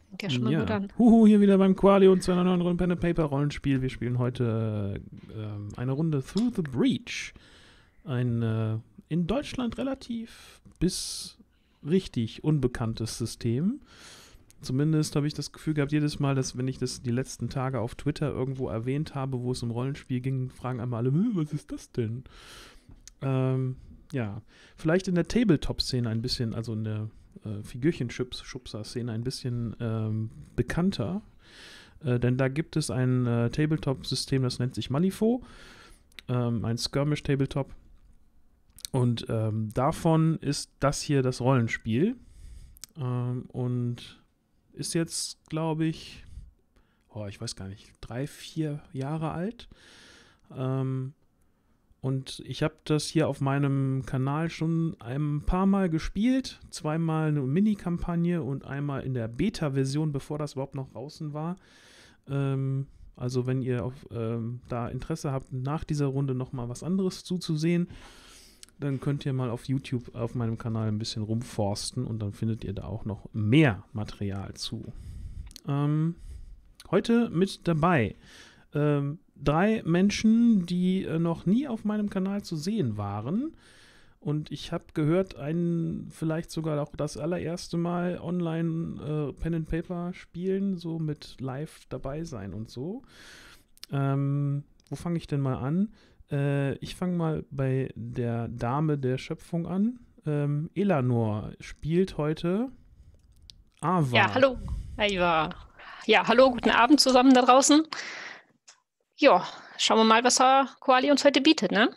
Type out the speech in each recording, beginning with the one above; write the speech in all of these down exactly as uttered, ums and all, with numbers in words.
Fängt ja schon mal gut Ja, an. huhu, hier wieder beim Quali und zu einer neuen Runde Pen and Paper Rollenspiel. Wir spielen heute äh, eine Runde Through the Breach. Ein äh, in Deutschland relativ bis richtig unbekanntes System. Zumindest habe ich das Gefühl gehabt, jedes Mal, dass wenn ich das die letzten Tage auf Twitter irgendwo erwähnt habe, wo es um Rollenspiel ging, fragen einmal alle, "Hm, was ist das denn?" Ähm, ja, vielleicht in der Tabletop-Szene ein bisschen, also in der äh, Figürchen-Schubser-Szene ein bisschen ähm, bekannter. Äh, denn da gibt es ein äh, Tabletop-System, das nennt sich Malifaux, ähm, ein Skirmish-Tabletop. Und ähm, davon ist das hier das Rollenspiel. Ähm, und ist jetzt, glaube ich, oh, ich weiß gar nicht, drei, vier Jahre alt. Ähm, und ich habe das hier auf meinem Kanal schon ein paar Mal gespielt. Zweimal eine Mini-Kampagne und einmal in der Beta-Version, bevor das überhaupt noch draußen war. Ähm, also wenn ihr auf, ähm, da Interesse habt, nach dieser Runde nochmal was anderes zuzusehen, dann könnt ihr mal auf YouTube auf meinem Kanal ein bisschen rumforsten und dann findet ihr da auch noch mehr Material zu. Ähm, heute mit dabei ähm, drei Menschen, die äh, noch nie auf meinem Kanal zu sehen waren. Und ich habe gehört, einen vielleicht sogar auch das allererste Mal online äh, Pen and Paper spielen, so mit live dabei sein und so. Ähm, wo fange ich denn mal an? Äh, ich fange mal bei der Dame der Schöpfung an. Ähm, Elanor spielt heute Ja, Ava. hallo. Aiwa. Ja, hallo, guten Abend zusammen da draußen. Ja, schauen wir mal, was er Koali uns heute bietet, ne?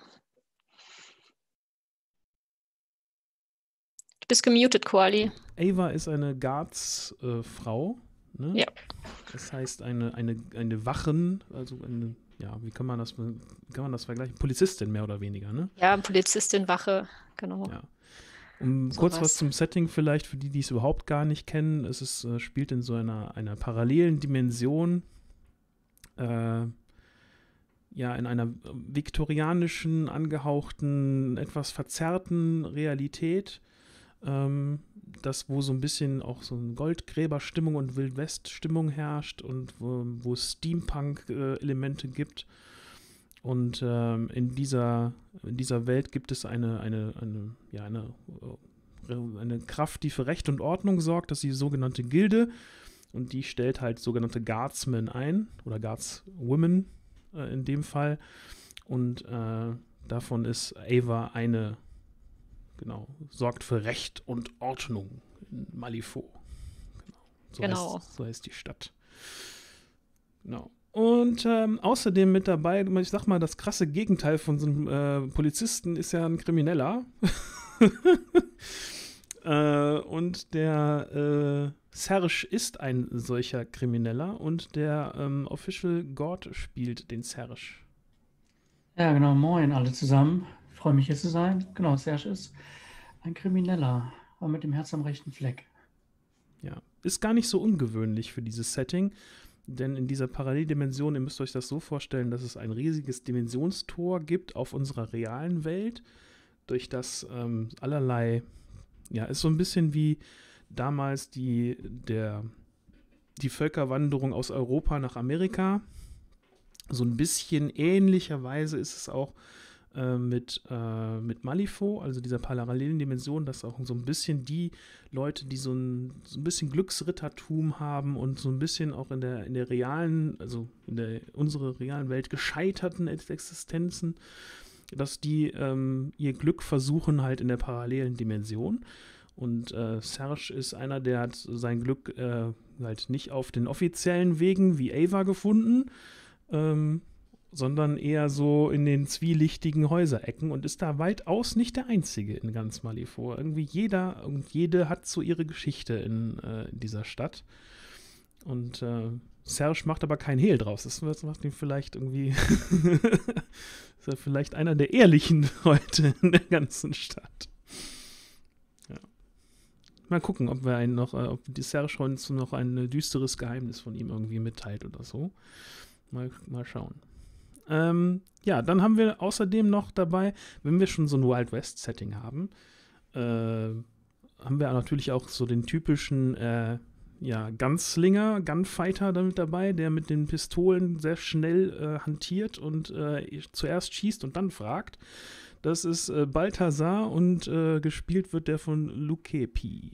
Du bist gemutet, Koali. Ava ist eine Guards-Frau. Äh, ne? Ja. Das heißt, eine, eine, eine Wachen, also eine, ja, wie kann man das, wie kann man das vergleichen? Polizistin mehr oder weniger, ne? Ja, Polizistin, Wache, genau. Ja. Um kurz was Sowas. zum Setting vielleicht, für die, die es überhaupt gar nicht kennen. Es ist, äh, spielt in so einer, einer parallelen Dimension. Äh, ja, in einer viktorianischen, angehauchten, etwas verzerrten Realität. Ähm, das, wo so ein bisschen auch so eine Goldgräberstimmung und Wildwest-Stimmung herrscht und wo, wo es Steampunk-Elemente gibt. Und ähm, in, dieser, in dieser Welt gibt es eine, eine, eine, ja, eine, eine Kraft, die für Recht und Ordnung sorgt, das ist die sogenannte Gilde. Und die stellt halt sogenannte Guardsmen ein oder Guardswomen äh, in dem Fall. Und äh, davon ist Ava eine, genau, sorgt für Recht und Ordnung in Malifaux. Genau. So, Genau. heißt, so heißt die Stadt. Genau. Und ähm, außerdem mit dabei, ich sag mal, das krasse Gegenteil von so einem äh, Polizisten ist ja ein Krimineller. äh, und der äh, Serge ist ein solcher Krimineller und der ähm, Official God spielt den Serge. Ja, genau. Moin alle zusammen. Ich freue mich hier zu sein. Genau, Serge ist ein Krimineller, aber mit dem Herz am rechten Fleck. Ja, ist gar nicht so ungewöhnlich für dieses Setting, denn in dieser Paralleldimension, ihr müsst euch das so vorstellen, dass es ein riesiges Dimensionstor gibt auf unserer realen Welt, durch das ähm, allerlei, ja, ist so ein bisschen wie damals die, der, die Völkerwanderung aus Europa nach Amerika. So ein bisschen ähnlicherweise ist es auch äh, mit, äh, mit Malifaux, also dieser parallelen Dimension, dass auch so ein bisschen die Leute, die so ein, so ein bisschen Glücksrittertum haben und so ein bisschen auch in der, in der realen, also in der unserer realen Welt gescheiterten Existenzen, dass die ähm, ihr Glück versuchen halt in der parallelen Dimension. Und äh, Serge ist einer, der hat sein Glück äh, halt nicht auf den offiziellen Wegen wie Ava gefunden, ähm, sondern eher so in den zwielichtigen Häuserecken und ist da weitaus nicht der Einzige in ganz Malifaux. Irgendwie jeder und jede hat so ihre Geschichte in, äh, in dieser Stadt. Und äh, Serge macht aber kein Hehl draus. Das macht ihn vielleicht irgendwie ist er vielleicht einer der Ehrlichen heute in der ganzen Stadt. Ja. Mal gucken, ob wir einen noch, äh, ob die Serge uns noch ein düsteres Geheimnis von ihm irgendwie mitteilt oder so. Mal, mal schauen. Ähm, ja, dann haben wir außerdem noch dabei, wenn wir schon so ein Wild West-Setting haben, äh, haben wir natürlich auch so den typischen, äh, ja, Gunslinger, Gunfighter damit dabei, der mit den Pistolen sehr schnell äh, hantiert und äh, zuerst schießt und dann fragt. Das ist äh, Balthasar und äh, gespielt wird der von Lukepi.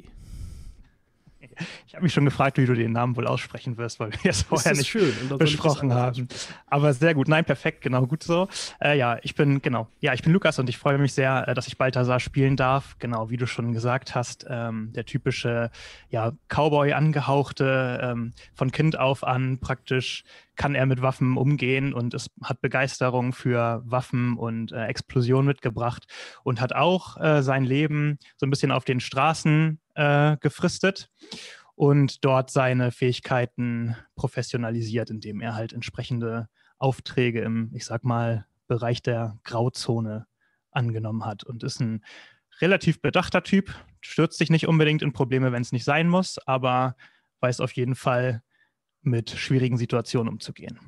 Ich habe mich schon gefragt, wie du den Namen wohl aussprechen wirst, weil wir es vorher nicht schön. besprochen haben. Aber sehr gut. Nein, perfekt, genau, gut so. Äh, ja, ich bin, genau, ja, ich bin Lukas und ich freue mich sehr, äh, dass ich Balthasar spielen darf. Genau, wie du schon gesagt hast, ähm, der typische, ja, Cowboy angehauchte, ähm, von Kind auf an praktisch kann er mit Waffen umgehen und es hat Begeisterung für Waffen und äh, Explosionen mitgebracht und hat auch äh, sein Leben so ein bisschen auf den Straßen äh, gefristet und dort seine Fähigkeiten professionalisiert, indem er halt entsprechende Aufträge im, ich sag mal, Bereich der Grauzone angenommen hat und ist ein relativ bedachter Typ, stürzt sich nicht unbedingt in Probleme, wenn es nicht sein muss, aber weiß auf jeden Fall, mit schwierigen Situationen umzugehen.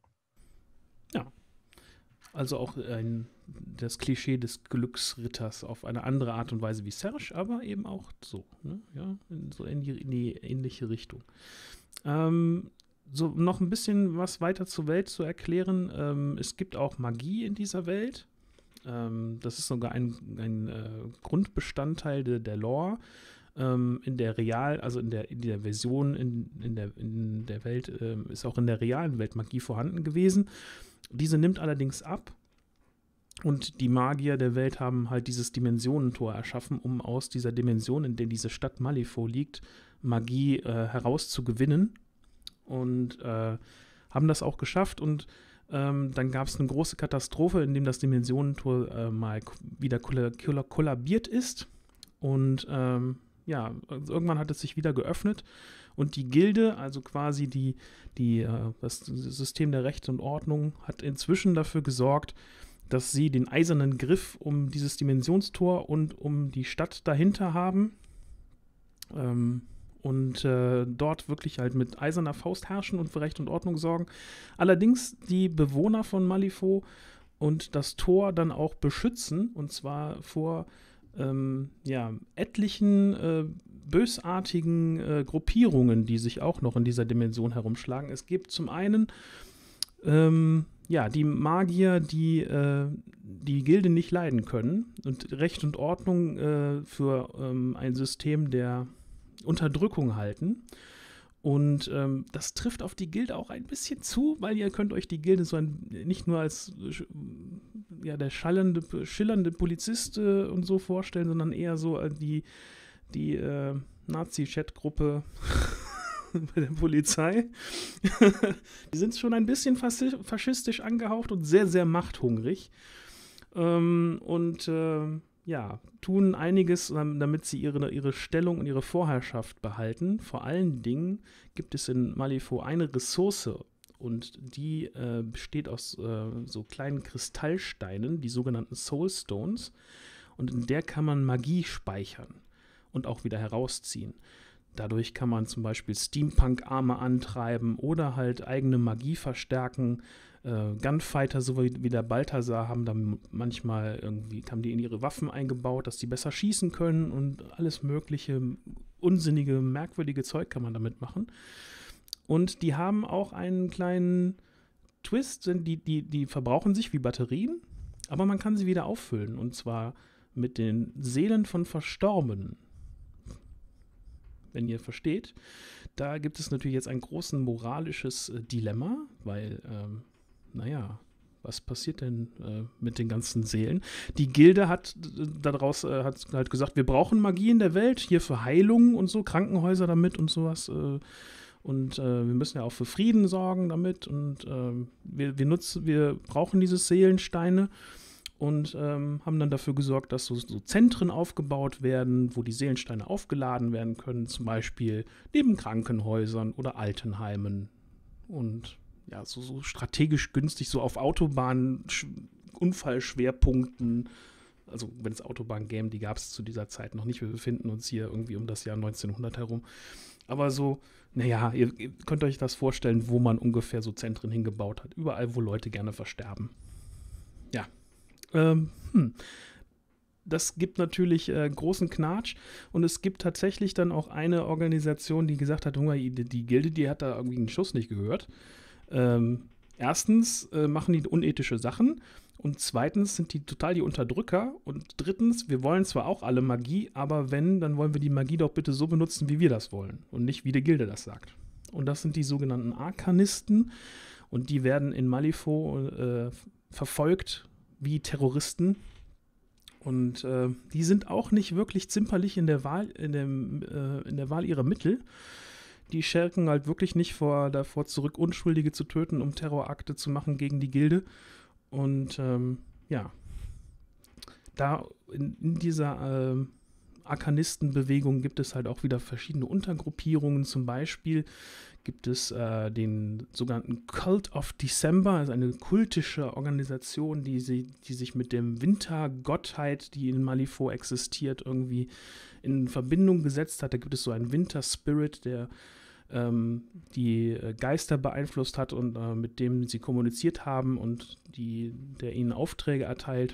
Ja, also auch ein, das Klischee des Glücksritters auf eine andere Art und Weise wie Serge, aber eben auch so, ne? Ja, in, so in die, in die ähnliche Richtung. Ähm, so noch ein bisschen was weiter zur Welt zu erklären. Ähm, es gibt auch Magie in dieser Welt. Ähm, das ist sogar ein, ein äh, Grundbestandteil de, der Lore. In der Real, also in der, in der Version in, in, der, in der Welt ähm, ist auch in der realen Welt Magie vorhanden gewesen. Diese nimmt allerdings ab und die Magier der Welt haben halt dieses Dimensionentor erschaffen, um aus dieser Dimension, in der diese Stadt Malifaux liegt, Magie äh, herauszugewinnen und äh, haben das auch geschafft und ähm, dann gab es eine große Katastrophe, in dem das Dimensionentor äh, mal wieder kollabiert ist und ähm, ja, irgendwann hat es sich wieder geöffnet und die Gilde, also quasi die, die, äh, das System der Recht und Ordnung, hat inzwischen dafür gesorgt, dass sie den eisernen Griff um dieses Dimensionstor und um die Stadt dahinter haben ähm, und äh, dort wirklich halt mit eiserner Faust herrschen und für Recht und Ordnung sorgen. Allerdings die Bewohner von Malifaux und das Tor dann auch beschützen, und zwar vor Ähm, ja, etlichen äh, bösartigen äh, Gruppierungen, die sich auch noch in dieser Dimension herumschlagen. Es gibt zum einen ähm, ja, die Magier, die äh, die Gilde nicht leiden können und Recht und Ordnung äh, für ähm, ein System der Unterdrückung halten. Und ähm, das trifft auf die Gilde auch ein bisschen zu, weil ihr könnt euch die Gilde so ein, nicht nur als ja, der schallende, schillernde Polizist äh, und so vorstellen, sondern eher so äh, die, die äh, Nazi-Chat-Gruppe bei der Polizei. Die sind schon ein bisschen faschistisch angehaucht und sehr, sehr machthungrig. Ähm, und äh, ja, tun einiges, damit sie ihre, ihre Stellung und ihre Vorherrschaft behalten. Vor allen Dingen gibt es in Malifaux eine Ressource und die äh, besteht aus äh, so kleinen Kristallsteinen, die sogenannten Soul Stones, und in der kann man Magie speichern und auch wieder herausziehen. Dadurch kann man zum Beispiel Steampunk-Arme antreiben oder halt eigene Magie verstärken. Äh, Gunfighter, so wie, wie der Balthasar, haben dann manchmal irgendwie, haben die in ihre Waffen eingebaut, dass die besser schießen können und alles mögliche unsinnige, merkwürdige Zeug kann man damit machen. Und die haben auch einen kleinen Twist, die, die, die verbrauchen sich wie Batterien, aber man kann sie wieder auffüllen, und zwar mit den Seelen von Verstorbenen. Wenn ihr versteht, da gibt es natürlich jetzt ein großes moralisches äh, Dilemma, weil, ähm, naja, was passiert denn äh, mit den ganzen Seelen? Die Gilde hat äh, daraus äh, hat halt gesagt, wir brauchen Magie in der Welt, hier für Heilung und so, Krankenhäuser damit und sowas. Äh, und äh, wir müssen ja auch für Frieden sorgen damit. Und äh, wir, wir nutzen, wir brauchen diese Seelensteine. Und ähm, haben dann dafür gesorgt, dass so, so Zentren aufgebaut werden, wo die Seelensteine aufgeladen werden können, zum Beispiel neben Krankenhäusern oder Altenheimen. Und ja, so, so strategisch günstig, so auf Autobahnen, Unfallschwerpunkten. Also wenn es Autobahnen gäbe, die gab es zu dieser Zeit noch nicht. Wir befinden uns hier irgendwie um das Jahr neunzehnhundert herum. Aber so, naja, ihr, ihr könnt euch das vorstellen, wo man ungefähr so Zentren hingebaut hat. Überall, wo Leute gerne versterben. Ja. Ähm, hm. das gibt natürlich äh, großen Knatsch und es gibt tatsächlich dann auch eine Organisation, die gesagt hat, Hunger, die, die Gilde, die hat da irgendwie einen Schuss nicht gehört. Ähm, erstens äh, machen die unethische Sachen und zweitens sind die total die Unterdrücker und drittens, wir wollen zwar auch alle Magie, aber wenn, dann wollen wir die Magie doch bitte so benutzen, wie wir das wollen und nicht, wie die Gilde das sagt. Und das sind die sogenannten Arkanisten und die werden in Malifaux äh, verfolgt wie Terroristen. Und äh, die sind auch nicht wirklich zimperlich in der Wahl, in, dem, äh, in der Wahl ihrer Mittel. Die schrecken halt wirklich nicht vor, davor zurück, Unschuldige zu töten, um Terrorakte zu machen gegen die Gilde. Und ähm, ja, da in, in dieser äh, Arkanistenbewegung gibt es halt auch wieder verschiedene Untergruppierungen. Zum Beispiel gibt es äh, den sogenannten Cult of December, also eine kultische Organisation, die, sie, die sich mit dem Wintergottheit, die in Malifaux existiert, irgendwie in Verbindung gesetzt hat. Da gibt es so einen Winter-Spirit, der ähm, die Geister beeinflusst hat und äh, mit dem sie kommuniziert haben und die, der ihnen Aufträge erteilt.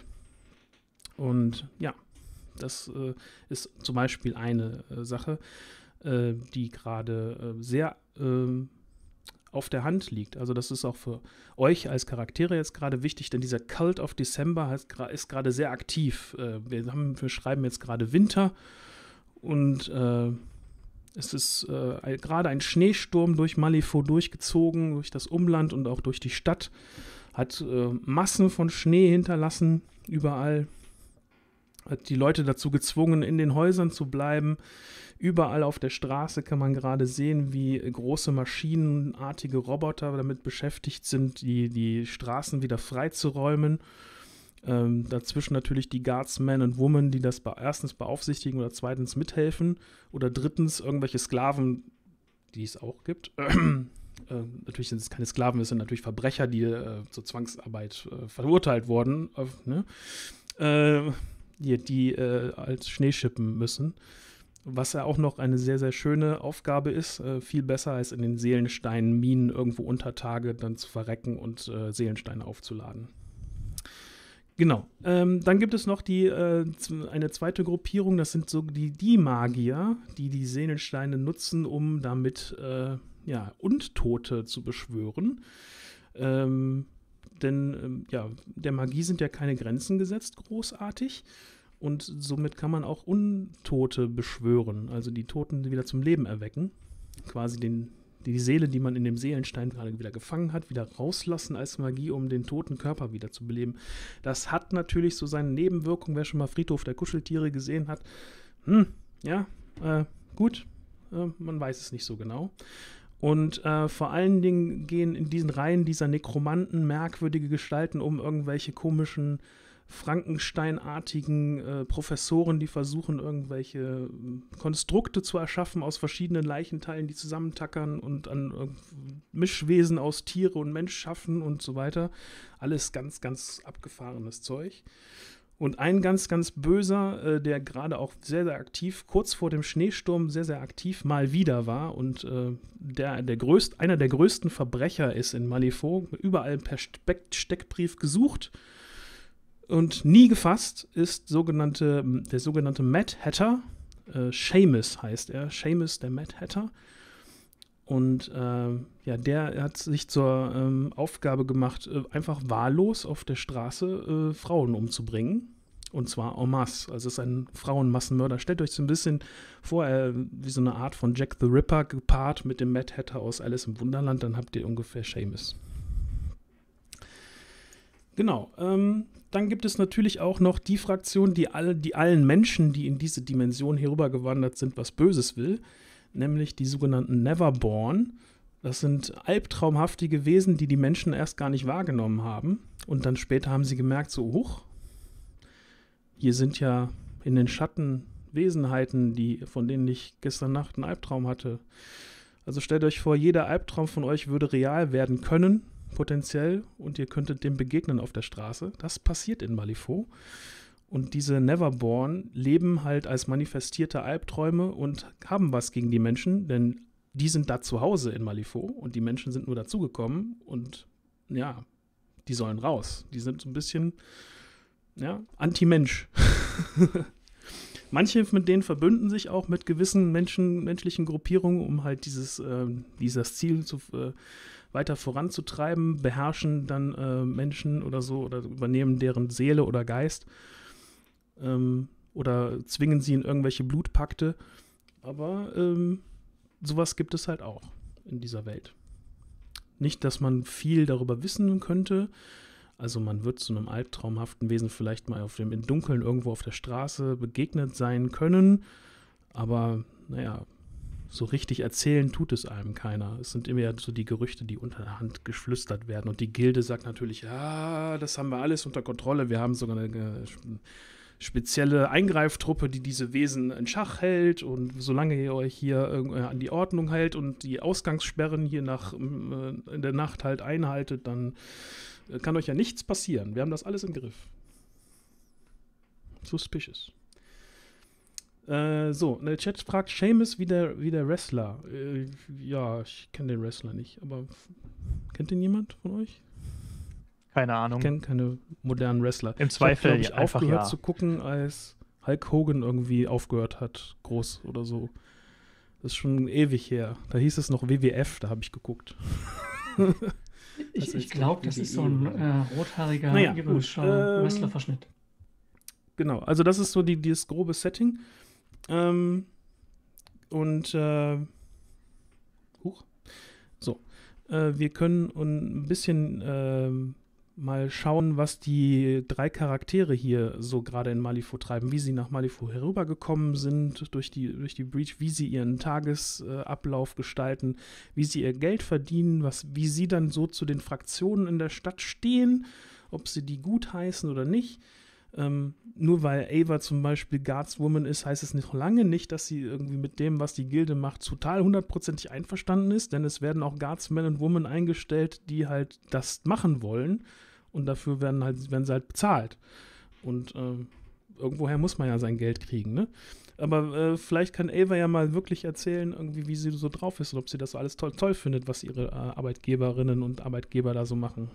Und ja, das äh, ist zum Beispiel eine äh, Sache, äh, die gerade äh, sehr äh, auf der Hand liegt. Also das ist auch für euch als Charaktere jetzt gerade wichtig, denn dieser Cult of December heißt, ist gerade sehr aktiv. Äh, wir, haben, wir schreiben jetzt gerade Winter und äh, es ist äh, gerade ein Schneesturm durch Malifaux durchgezogen, durch das Umland und auch durch die Stadt, hat äh, Massen von Schnee hinterlassen, überall. Hat die Leute dazu gezwungen, in den Häusern zu bleiben. Überall auf der Straße kann man gerade sehen, wie große maschinenartige Roboter damit beschäftigt sind, die, die Straßen wieder freizuräumen. Ähm, dazwischen natürlich die Guardsmen und Women, die das be- erstens beaufsichtigen oder zweitens mithelfen. Oder drittens irgendwelche Sklaven, die es auch gibt. äh, natürlich sind es keine Sklaven, es sind natürlich Verbrecher, die äh, zur Zwangsarbeit äh, verurteilt wurden. Äh, ne? äh, die, die äh, als Schnee schippen müssen. Was ja auch noch eine sehr, sehr schöne Aufgabe ist. Äh, viel besser als in den Seelensteinen-Minen irgendwo unter Tage dann zu verrecken und äh, Seelensteine aufzuladen. Genau. Ähm, dann gibt es noch die, äh, eine zweite Gruppierung, das sind so die, die Magier, die die Seelensteine nutzen, um damit äh, ja, Untote zu beschwören. Ähm, denn ähm, ja, der Magie sind ja keine Grenzen gesetzt, großartig. Und somit kann man auch Untote beschwören, also die Toten wieder zum Leben erwecken. Quasi den, die Seele, die man in dem Seelenstein gerade wieder gefangen hat, wieder rauslassen als Magie, um den toten Körper wieder zu beleben. Das hat natürlich so seine Nebenwirkungen, wer schon mal Friedhof der Kuscheltiere gesehen hat. Hm, ja, äh, gut, äh, man weiß es nicht so genau. Und äh, vor allen Dingen gehen in diesen Reihen dieser Nekromanten merkwürdige Gestalten um, irgendwelche komischen Frankenstein-artigen äh, Professoren, die versuchen, irgendwelche äh, Konstrukte zu erschaffen aus verschiedenen Leichenteilen, die zusammentackern und an äh, Mischwesen aus Tiere und Mensch schaffen und so weiter. Alles ganz, ganz abgefahrenes Zeug. Und ein ganz, ganz böser, äh, der gerade auch sehr, sehr aktiv, kurz vor dem Schneesturm sehr, sehr aktiv mal wieder war und äh, der, der größt, einer der größten Verbrecher ist in Malifaux, überall per Steck, Steckbrief gesucht und nie gefasst, ist sogenannte, der sogenannte Mad Hatter. Äh, Seamus heißt er, Seamus der Mad Hatter. Und äh, ja, der hat sich zur ähm, Aufgabe gemacht, äh, einfach wahllos auf der Straße äh, Frauen umzubringen. Und zwar en masse. Also es ist ein Frauenmassenmörder. Stellt euch so ein bisschen vor, äh, wie so eine Art von Jack the Ripper gepaart mit dem Mad Hatter aus Alice im Wunderland. Dann habt ihr ungefähr Seamus. Genau. Ähm, dann gibt es natürlich auch noch die Fraktion, die, alle, die allen Menschen, die in diese Dimension hier rübergewandert sind, was Böses will. Nämlich die sogenannten Neverborn. Das sind albtraumhaftige Wesen, die die Menschen erst gar nicht wahrgenommen haben. Und dann später haben sie gemerkt, so, huch, hier sind ja in den Schatten Wesenheiten, die, von denen ich gestern Nacht einen Albtraum hatte. Also stellt euch vor, jeder Albtraum von euch würde real werden können, potenziell, und ihr könntet dem begegnen auf der Straße. Das passiert in Malifaux. Und diese Neverborn leben halt als manifestierte Albträume und haben was gegen die Menschen, denn die sind da zu Hause in Malifaux und die Menschen sind nur dazugekommen und ja, die sollen raus. Die sind so ein bisschen, Ja, Anti-Mensch. Manche mit denen verbünden sich auch mit gewissen Menschen, menschlichen Gruppierungen, um halt dieses, äh, dieses Ziel zu, äh, weiter voranzutreiben, beherrschen dann äh, Menschen oder so oder übernehmen deren Seele oder Geist ähm, oder zwingen sie in irgendwelche Blutpakte. Aber ähm, sowas gibt es halt auch in dieser Welt. Nicht, dass man viel darüber wissen könnte. Also man wird zu einem albtraumhaften Wesen vielleicht mal auf dem, im Dunkeln irgendwo auf der Straße begegnet sein können. Aber naja, so richtig erzählen tut es einem keiner. Es sind immer so die Gerüchte, die unter der Hand geflüstert werden. Und die Gilde sagt natürlich, ja, das haben wir alles unter Kontrolle. Wir haben sogar eine spezielle Eingreiftruppe, die diese Wesen in Schach hält. Und solange ihr euch hier äh, an die Ordnung hält und die Ausgangssperren hier nach, äh, in der Nacht halt einhaltet, dann äh, kann euch ja nichts passieren. Wir haben das alles im Griff. Suspicious. Äh, so, der Chat fragt Seamus wie der, wie der Wrestler. Äh, ja, ich kenne den Wrestler nicht, aber f- kennt den jemand von euch? Keine Ahnung. Ich kenne keine modernen Wrestler. Im Zweifel ich hab, glaub ich, einfach aufgehört ja. zu gucken, als Hulk Hogan irgendwie aufgehört hat, groß oder so. Das ist schon ewig her. Da hieß es noch W W F, da habe ich geguckt. Ich, Also ich jetzt glaube, nicht das ist wie so ein die- äh, rothaariger, Naja, irischer gut, ähm, Wrestlerverschnitt. Genau, also das ist so die, dieses grobe Setting. Ähm, und äh, huch. So. Äh, wir können ein bisschen ähm, mal schauen, was die drei Charaktere hier so gerade in Malifaux treiben, wie sie nach Malifaux herübergekommen sind durch die, durch die Breach, wie sie ihren Tagesablauf äh, gestalten, wie sie ihr Geld verdienen, was, wie sie dann so zu den Fraktionen in der Stadt stehen, ob sie die gutheißen oder nicht. Ähm, nur weil Ava zum Beispiel Guardswoman ist, heißt es noch lange nicht, dass sie irgendwie mit dem, was die Gilde macht, total hundertprozentig einverstanden ist, denn es werden auch Guardsmen und Women eingestellt, die halt das machen wollen und dafür werden, halt, werden sie halt bezahlt. Und ähm, irgendwoher muss man ja sein Geld kriegen, ne? Aber äh, vielleicht kann Ava ja mal wirklich erzählen, irgendwie, wie sie so drauf ist und ob sie das alles toll, toll findet, was ihre äh, Arbeitgeberinnen und Arbeitgeber da so machen.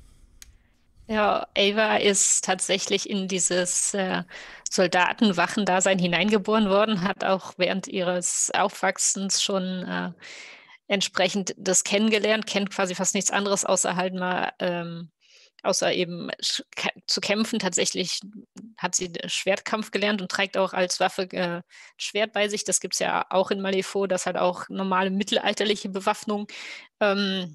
Ja, Ava ist tatsächlich in dieses äh, Soldatenwachen-Dasein hineingeboren worden, hat auch während ihres Aufwachsens schon äh, entsprechend das kennengelernt, kennt quasi fast nichts anderes, außer halt mal, ähm, außer eben sch- kä- zu kämpfen. Tatsächlich hat sie Schwertkampf gelernt und trägt auch als Waffe äh, Schwert bei sich. Das gibt es ja auch in Malifaux, das halt auch normale mittelalterliche Bewaffnung ähm,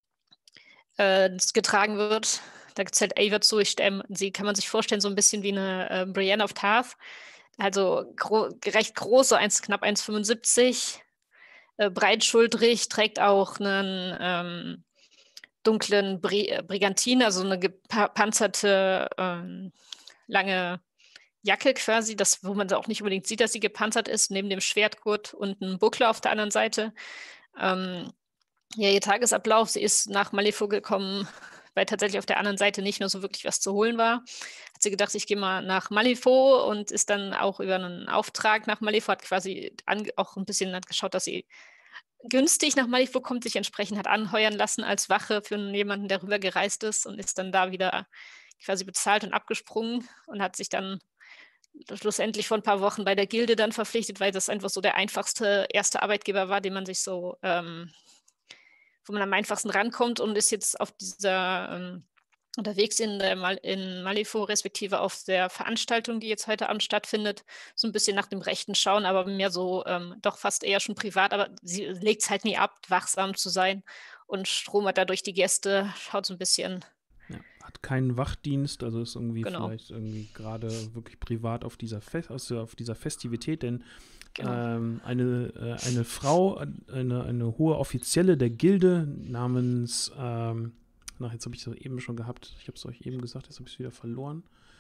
äh, getragen wird. Da gibt es halt Ava zu. Ich stell, sie kann man sich vorstellen, so ein bisschen wie eine äh, Brienne of Tarth. Also gro recht groß, so eins, knapp eins Komma fünfundsiebzig, äh, breitschultrig, trägt auch einen ähm, dunklen Bri Brigantine, also eine gepanzerte, ähm, lange Jacke quasi, das, wo man auch nicht unbedingt sieht, dass sie gepanzert ist, neben dem Schwertgurt und einem Buckler auf der anderen Seite. Ähm, ja, ihr Tagesablauf, sie ist nach Malifaux gekommen, weil tatsächlich auf der anderen Seite nicht mehr so wirklich was zu holen war. Hat sie gedacht, ich gehe mal nach Malifaux und ist dann auch über einen Auftrag nach Malifaux, hat quasi auch ein bisschen hat geschaut, dass sie günstig nach Malifaux kommt, sich entsprechend hat anheuern lassen als Wache für jemanden, der rüber gereist ist und ist dann da wieder quasi bezahlt und abgesprungen und hat sich dann schlussendlich vor ein paar Wochen bei der Gilde dann verpflichtet, weil das einfach so der einfachste erste Arbeitgeber war, den man sich so ähm, wo man am einfachsten rankommt und ist jetzt auf dieser ähm, unterwegs in, der Mal in Malifaux, respektive auf der Veranstaltung, die jetzt heute Abend stattfindet, so ein bisschen nach dem Rechten schauen, aber mehr so ähm, doch fast eher schon privat, aber sie legt es halt nie ab, wachsam zu sein und stromert dadurch die Gäste, schaut so ein bisschen. Ja, hat keinen Wachdienst, also ist irgendwie Genau. vielleicht irgendwie gerade wirklich privat auf dieser, Fe also auf dieser Festivität, denn Genau. ähm, eine, äh, eine Frau, eine, eine hohe Offizielle der Gilde namens, ähm, na, jetzt habe ich es eben schon gehabt, ich habe es euch eben gesagt, jetzt habe ich es wieder verloren.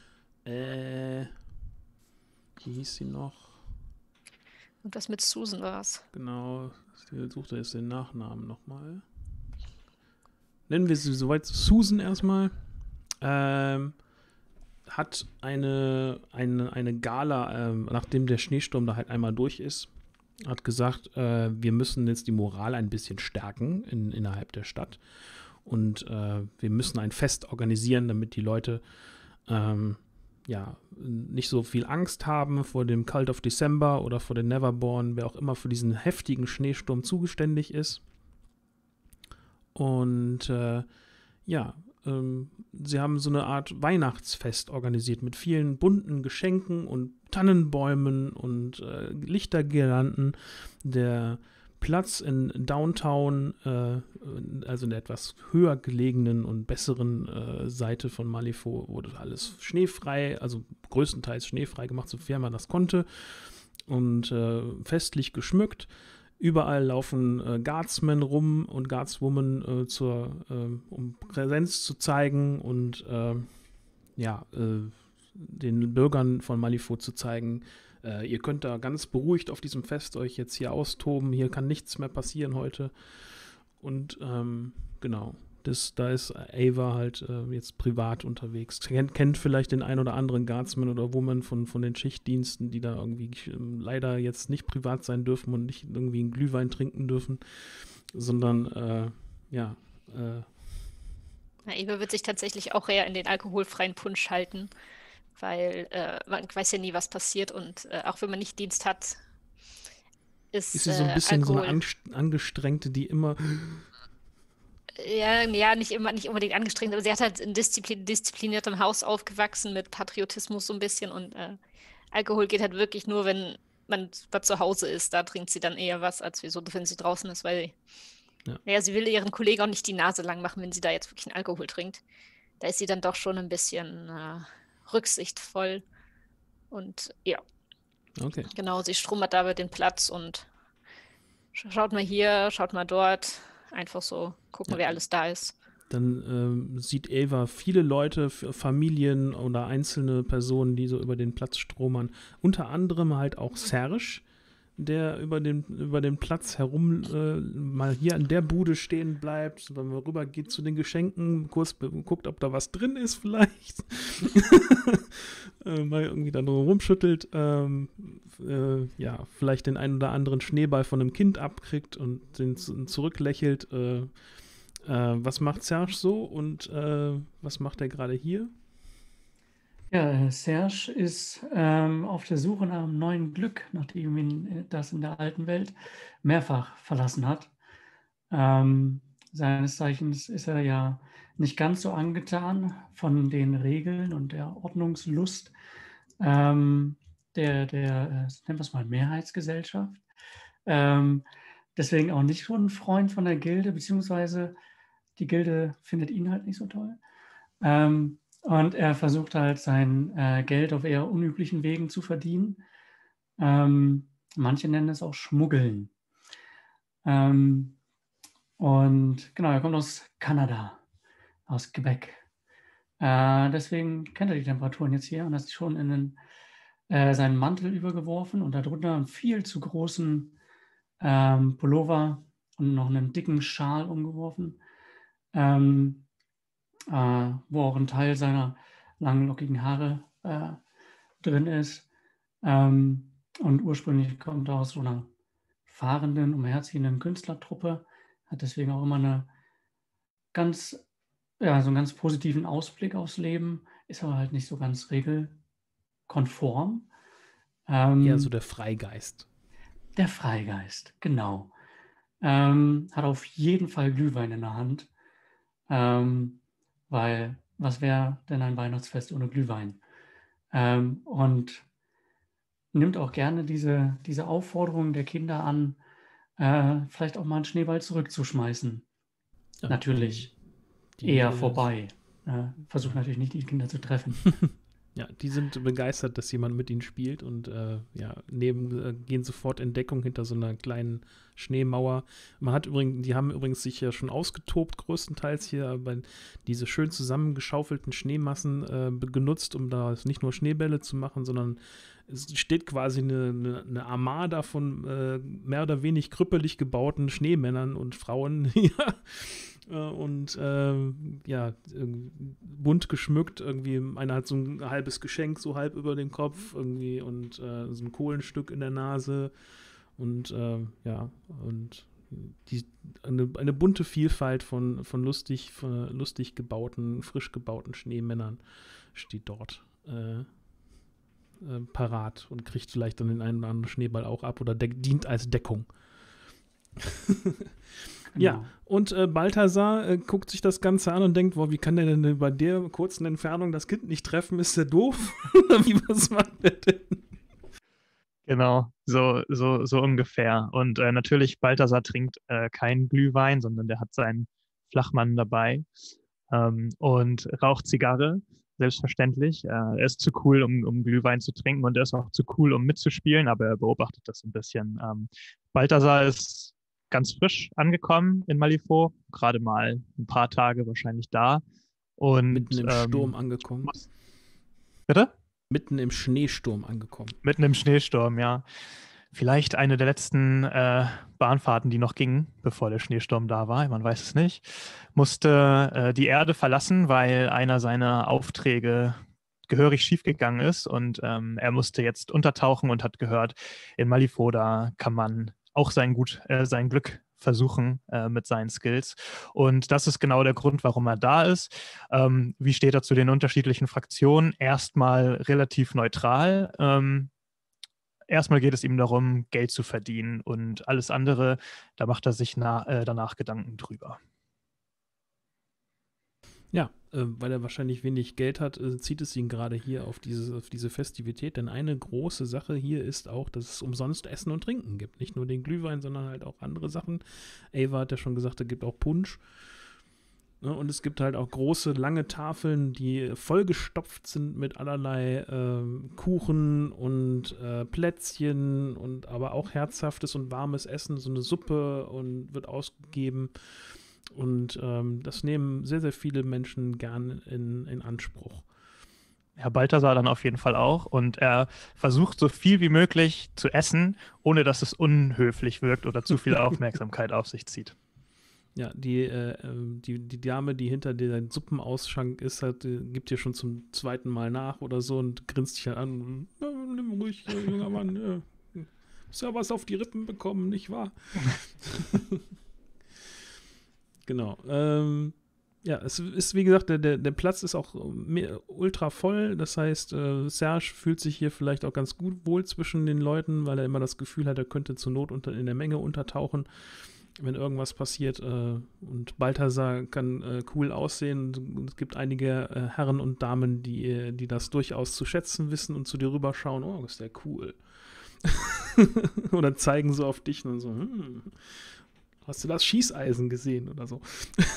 Äh, wie hieß sie noch? Und das mit Susan war es. Genau, ich suchte jetzt den Nachnamen nochmal. Nennen wir sie soweit Susan erstmal. Ähm, hat eine, eine, eine Gala, ähm, nachdem der Schneesturm da halt einmal durch ist, hat gesagt, äh, wir müssen jetzt die Moral ein bisschen stärken in, innerhalb der Stadt und äh, wir müssen ein Fest organisieren, damit die Leute ähm, ja, nicht so viel Angst haben vor dem Cult of December oder vor den Neverborn, wer auch immer für diesen heftigen Schneesturm zuständig ist. Und äh, ja, ähm, sie haben so eine Art Weihnachtsfest organisiert mit vielen bunten Geschenken und Tannenbäumen und äh, Lichtergirlanden. Der Platz in Downtown, äh, also in der etwas höher gelegenen und besseren äh, Seite von Malifaux, wurde alles schneefrei, also größtenteils schneefrei gemacht, sofern man das konnte, und äh, festlich geschmückt. Überall laufen äh, Guardsmen rum und Guardswomen, äh, zur, äh, um Präsenz zu zeigen und äh, ja, äh, den Bürgern von Malifaux zu zeigen, äh, ihr könnt da ganz beruhigt auf diesem Fest euch jetzt hier austoben, hier kann nichts mehr passieren heute. Und ähm, genau, das, da ist Ava halt äh, jetzt privat unterwegs. Kennt, kennt vielleicht den ein oder anderen Guardsman oder Woman von, von den Schichtdiensten, die da irgendwie äh, leider jetzt nicht privat sein dürfen und nicht irgendwie einen Glühwein trinken dürfen, sondern äh, ja. Äh, Na, Ava wird sich tatsächlich auch eher in den alkoholfreien Punsch halten, weil äh, man weiß ja nie, was passiert, und äh, auch wenn man nicht Dienst hat, ist, ist sie so ein äh, bisschen Alkohol, so eine Angst- Angestrengte, die immer ja, ja, nicht immer, nicht unbedingt angestrengt, aber sie hat halt in disziplin diszipliniertem Haus aufgewachsen mit Patriotismus so ein bisschen, und äh, Alkohol geht halt wirklich nur, wenn man da zu Hause ist. Da trinkt sie dann eher was, als wieso, wenn sie draußen ist, weil Ja. naja, sie will ihren Kollegen auch nicht die Nase lang machen, wenn sie da jetzt wirklich einen Alkohol trinkt. Da ist sie dann doch schon ein bisschen äh, rücksichtsvoll. Und ja, okay. genau, sie strummert da über den Platz und sch- schaut mal hier, schaut mal dort. Einfach so gucken, Ja. wer alles da ist. Dann ähm, sieht Ava viele Leute, F- Familien oder einzelne Personen, die so über den Platz stromern. Unter anderem halt auch Serge, der über den, über den Platz herum äh, mal hier an der Bude stehen bleibt, wenn man rüber geht zu den Geschenken, kurz be- guckt, ob da was drin ist vielleicht. äh, mal irgendwie dann rumschüttelt, ähm, äh, ja, vielleicht den einen oder anderen Schneeball von einem Kind abkriegt und den z- zurücklächelt. Äh, äh, was macht Serge so und äh, was macht er gerade hier? Ja, äh, Serge ist ähm, auf der Suche nach einem neuen Glück, nachdem ihn äh, das in der alten Welt mehrfach verlassen hat. Ähm, seines Zeichens ist er ja nicht ganz so angetan von den Regeln und der Ordnungslust ähm, der, der äh, nennen wir es mal, Mehrheitsgesellschaft. Ähm, deswegen auch nicht so ein Freund von der Gilde, beziehungsweise die Gilde findet ihn halt nicht so toll. Ähm, und er versucht halt sein äh, Geld auf eher unüblichen Wegen zu verdienen. Ähm, manche nennen es auch Schmuggeln. Ähm, und genau, er kommt aus Kanada, aus Quebec. Äh, deswegen kennt er die Temperaturen jetzt hier und hat sich schon in den, äh, seinen Mantel übergeworfen und darunter einen viel zu großen ähm, Pullover und noch einen dicken Schal umgeworfen. Ähm, äh, wo auch ein Teil seiner langen, lockigen Haare äh, drin ist. Ähm, und ursprünglich kommt er aus so einer fahrenden, umherziehenden Künstlertruppe, hat deswegen auch immer eine ganz, ja, so einen ganz positiven Ausblick aufs Leben, ist aber halt nicht so ganz regelkonform. Ähm, Ja, so der Freigeist. Der Freigeist, genau. Ähm, hat auf jeden Fall Glühwein in der Hand. Ähm, weil was wäre denn ein Weihnachtsfest ohne Glühwein? Ähm, und nimmt auch gerne diese, diese Aufforderung der Kinder an, äh, vielleicht auch mal einen Schneeball zurückzuschmeißen. Ja, Natürlich die- die, eher äh, vorbei. Äh, versucht natürlich nicht, die Kinder zu treffen. Ja, die sind begeistert, dass jemand mit ihnen spielt und äh, ja, neben, äh, gehen sofort in Deckung hinter so einer kleinen Schneemauer. Man hat übrigens, die haben übrigens sich ja schon ausgetobt, größtenteils hier, aber diese schön zusammengeschaufelten Schneemassen äh, be- genutzt, um da nicht nur Schneebälle zu machen, sondern es steht quasi eine, eine, eine Armada von äh, mehr oder wenig krüppelig gebauten Schneemännern und Frauen hier. Äh, und äh, ja, irgendwie bunt geschmückt, irgendwie, einer hat so ein halbes Geschenk so halb über den Kopf irgendwie und äh, so ein Kohlenstück in der Nase und äh, ja, und die, eine, eine bunte Vielfalt von, von lustig, von lustig gebauten, frisch gebauten Schneemännern steht dort. äh, äh, parat und kriegt vielleicht dann den einen oder anderen Schneeball auch ab oder dient als Deckung. Ja, Genau. und äh, Balthasar äh, guckt sich das Ganze an und denkt, boah, wie kann der denn bei der kurzen Entfernung das Kind nicht treffen? Ist der doof? Oder wie, was macht der denn? Genau, so, so, so ungefähr. Und äh, natürlich, Balthasar trinkt äh, keinen Glühwein, sondern der hat seinen Flachmann dabei ähm, und raucht Zigarre, selbstverständlich. Äh, er ist zu cool, um, um Glühwein zu trinken und er ist auch zu cool, um mitzuspielen, aber er beobachtet das ein bisschen. Ähm, Balthasar ist ganz frisch angekommen in Malifaux, gerade mal ein paar Tage wahrscheinlich da. Und, Mitten im ähm, Sturm angekommen. muss- Bitte? Mitten im Schneesturm angekommen. Mitten im Schneesturm, ja. Vielleicht eine der letzten äh, Bahnfahrten, die noch gingen, bevor der Schneesturm da war, man weiß es nicht, musste äh, die Erde verlassen, weil einer seiner Aufträge gehörig schiefgegangen ist und ähm, er musste jetzt untertauchen und hat gehört, in Malifaux, da kann man auch sein, Gut, äh, sein Glück versuchen äh, mit seinen Skills. Und das ist genau der Grund, warum er da ist. Ähm, wie steht er zu den unterschiedlichen Fraktionen? Erstmal relativ neutral. Ähm, erstmal geht es ihm darum, Geld zu verdienen und alles andere, da macht er sich na, äh, danach Gedanken drüber. Ja, äh, weil er wahrscheinlich wenig Geld hat, äh, zieht es ihn gerade hier auf diese, auf diese Festivität. Denn eine große Sache hier ist auch, dass es umsonst Essen und Trinken gibt. Nicht nur den Glühwein, sondern halt auch andere Sachen. Ava hat ja schon gesagt, es gibt auch Punsch. Ne, und es gibt halt auch große, lange Tafeln, die vollgestopft sind mit allerlei ähm, Kuchen und äh, Plätzchen und aber auch herzhaftes und warmes Essen, so eine Suppe und wird ausgegeben. Und ähm, das nehmen sehr, sehr viele Menschen gern in, in Anspruch. Herr Balthasar dann auf jeden Fall auch. Und er versucht so viel wie möglich zu essen, ohne dass es unhöflich wirkt oder zu viel Aufmerksamkeit auf sich zieht. Ja, die, äh, die, die Dame, die hinter der Suppenausschank ist, hat, äh, gibt dir schon zum zweiten Mal nach oder so und grinst dich halt an. Ja, nimm ruhig, äh, junger Mann. Ja. Hast ja was auf die Rippen bekommen, nicht wahr? Genau. Ähm, ja, es ist wie gesagt, der, der, der Platz ist auch mehr, ultra voll. Das heißt, äh, Serge fühlt sich hier vielleicht auch ganz gut wohl zwischen den Leuten, weil er immer das Gefühl hat, er könnte zur Not unter, in der Menge untertauchen, wenn irgendwas passiert. Äh, und Balthasar kann äh, cool aussehen. Und es gibt einige äh, Herren und Damen, die, die das durchaus zu schätzen wissen und zu dir rüberschauen. Oh, ist der cool. Oder zeigen so auf dich und so, hm. Hast du das Schießeisen gesehen oder so?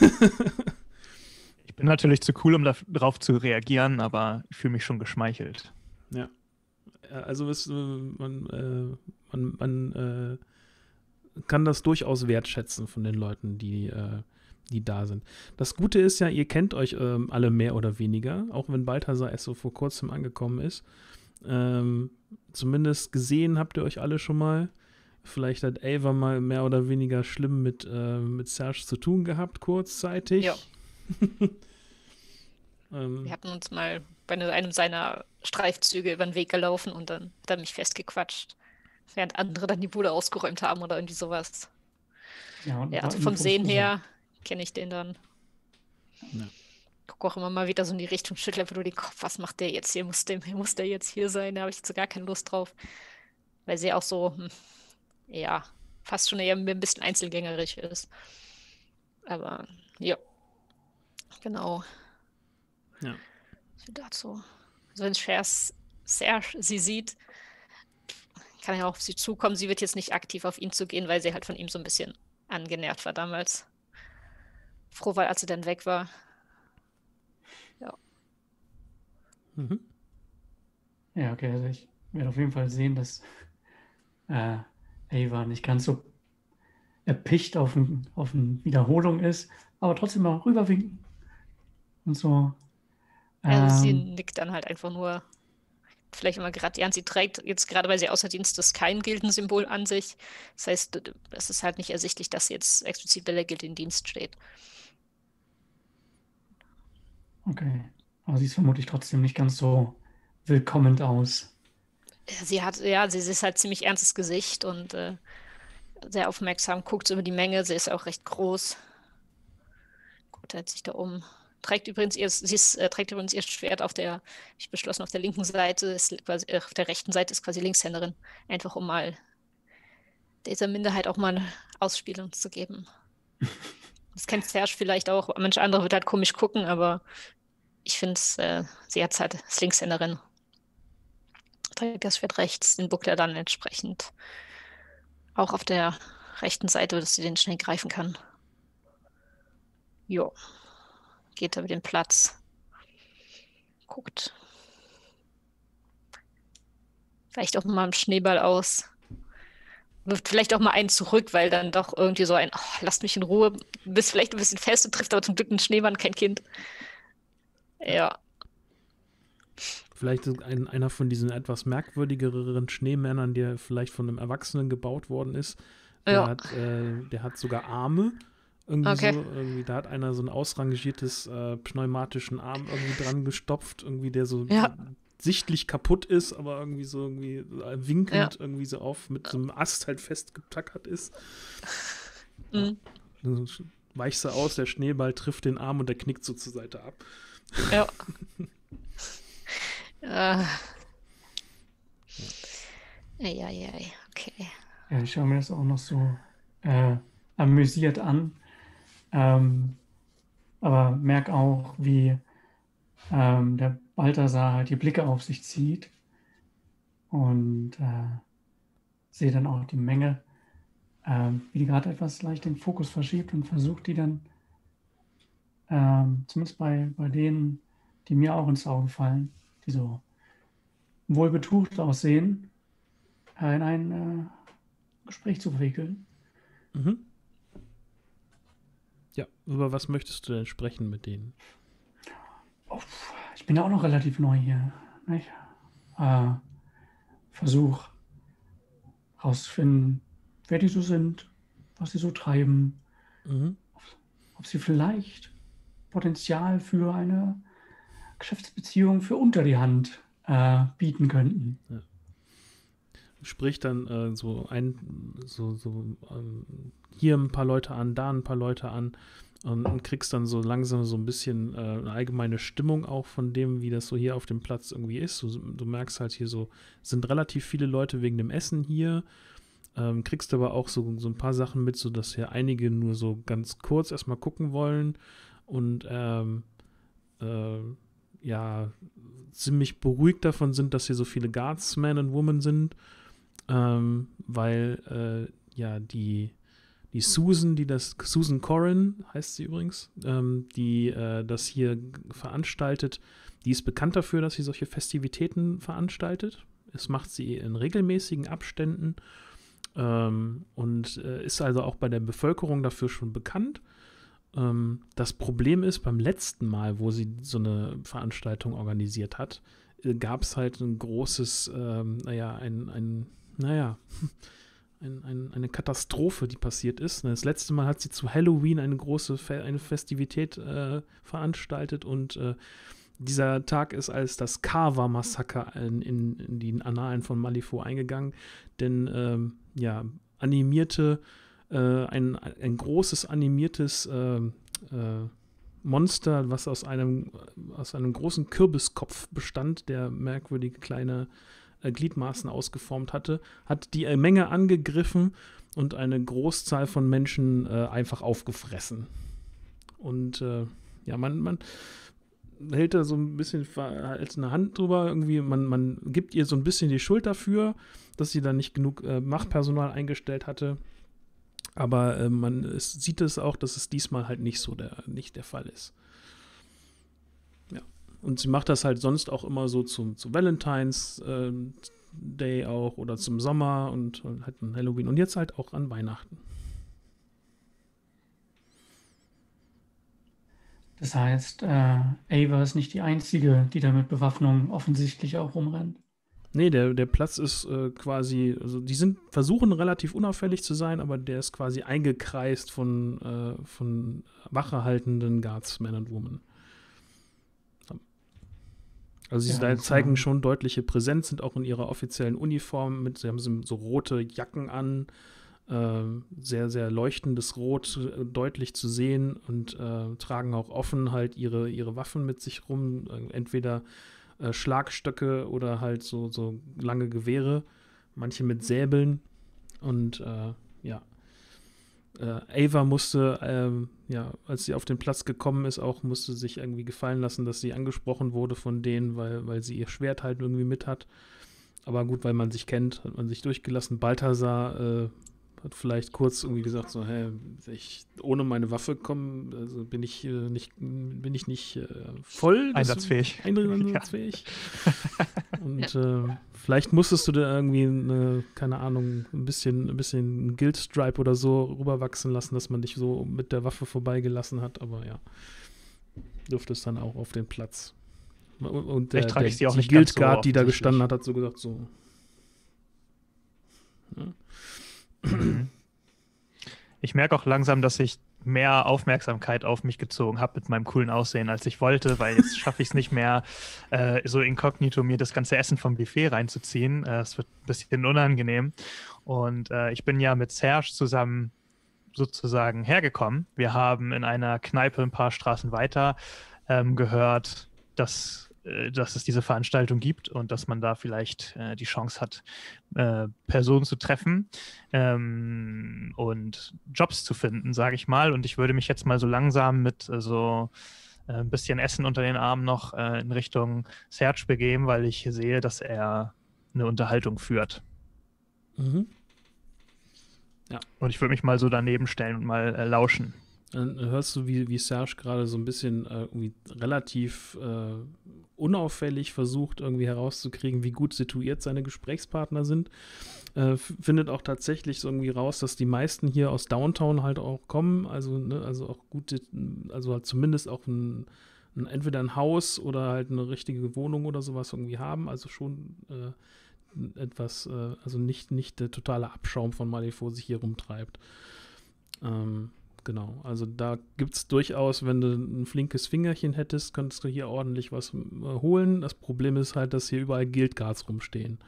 Ich bin natürlich zu cool, um darauf zu reagieren, aber ich fühle mich schon geschmeichelt. Ja. Also es, man, äh, man, man äh, kann das durchaus wertschätzen von den Leuten, die, äh, die da sind. Das Gute ist ja, ihr kennt euch ähm, alle mehr oder weniger, auch wenn Balthasar erst so vor kurzem angekommen ist. Ähm, zumindest gesehen habt ihr euch alle schon mal. Vielleicht hat Ava mal mehr oder weniger schlimm mit, äh, mit Serge zu tun gehabt, kurzzeitig. Ja. ähm, Wir hatten uns mal bei einem seiner Streifzüge über den Weg gelaufen und dann hat er mich festgequatscht, während andere dann die Bude ausgeräumt haben oder irgendwie sowas. Ja, und Ja, war also vom Infos Sehen gesucht. her kenne ich den dann. Ja. Guck auch immer mal wieder so in die Richtung, schüttle einfach nur den Kopf, was macht der jetzt hier? Muss der, muss der jetzt hier sein? Da habe ich jetzt so gar keine Lust drauf. Weil sie auch so, hm, ja, fast schon eher ein bisschen einzelgängerisch ist. Aber ja, genau. Ja. So dazu. Also wenn Serge Serge sie sieht, kann er auch auf sie zukommen. Sie wird jetzt nicht aktiv auf ihn zugehen, weil sie halt von ihm so ein bisschen angenervt war damals. Froh war, als sie dann weg war. Ja. Mhm. Ja, okay, also ich werde auf jeden Fall sehen, dass äh, Ava nicht ganz so erpicht auf, ein, auf eine Wiederholung ist, aber trotzdem mal rüberwinken und so. Also sie Ähm, nickt dann halt einfach nur. Vielleicht immer gerade, ja, sie trägt jetzt gerade, weil sie außer Dienst ist, kein Gildensymbol an sich. Das heißt, es ist halt nicht ersichtlich, dass sie jetzt explizit bei der Gilde in Dienst steht. okay, aber sie ist vermutlich trotzdem nicht ganz so willkommend aus. Sie hat, ja, sie, sie ist halt ziemlich ernstes Gesicht und äh, sehr aufmerksam, guckt so über die Menge. Sie ist auch recht groß. Guckt halt sich da um. trägt übrigens ihr, sie ist, äh, trägt übrigens ihr Schwert auf der, ich beschlossen, auf der linken Seite, ist quasi, äh, auf der rechten Seite ist quasi Linkshänderin. Einfach um mal dieser Minderheit auch mal eine Ausspielung zu geben. Das kennt Serge vielleicht auch. Manche andere wird halt komisch gucken, aber ich finde es, äh, sie hat halt als Linkshänderin. Trägt das Schwert rechts, den Buckler dann entsprechend auch auf der rechten Seite, dass sie den schnell greifen kann. Jo. Geht über den Platz. Guckt. Vielleicht auch mal einen Schneeball aus. Wirft vielleicht auch mal einen zurück, weil dann doch irgendwie so ein, oh, lasst mich in Ruhe, du bist vielleicht ein bisschen fest und trifft aber zum Glück einen Schneemann, kein Kind. Ja. Vielleicht ist ein, einer von diesen etwas merkwürdigeren Schneemännern, der vielleicht von einem Erwachsenen gebaut worden ist. Der, Ja. hat, äh, der hat sogar Arme. Irgendwie Okay. so, irgendwie, da hat einer so ein ausrangiertes äh, pneumatischen Arm irgendwie dran gestopft, irgendwie der so Ja. sichtlich kaputt ist, aber irgendwie so irgendwie äh, winkend Ja. irgendwie so auf mit so einem Ast halt festgetackert ist. Mhm. Dann weichst du aus, der Schneeball trifft den Arm und der knickt so zur Seite ab. Ja. äh. Ja, ja, okay. Ja, ich schaue mir das auch noch so äh, amüsiert an. Ähm, aber merke auch, wie ähm, der Balthasar halt die Blicke auf sich zieht und äh, sehe dann auch die Menge, ähm, wie die gerade etwas leicht den Fokus verschiebt und versucht die dann, ähm, zumindest bei, bei denen, die mir auch ins Auge fallen, die so wohlbetucht aussehen, äh, in ein äh, Gespräch zu verwickeln. Mhm. Ja, über was möchtest du denn sprechen mit denen? Oh, ich bin ja auch noch relativ neu hier. Nicht? Äh, Versuch herauszufinden, wer die so sind, was sie so treiben, Mhm. ob sie vielleicht Potenzial für eine Geschäftsbeziehung für unter die Hand äh, bieten könnten. Sprich dann äh, so ein, so, so ähm, hier ein paar Leute an, da ein paar Leute an und, und kriegst dann so langsam so ein bisschen äh, eine allgemeine Stimmung auch von dem, wie das so hier auf dem Platz irgendwie ist. Du, du merkst halt hier so, sind relativ viele Leute wegen dem Essen hier, ähm, kriegst aber auch so, so ein paar Sachen mit, so dass hier einige nur so ganz kurz erstmal gucken wollen und ähm, äh, ja, ziemlich beruhigt davon sind, dass hier so viele Guardsmen und Women sind. Ähm, weil äh, ja die, die Susan, die das, Susan Corrin heißt sie übrigens, ähm, die äh, das hier g- veranstaltet, die ist bekannt dafür, dass sie solche Festivitäten veranstaltet. Es macht sie in regelmäßigen Abständen ähm, und äh, ist also auch bei der Bevölkerung dafür schon bekannt. Ähm, das Problem ist, beim letzten Mal, wo sie so eine Veranstaltung organisiert hat, gab es halt ein großes, ähm, naja, ein, ein naja, ein, ein, eine Katastrophe, die passiert ist. Das letzte Mal hat sie zu Halloween eine große Fe eine Festivität äh, veranstaltet und äh, dieser Tag ist als das Carver-Massaker in, in, in die Annalen von Malifaux eingegangen, denn ähm, ja, animierte, äh, ein, ein großes animiertes äh, äh, Monster, was aus einem, aus einem großen Kürbiskopf bestand, der merkwürdige kleine äh, Gliedmaßen ausgeformt hatte, hat die äh, Menge angegriffen und eine Großzahl von Menschen äh, einfach aufgefressen. Und äh, ja, man, man hält da so ein bisschen als eine Hand drüber, irgendwie, man, man gibt ihr so ein bisschen die Schuld dafür, dass sie da nicht genug äh, Machtpersonal eingestellt hatte. Aber äh, man es sieht es auch, dass es diesmal halt nicht so der, nicht der Fall ist. Ja. Und sie macht das halt sonst auch immer so zum, zu Valentine's äh, Day auch oder zum Sommer und, und halt an Halloween und jetzt halt auch an Weihnachten. Das heißt, äh, Ava ist nicht die Einzige, die da mit Bewaffnung offensichtlich auch rumrennt. Nee, der, der Platz ist äh, quasi, also die sind, versuchen relativ unauffällig zu sein, aber der ist quasi eingekreist von, äh, von wachehaltenden Guardsmen und Women. Also sie Ja, da das zeigen war- schon deutliche Präsenz, sind auch in ihrer offiziellen Uniform mit, sie haben so, so rote Jacken an, äh, sehr, sehr leuchtendes Rot äh, deutlich zu sehen und äh, tragen auch offen halt ihre, ihre Waffen mit sich rum, äh, entweder äh, Schlagstöcke oder halt so, so lange Gewehre, manche mit Säbeln und äh, ja. Äh, Ava musste, ähm, ja, als sie auf den Platz gekommen ist, auch musste sich irgendwie gefallen lassen, dass sie angesprochen wurde von denen, weil, weil sie ihr Schwert halt irgendwie mit hat. Aber gut, weil man sich kennt, hat man sich durchgelassen. Balthasar äh, hat vielleicht kurz irgendwie gesagt, so, hä, ich ohne meine Waffe komme, also bin ich äh, nicht, bin ich nicht äh, voll einsatzfähig. Einsatzfähig. Und äh, vielleicht musstest du da irgendwie, eine, keine Ahnung, ein bisschen, ein bisschen Guild-Stripe oder so rüberwachsen lassen, dass man dich so mit der Waffe vorbeigelassen hat, aber ja, durftest dann auch auf den Platz. Und der, trage ich sie auch die nicht ganz so Guild-Guard, die da offensichtlich. gestanden hat, hat so gesagt, so. Ja. Ich merke auch langsam, dass ich mehr Aufmerksamkeit auf mich gezogen habe mit meinem coolen Aussehen, als ich wollte, weil jetzt schaffe ich es nicht mehr, äh, so inkognito mir das ganze Essen vom Buffet reinzuziehen. Äh, es wird ein bisschen unangenehm. Und äh, ich bin ja mit Serge zusammen sozusagen hergekommen. Wir haben in einer Kneipe ein paar Straßen weiter ähm, gehört, dass dass es diese Veranstaltung gibt und dass man da vielleicht äh, die Chance hat, äh, Personen zu treffen ähm, und Jobs zu finden, sage ich mal. Und ich würde mich jetzt mal so langsam mit äh, so äh, ein bisschen Essen unter den Armen noch äh, in Richtung Serge begeben, weil ich sehe, dass er eine Unterhaltung führt. Mhm. Ja. Und ich würde mich mal so daneben stellen und mal äh, lauschen. Dann hörst du, wie, wie Serge gerade so ein bisschen äh, irgendwie relativ äh, unauffällig versucht, irgendwie herauszukriegen, wie gut situiert seine Gesprächspartner sind. Äh, findet auch tatsächlich so irgendwie raus, dass die meisten hier aus Downtown halt auch kommen, also, ne, also auch gute, also halt zumindest auch ein, ein, entweder ein Haus oder halt eine richtige Wohnung oder sowas irgendwie haben, also schon äh, etwas, äh, also nicht, nicht der totale Abschaum von Malifaux sich hier rumtreibt. Ähm, Genau, also da gibt es durchaus, wenn du ein flinkes Fingerchen hättest, könntest du hier ordentlich was äh, holen. Das Problem ist halt, dass hier überall Guild-Guards rumstehen.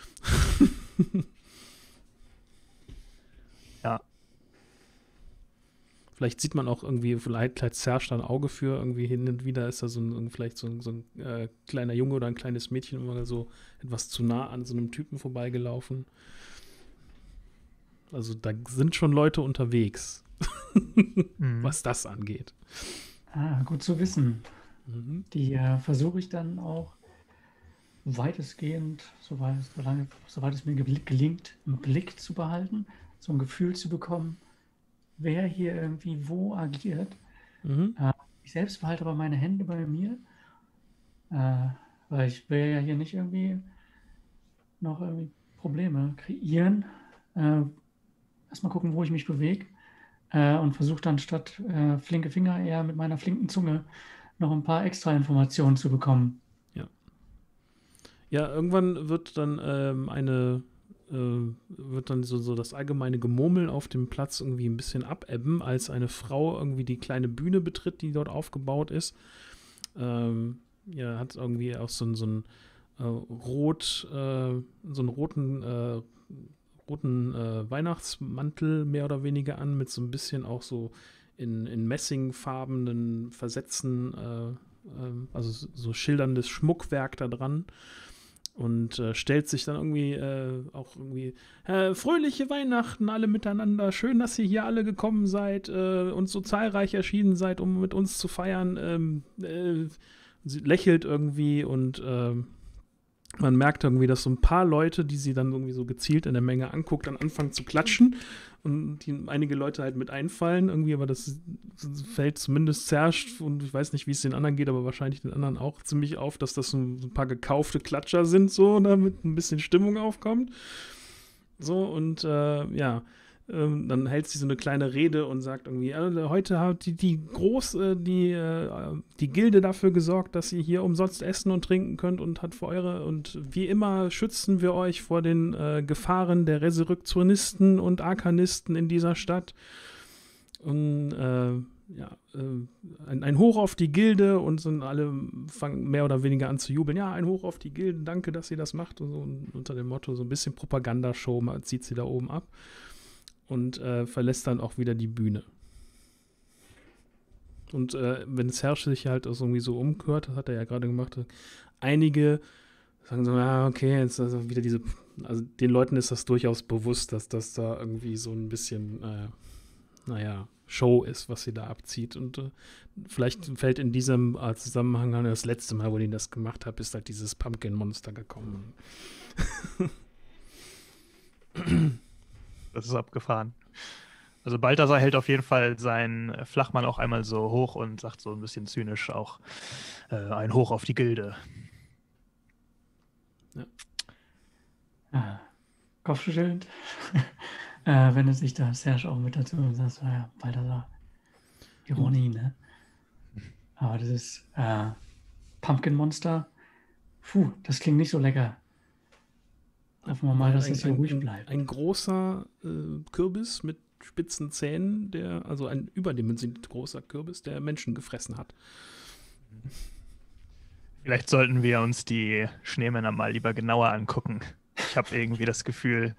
Ja. Vielleicht sieht man auch irgendwie, vielleicht hat Serge da ein Auge für, irgendwie hin und wieder ist da so ein, vielleicht so ein, so ein äh, kleiner Junge oder ein kleines Mädchen immer so etwas zu nah an so einem Typen vorbeigelaufen. Also da sind schon Leute unterwegs. Mhm. Was das angeht. Ah, gut zu wissen. Mhm. Die äh, versuche ich dann auch weitestgehend, soweit, solange, soweit es mir gel- gelingt, im Blick zu behalten, so ein Gefühl zu bekommen, wer hier irgendwie wo agiert. Mhm. Äh, ich selbst behalte aber meine Hände bei mir, äh, weil ich will ja hier nicht irgendwie noch irgendwie Probleme kreieren. Äh, erstmal gucken, wo ich mich bewege. Äh, und versuche dann statt äh, flinke Finger eher mit meiner flinken Zunge noch ein paar extra Informationen zu bekommen. Ja. Ja, irgendwann wird dann ähm, eine, äh, wird dann so, so das allgemeine Gemurmel auf dem Platz irgendwie ein bisschen abebben, als eine Frau irgendwie die kleine Bühne betritt, die dort aufgebaut ist. Ähm, ja, hat irgendwie auch so, so ein äh, rot, äh, so einen roten äh, roten äh, Weihnachtsmantel mehr oder weniger an, mit so ein bisschen auch so in, in messingfarbenen Versätzen, äh, äh, also so schilderndes Schmuckwerk da dran und äh, stellt sich dann irgendwie äh, auch irgendwie äh, fröhliche Weihnachten alle miteinander, schön, dass ihr hier alle gekommen seid äh, und so zahlreich erschienen seid, um mit uns zu feiern. Ähm, äh, sie lächelt irgendwie und ähm, man merkt irgendwie, dass so ein paar Leute, die sie dann irgendwie so gezielt in der Menge anguckt, dann anfangen zu klatschen und die, einige Leute halt mit einfallen irgendwie, aber das, das fällt zumindest Serge und ich weiß nicht, wie es den anderen geht, aber wahrscheinlich den anderen auch ziemlich auf, dass das so ein, so ein paar gekaufte Klatscher sind, so, damit ein bisschen Stimmung aufkommt. So, und äh, ja, ähm, dann hält sie so eine kleine Rede und sagt irgendwie, also heute hat die, die groß, äh, die, äh, die Gilde dafür gesorgt, dass ihr hier umsonst essen und trinken könnt und hat für eure, und wie immer schützen wir euch vor den äh, Gefahren der Resurrektionisten und Arkanisten in dieser Stadt. Und äh, ja, äh, ein, ein Hoch auf die Gilde und sind alle fangen mehr oder weniger an zu jubeln. Ja, ein Hoch auf die Gilde, danke, dass ihr das macht. Und so, und unter dem Motto, so ein bisschen Propagandashow zieht sie da oben ab. und äh, verlässt dann auch wieder die Bühne. Und äh, wenn Serge sich halt auch irgendwie so umhört, das hat er ja gerade gemacht, einige sagen so, ja, okay, jetzt also wieder diese, also den Leuten ist das durchaus bewusst, dass das da irgendwie so ein bisschen, äh, naja, Show ist, was sie da abzieht. Und äh, vielleicht fällt in diesem äh, Zusammenhang an, das letzte Mal, wo ich das gemacht habe, ist halt dieses Pumpkin-Monster gekommen. Das ist abgefahren. Also Balthasar hält auf jeden Fall seinen Flachmann auch einmal so hoch und sagt so ein bisschen zynisch auch äh, ein Hoch auf die Gilde. Ja. Ah, Kopfschüttelnd. äh, wendet sich da Serge auch mit dazu und sagt, naja, Balthasar, Ironie, ne? Aber das ist äh, Pumpkin Monster. Puh, das klingt nicht so lecker. Hoffen wir mal, dass ein, es hier ein, ruhig ein, bleibt. Ein großer äh, Kürbis mit spitzen Zähnen, der, also ein überdimensioniert großer Kürbis, der Menschen gefressen hat. Vielleicht sollten wir uns die Schneemänner mal lieber genauer angucken. Ich habe irgendwie das Gefühl,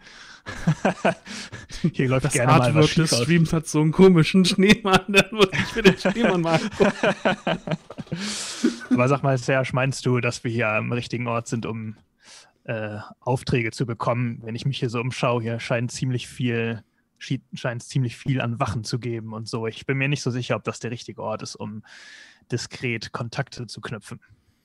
hier läuft das gerne mal was schief des schief aus. Streams hat so einen komischen Schneemann, dann muss ich mir den Schneemann mal angucken. Aber sag mal, Serge, meinst du, dass wir hier am richtigen Ort sind, um äh, Aufträge zu bekommen? Wenn ich mich hier so umschaue, hier scheint ziemlich viel scheint es ziemlich viel an Wachen zu geben und so. Ich bin mir nicht so sicher, ob das der richtige Ort ist, um diskret Kontakte zu knüpfen.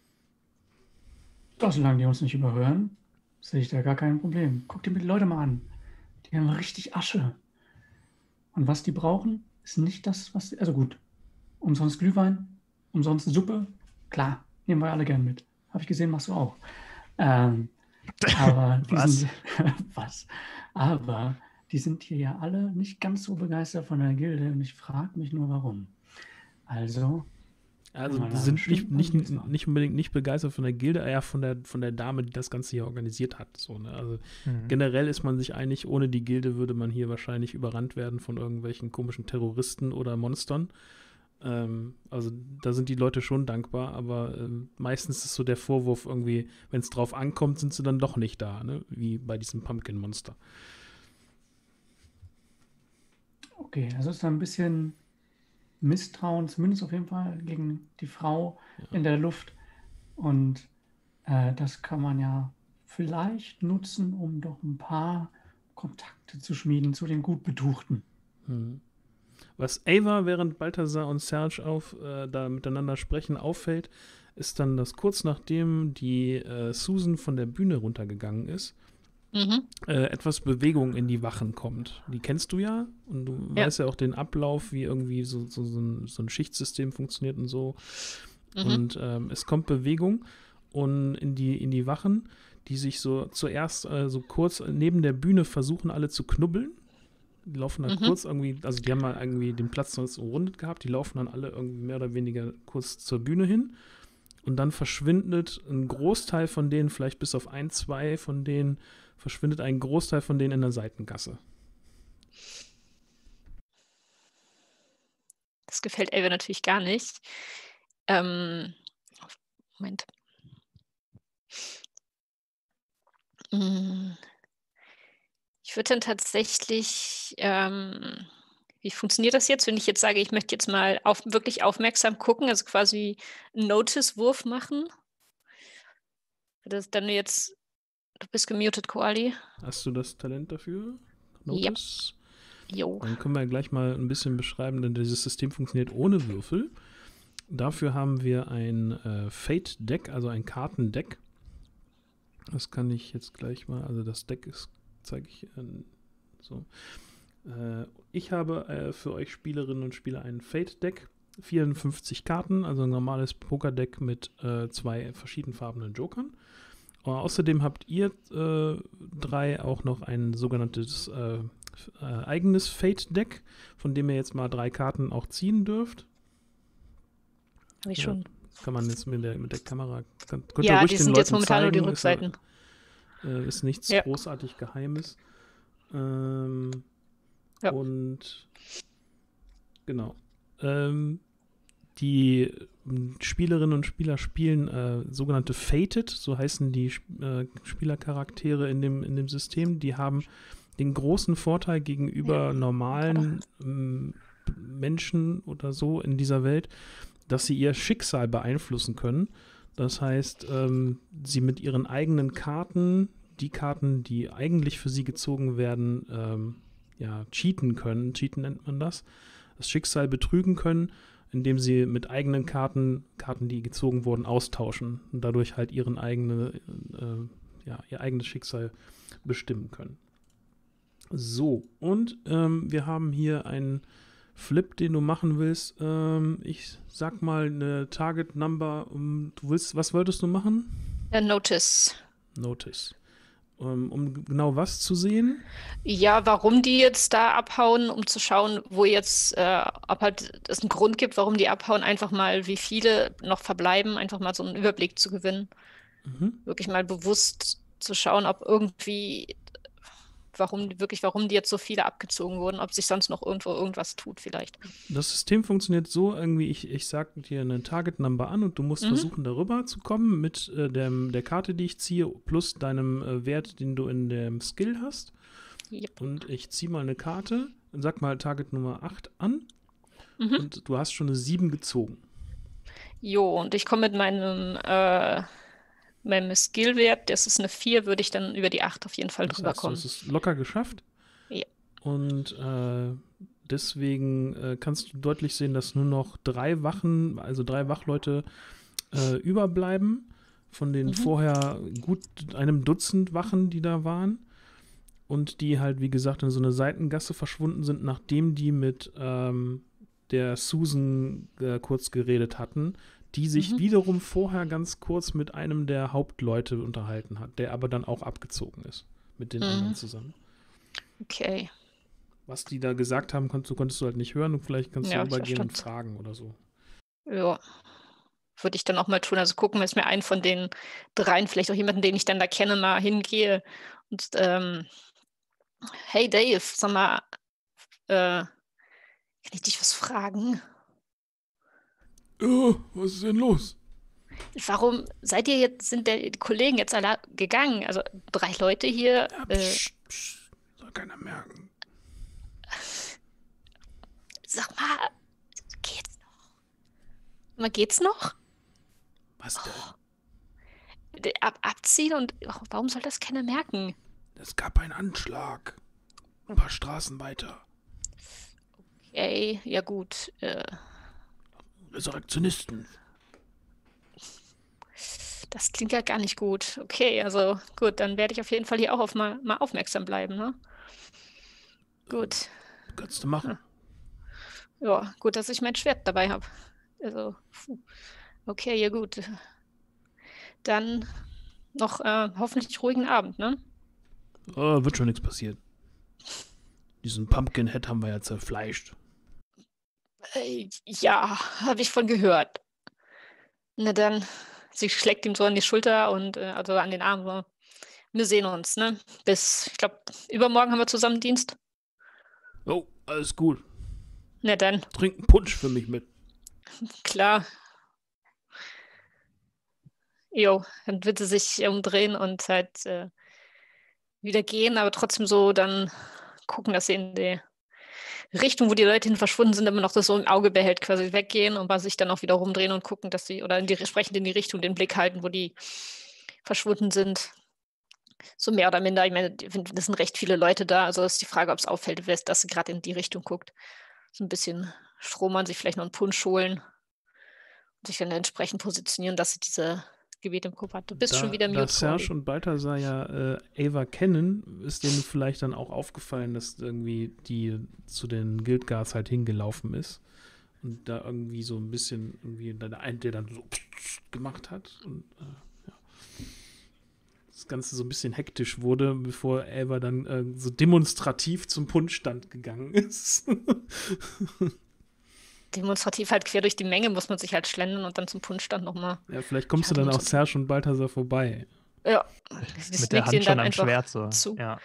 Doch, solange die uns nicht überhören, sehe ich da gar kein Problem. Guck dir die Leute mal an. Die haben richtig Asche. Und was die brauchen, ist nicht das, was... Also gut, umsonst Glühwein, umsonst Suppe, klar, nehmen wir alle gern mit. Habe ich gesehen, machst du auch. Ähm, aber die was? Sind, was? Aber die sind hier ja alle nicht ganz so begeistert von der Gilde und ich frage mich nur, warum. Also... Also Ja, die sind nicht, stimmt, nicht, das war- nicht unbedingt nicht begeistert von der Gilde, eher von der, von der Dame, die das Ganze hier organisiert hat. So, ne? Also Mhm. generell ist man sich einig, ohne die Gilde würde man hier wahrscheinlich überrannt werden von irgendwelchen komischen Terroristen oder Monstern. Ähm, also da sind die Leute schon dankbar, aber ähm, meistens ist so der Vorwurf irgendwie, wenn es drauf ankommt, sind sie dann doch nicht da, ne? Wie bei diesem Pumpkin-Monster. Okay, also ist da ein bisschen Misstrauen, zumindest auf jeden Fall gegen die Frau Ja. in der Luft. Und äh, das kann man ja vielleicht nutzen, um doch ein paar Kontakte zu schmieden zu den Gutbetuchten. Mhm. Was Ava, während Balthasar und Serge auf, äh, da miteinander sprechen, auffällt, ist dann, dass kurz nachdem die äh, Susan von der Bühne runtergegangen ist, Mhm. äh, etwas Bewegung in die Wachen kommt. Die kennst du ja und du Ja. weißt ja auch den Ablauf, wie irgendwie so, so, so, ein, so ein Schichtsystem funktioniert und so. Mhm. Und ähm, es kommt Bewegung und in die, in die Wachen, die sich so zuerst äh, so kurz neben der Bühne versuchen, alle zu knubbeln. Die laufen dann Mhm. kurz irgendwie, also die haben mal irgendwie den Platz sonst umrundet gehabt, die laufen dann alle irgendwie mehr oder weniger kurz zur Bühne hin und dann verschwindet ein Großteil von denen, vielleicht bis auf ein, zwei von denen, verschwindet ein Großteil von denen in der Seitengasse. Das gefällt Ava natürlich gar nicht. Ähm, Moment. Mm. Ich würde dann tatsächlich, ähm, wie funktioniert das jetzt, wenn ich jetzt sage, ich möchte jetzt mal auf, wirklich aufmerksam gucken, also quasi einen Notice-Wurf machen? Das dann jetzt, du bist gemutet, Koali. Hast du das Talent dafür? Ja. Notice? Jo. Dann können wir gleich mal ein bisschen beschreiben, denn dieses System funktioniert ohne Würfel. Dafür haben wir ein äh, Fate-Deck, also ein Kartendeck. Das kann ich jetzt gleich mal, also das Deck ist, zeige ich äh, so. Äh, ich habe äh, für euch Spielerinnen und Spieler ein Fate-Deck, vierundfünfzig Karten, also ein normales Pokerdeck mit äh, zwei verschiedenfarbenen Jokern. Und außerdem habt ihr äh, drei auch noch ein sogenanntes äh, äh, eigenes Fate-Deck, von dem ihr jetzt mal drei Karten auch ziehen dürft. Habe ich Ja, schon. das kann man jetzt mit der, mit der Kamera, kann, könnt ihr Ja, ruhig die den sind jetzt Leuten momentan nur die zeigen, ist ja- Rückseiten. Äh, ist nichts Ja. großartig Geheimes. Ähm, Ja. Und genau. Ähm, die m, Spielerinnen und Spieler spielen äh, sogenannte Fated, so heißen die Sp- äh, Spielercharaktere in dem, in dem System. Die haben den großen Vorteil gegenüber Ja. normalen ähm, Menschen oder so in dieser Welt, dass sie ihr Schicksal beeinflussen können. Das heißt, ähm, sie mit ihren eigenen Karten, die Karten, die eigentlich für sie gezogen werden, ähm, ja, cheaten können. Cheaten nennt man das. Das Schicksal betrügen können, indem sie mit eigenen Karten, Karten, die gezogen wurden, austauschen und dadurch halt ihren eigene, äh, ja, ihr eigenes Schicksal bestimmen können. So, und ähm, wir haben hier einen Flip, den du machen willst. Ähm, ich sag mal eine Target Number. Um, du willst, was wolltest du machen? Ja, Notice. Notice. Um, um genau was zu sehen? Ja, warum die jetzt da abhauen, um zu schauen, wo jetzt, äh, ob halt es einen Grund gibt, warum die abhauen, einfach mal, wie viele noch verbleiben, einfach mal so einen Überblick zu gewinnen. Mhm. Wirklich mal bewusst zu schauen, ob irgendwie, warum, wirklich, warum die jetzt so viele abgezogen wurden, ob sich sonst noch irgendwo irgendwas tut vielleicht. Das System funktioniert so, irgendwie, ich, ich sag dir eine Target Number an und du musst Mhm. versuchen, darüber zu kommen mit äh, dem, der Karte, die ich ziehe, plus deinem äh, Wert, den du in dem Skill hast. Yep. Und ich ziehe mal eine Karte und sag mal Target Nummer acht an Mhm. und du hast schon eine sieben gezogen. Jo, und ich komme mit meinem, äh, meinem Skillwert, das ist eine vier, würde ich dann über die acht auf jeden Fall Das drüber heißt, du kommen. hast es locker geschafft. Ja. Und äh, deswegen äh, kannst du deutlich sehen, dass nur noch drei Wachen, also drei Wachleute äh, überbleiben von den Mhm. vorher gut einem Dutzend Wachen, die da waren. Und die halt, wie gesagt, in so eine Seitengasse verschwunden sind, nachdem die mit ähm, der Susan äh, kurz geredet hatten, die sich Mhm. wiederum vorher ganz kurz mit einem der Hauptleute unterhalten hat, der aber dann auch abgezogen ist mit den Mhm. anderen zusammen. Okay. Was die da gesagt haben, konntest, konntest du halt nicht hören und vielleicht kannst Ja, du ich übergehen und verstand. fragen oder so. Ja, würde ich dann auch mal tun. Also gucken, wenn es mir einen von den dreien, vielleicht auch jemanden, den ich dann da kenne, mal hingehe und ähm, hey Dave, sag mal, äh, kann ich dich was fragen? Ja, was ist denn los? Warum seid ihr jetzt, sind der, die Kollegen jetzt alle gegangen? Also drei Leute hier. Ja, Äh, psch, psch, soll keiner merken. sag mal, geht's noch? Mal geht's noch? Was denn? D- Ab, abziehen und oh, warum soll das keiner merken? Es gab einen Anschlag. Ein paar Straßen weiter. Okay, ja gut. Äh, Resurrektionisten. das klingt ja gar nicht gut. Okay, also gut, dann werde ich auf jeden Fall hier auch auf mal, mal aufmerksam bleiben, ne? Gut. Kannst du machen. Ja, gut, dass ich mein Schwert dabei habe. Also, puh. Okay, ja gut. Dann noch äh, hoffentlich ruhigen Abend, ne? Oh, wird schon nichts passieren. Diesen Pumpkinhead haben wir ja zerfleischt. Äh, ja, habe ich von gehört. Na dann, sie schlägt ihm so an die Schulter und äh, also an den Arm. So. Wir sehen uns, ne? Bis, ich glaube, übermorgen haben wir zusammen Dienst. Oh, alles gut. Na dann, Trink einen Punsch für mich mit. klar. Jo, dann wird sie sich umdrehen und halt äh, wieder gehen, aber trotzdem so dann gucken, dass sie in die Richtung, wo die Leute hin verschwunden sind, immer noch das so im Auge behält, quasi weggehen und bei sich dann auch wieder rumdrehen und gucken, dass sie, oder in die, entsprechend in die Richtung den Blick halten, wo die verschwunden sind. So mehr oder minder, ich meine, das sind recht viele Leute da, also ist die Frage, ob es auffällt, dass sie gerade in die Richtung guckt. So ein bisschen stromern, sich vielleicht noch einen Punsch holen und sich dann entsprechend positionieren, dass sie diese Gebiet im Kopf hat. Du bist da, schon wieder Da mute, Serge Cordy. und Balthasar ja äh, Ava kennen, ist denen vielleicht dann auch aufgefallen, dass irgendwie die zu den Guildguards halt hingelaufen ist und da irgendwie so ein bisschen irgendwie der eine, der dann so gemacht hat und äh, ja. Das Ganze so ein bisschen hektisch wurde, bevor Ava dann äh, so demonstrativ zum Punschstand gegangen ist. Demonstrativ halt quer durch die Menge muss man sich halt schlendern und dann zum Punschstand nochmal. Ja, vielleicht kommst Ja, du dann auch demonstrativ. Serge und Balthasar vorbei. Ja, Mit der Hand schon am Schwert so. zu. Ja.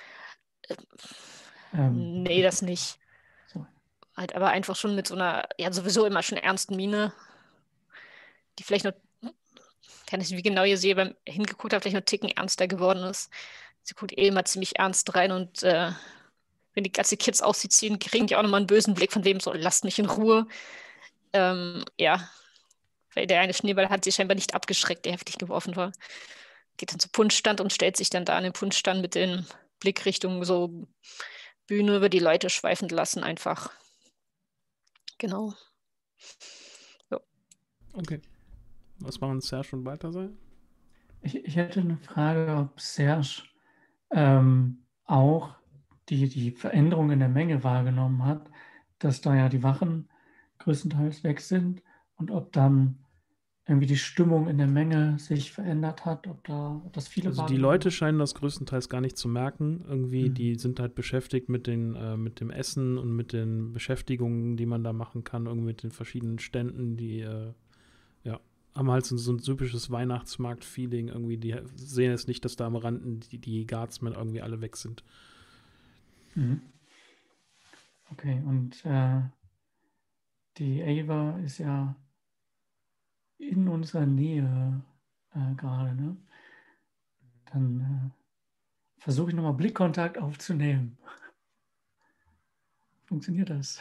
Ähm, Nee, das nicht. so. Halt aber einfach schon mit so einer, ja, sowieso immer schon ernsten Miene, die vielleicht noch, kann ich nicht, wie genau ihr sie beim hingeguckt habt, vielleicht noch einen Ticken ernster geworden ist. Sie guckt eh immer ziemlich ernst rein und äh, wenn die ganzen Kids auf sie ziehen, kriegen die auch nochmal einen bösen Blick von wem so, lasst mich in Ruhe. Ähm, ja, weil der eine Schneeball hat sie scheinbar nicht abgeschreckt, der heftig geworfen war. Geht dann zum Punschstand und stellt sich dann da an den Punschstand mit den Blickrichtungen so Bühne über die Leute schweifend lassen, einfach. Genau. Ja. Okay. Was machen Serge und Balthasar? Ich, ich hätte eine Frage, ob Serge ähm, auch die, die Veränderung in der Menge wahrgenommen hat, dass da ja die Wachen größtenteils weg sind und ob dann irgendwie die Stimmung in der Menge sich verändert hat, ob da ob das viele Also die wahrgenommen Leute haben. scheinen das größtenteils gar nicht zu merken. Irgendwie, Mhm. die sind halt beschäftigt mit, den, äh, mit dem Essen und mit den Beschäftigungen, die man da machen kann, irgendwie mit den verschiedenen Ständen, die äh, ja, haben halt so, so ein typisches Weihnachtsmarkt-Feeling irgendwie. Die sehen jetzt nicht, dass da am Rand die, die Guardsmen irgendwie alle weg sind. Mhm. Okay, und äh, die Ava ist ja in unserer Nähe äh, gerade, ne? Dann äh, versuche ich nochmal Blickkontakt aufzunehmen. Funktioniert das?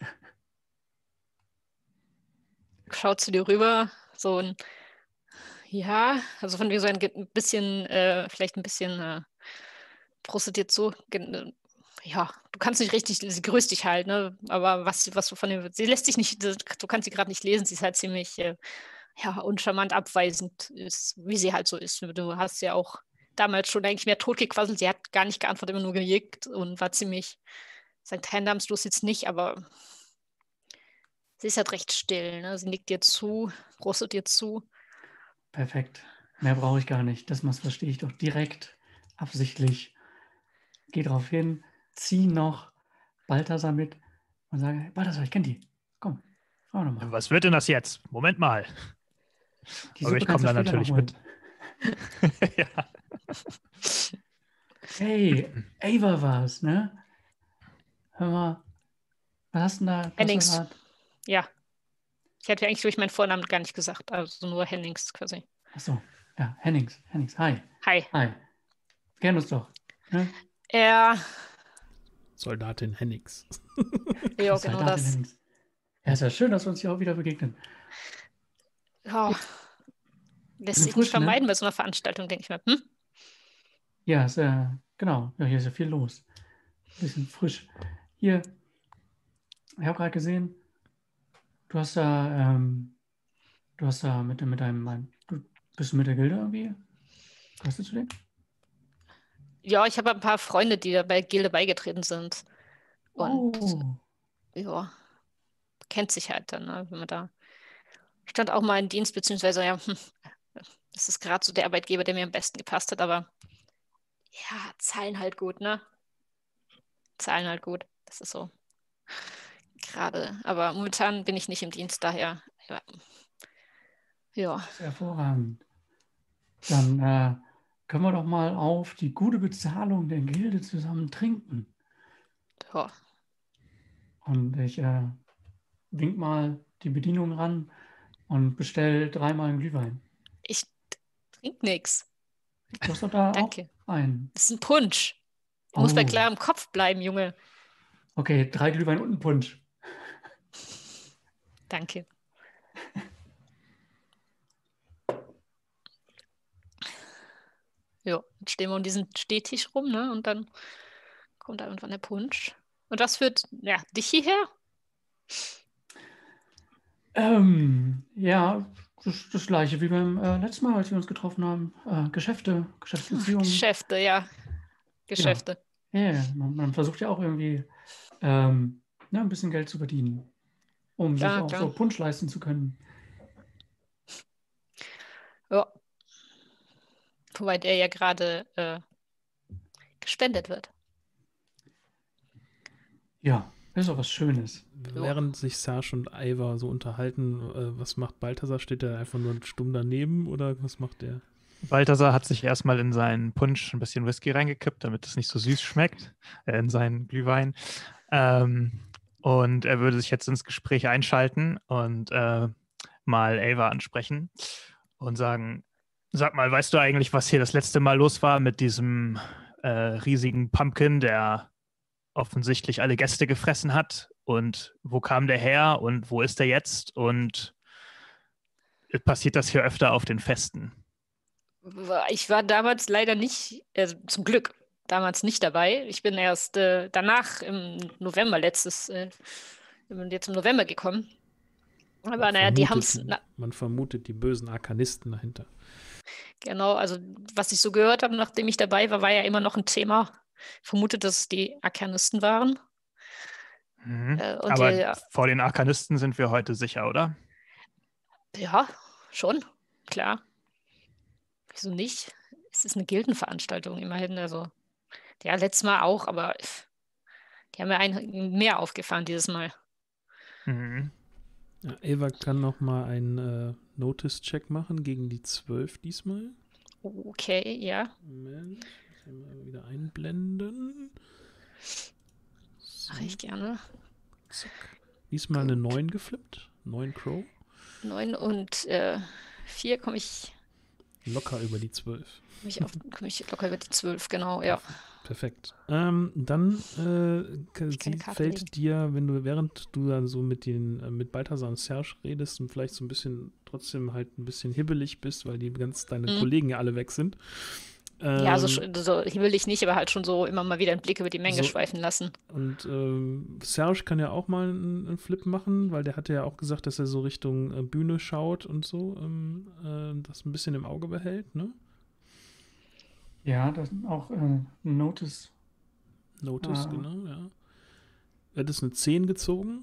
Schaut zu dir rüber, so ein, ja, also von wegen so ein ge- ein bisschen, äh, vielleicht ein bisschen äh, prostet jetzt so, gen- ja, du kannst nicht richtig, sie grüßt dich halt, ne, aber was, was du von dem, sie lässt sich nicht, du kannst sie gerade nicht lesen, sie ist halt ziemlich, äh, ja, uncharmant abweisend, ist, wie sie halt so ist. Du hast ja auch damals schon eigentlich mehr totgequasselt, sie hat gar nicht geantwortet, immer nur gejickt und war ziemlich, sagt, teilnahmslos jetzt nicht, aber sie ist halt recht still, ne, sie nickt dir zu, prostet dir zu. Perfekt. Mehr brauche ich gar nicht. Das was verstehe ich doch direkt, absichtlich. Geh drauf hin, zieh noch Balthasar mit und sage, hey, Balthasar, ich kenne die. Komm, fragen wir mal. Was wird denn das jetzt? Moment mal. Die Aber Suppe ich kannst komme du dann später noch natürlich holen. mit. Ja. Hey, Ava war's, ne? Hör mal, was hast du denn da? Du hast Hennings, da grad- ja. Ich hätte eigentlich durch meinen Vornamen gar nicht gesagt, also nur Hennings quasi. Ach so, ja, Hennings, Hennings, hi. Hi. Hi. Wir kennen uns doch. Ne? Ja, Soldatin Hennings. ja, genau Soldatin das. Hennings. Ja, ist ja schön, dass wir uns hier auch wieder begegnen. Ja, lässt Bisschen sich nicht frisch, ne? vermeiden bei so einer Veranstaltung, denke ich mir. Hm? Ja, ist, äh, genau. Ja, hier ist ja viel los. Bisschen frisch. Hier, ich habe gerade gesehen, du hast da, ähm, du hast da mit, mit deinem Mann, du bist du mit der Gilde irgendwie? Gehörst du zu denen? Ja, ich habe ein paar Freunde, die da bei Gilde beigetreten sind. Und Oh, ja, kennt sich halt dann, ne, wenn man da stand auch mal in Dienst, beziehungsweise ja, hm, das ist gerade so der Arbeitgeber, der mir am besten gepasst hat, aber ja, zahlen halt gut, ne? Zahlen halt gut. Das ist so gerade. Aber momentan bin ich nicht im Dienst, daher, ja. Ja, das ist hervorragend. Dann äh, können wir doch mal auf die gute Bezahlung der Gilde zusammen trinken. ja. Und ich äh, wink mal die Bedienung ran und bestell dreimal einen Glühwein. Ich trinke nichts. Du hast doch da auch Danke. einen. Das ist ein Punsch. Du musst bei Oh, klarem Kopf bleiben, Junge. okay, drei Glühwein und ein Punsch. Danke. Ja, jetzt stehen wir um diesen Stehtisch rum, ne? Und dann kommt da irgendwann der Punsch. Und was führt, ja, dich hierher? Ähm, ja, das, das gleiche wie beim äh, letzten Mal, als wir uns getroffen haben. Äh, Geschäfte, Ach, Geschäftsbeziehungen. Geschäfte, ja. Geschäfte. Ja, ja, man, man versucht ja auch irgendwie ähm, ne, ein bisschen Geld zu verdienen, um sich Klar, auch klar. so Punsch leisten zu können. Ja. Wobei der ja gerade äh, gespendet wird. Ja, ist auch was Schönes. Ja. Während sich Serge und Ivar so unterhalten, äh, was macht Balthasar? Steht der einfach nur stumm daneben oder was macht der? Balthasar hat sich erstmal in seinen Punsch ein bisschen Whisky reingekippt, damit es nicht so süß schmeckt, äh, in seinen Glühwein. Ähm, und er würde sich jetzt ins Gespräch einschalten und äh, mal Ava ansprechen und sagen, sag mal, weißt du eigentlich, was hier das letzte Mal los war mit diesem äh, riesigen Pumpkin, der offensichtlich alle Gäste gefressen hat. Und wo kam der her und wo ist er jetzt? Und passiert das hier öfter auf den Festen? Ich war damals leider nicht, äh, zum Glück, damals nicht dabei. Ich bin erst äh, danach im November letztes, äh, jetzt im November gekommen. Aber Man naja, die vermutet, haben es, man vermutet die bösen Arkanisten dahinter. genau, also was ich so gehört habe, nachdem ich dabei war, war ja immer noch ein Thema. Ich vermute, dass es die Arkanisten waren. Mhm. Äh, und Aber die, vor den Arkanisten sind wir heute sicher, oder? ja, schon, klar. Wieso nicht? Es ist eine Gildenveranstaltung immerhin. Also, ja, letztes Mal auch, aber die haben ja ein mehr aufgefahren dieses Mal. Mhm. Ja, Ava kann noch mal einen äh, Notice-Check machen gegen die zwölf diesmal. Okay, ja. Moment, muss ich mal wieder einblenden. So, Mache ich gerne. zack. Diesmal eine neun geflippt. neun Crow. neun und äh, vier komme ich, Locker über die zwölf. komm ich, auf, komm ich locker über die zwölf, genau, ja. Perfekt. Ähm, dann äh, k- Ich kann sie, eine Karte fällt legen. dir, wenn du, während du dann so mit den, äh, mit Balthasar und Serge redest und vielleicht so ein bisschen, trotzdem halt ein bisschen hibbelig bist, weil die ganz deine Mhm. Kollegen ja alle weg sind. Ja, also Ähm, sch- so will ich nicht, aber halt schon so immer mal wieder einen Blick über die Menge So- schweifen lassen. Und ähm, Serge kann ja auch mal einen, einen Flip machen, weil der hatte ja auch gesagt, dass er so Richtung äh, Bühne schaut und so, ähm, äh, das ein bisschen im Auge behält, ne? Ja, das sind auch äh, Notice. Notice, Ah. genau, ja. Er hat es eine zehn gezogen.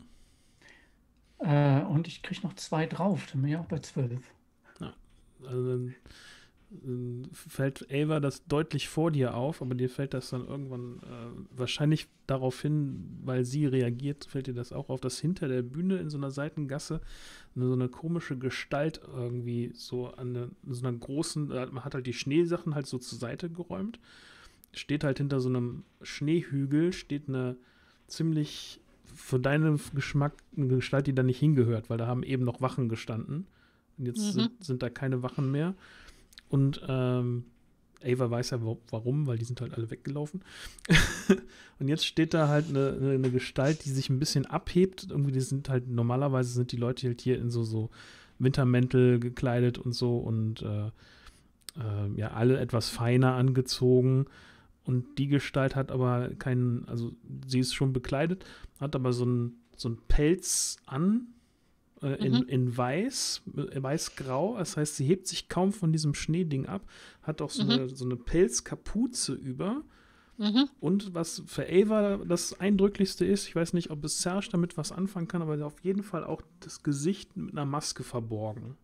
Äh, und ich kriege noch zwei drauf, dann bin ich auch bei zwölf. Also dann, dann fällt Ava das deutlich vor dir auf, aber dir fällt das dann irgendwann äh, wahrscheinlich darauf hin, weil sie reagiert, fällt dir das auch auf, dass hinter der Bühne in so einer Seitengasse eine, so eine komische Gestalt irgendwie so an eine, so einer großen, äh, man hat halt die Schneesachen halt so zur Seite geräumt, steht halt hinter so einem Schneehügel, steht eine ziemlich für deinen Geschmack eine Gestalt, die da nicht hingehört, weil da haben eben noch Wachen gestanden. Und jetzt Mhm. sind, sind da keine Wachen mehr. Und ähm, Ava weiß ja wa- warum, weil die sind halt alle weggelaufen. Und jetzt steht da halt eine, eine, eine Gestalt, die sich ein bisschen abhebt. Irgendwie, die sind halt, normalerweise sind die Leute halt hier in so, so Wintermäntel gekleidet und so und äh, äh, ja, alle etwas feiner angezogen. Und die Gestalt hat aber keinen, also sie ist schon bekleidet, hat aber so einen so einen Pelz an, äh, in, Mhm. in weiß, äh, weiß-grau. Das heißt, sie hebt sich kaum von diesem Schneeding ab, hat auch so, Mhm. eine, so eine Pelzkapuze über. Mhm. Und was für Ava das Eindrücklichste ist, ich weiß nicht, ob es Serge damit was anfangen kann, aber auf jeden Fall auch das Gesicht mit einer Maske verborgen.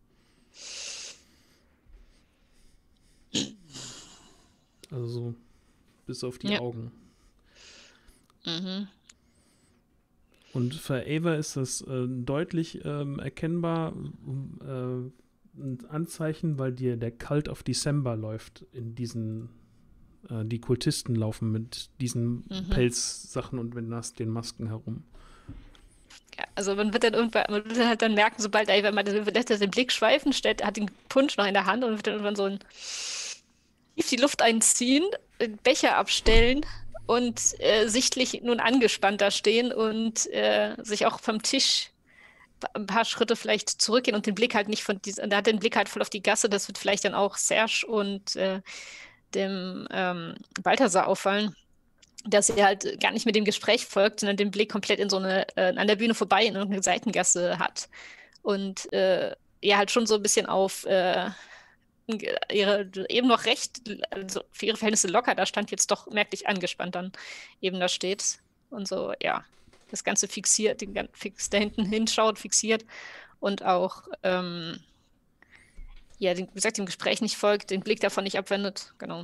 Also so bis auf die Ja. Augen. Mhm. Und für Ava ist das äh, deutlich ähm, erkennbar äh, ein Anzeichen, weil dir der Cult of December läuft in diesen, äh, die Kultisten laufen mit diesen Mhm. Pelzsachen und mit nas- den Masken herum. Ja, also man wird dann irgendwann, man wird halt dann merken, sobald er, wenn man lässt er den Blick schweifen, stellt, hat den Punsch noch in der Hand und wird dann irgendwann so ein tief die Luft einziehen, den Becher abstellen und äh, sichtlich nun angespannt da stehen und äh, sich auch vom Tisch ein paar Schritte vielleicht zurückgehen und den Blick halt nicht von diesem, der hat den Blick halt voll auf die Gasse, das wird vielleicht dann auch Serge und äh, dem ähm, Balthasar auffallen, dass er halt gar nicht mit dem Gespräch folgt, sondern den Blick komplett in so eine, äh, an der Bühne vorbei in irgendeine Seitengasse hat. Und äh, ja, halt schon so ein bisschen auf äh, ihre eben noch recht, also für ihre Verhältnisse locker da stand, jetzt doch merklich angespannt dann eben da steht. Und so, ja, das Ganze fixiert, den, gan- fix, da hinten hinschaut, fixiert und auch, ähm, ja, den, wie gesagt, dem Gespräch nicht folgt, den Blick davon nicht abwendet. Genau.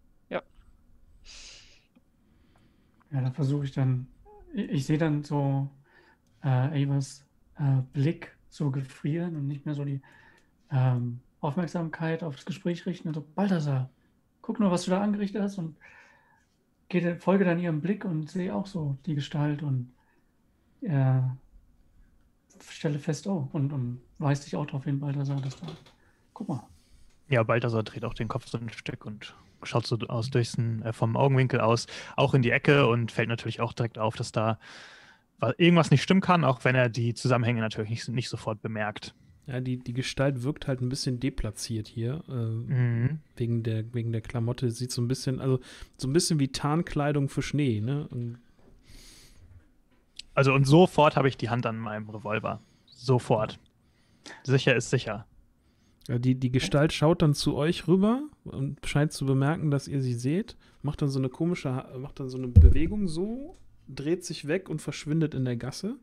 Ja, da versuche ich dann, ich, ich sehe dann so äh, Avas äh, Blick so gefrieren und nicht mehr so die ähm, Aufmerksamkeit auf das Gespräch richten. Und so, Balthasar, guck nur, was du da angerichtet hast und gehe, folge dann ihrem Blick und sehe auch so die Gestalt und äh, stelle fest, oh, und, und weist dich auch darauf hin, Balthasar, dass da, guck mal. Ja, Balthasar dreht auch den Kopf so ein Stück und schaut so aus durchs, äh, vom Augenwinkel aus auch in die Ecke und fällt natürlich auch direkt auf, dass da irgendwas nicht stimmen kann, auch wenn er die Zusammenhänge natürlich nicht, nicht sofort bemerkt. Ja, die, die Gestalt wirkt halt ein bisschen deplatziert hier. Äh, Mhm. wegen, der, wegen der Klamotte. Sieht so ein bisschen, also so ein bisschen wie Tarnkleidung für Schnee, ne? Und Also und sofort habe ich die Hand an meinem Revolver. Sofort. Sicher ist sicher. ja, die, die Gestalt schaut dann zu euch rüber und scheint zu bemerken, dass ihr sie seht. Macht dann so eine komische, macht dann so eine Bewegung so, dreht sich weg und verschwindet in der Gasse.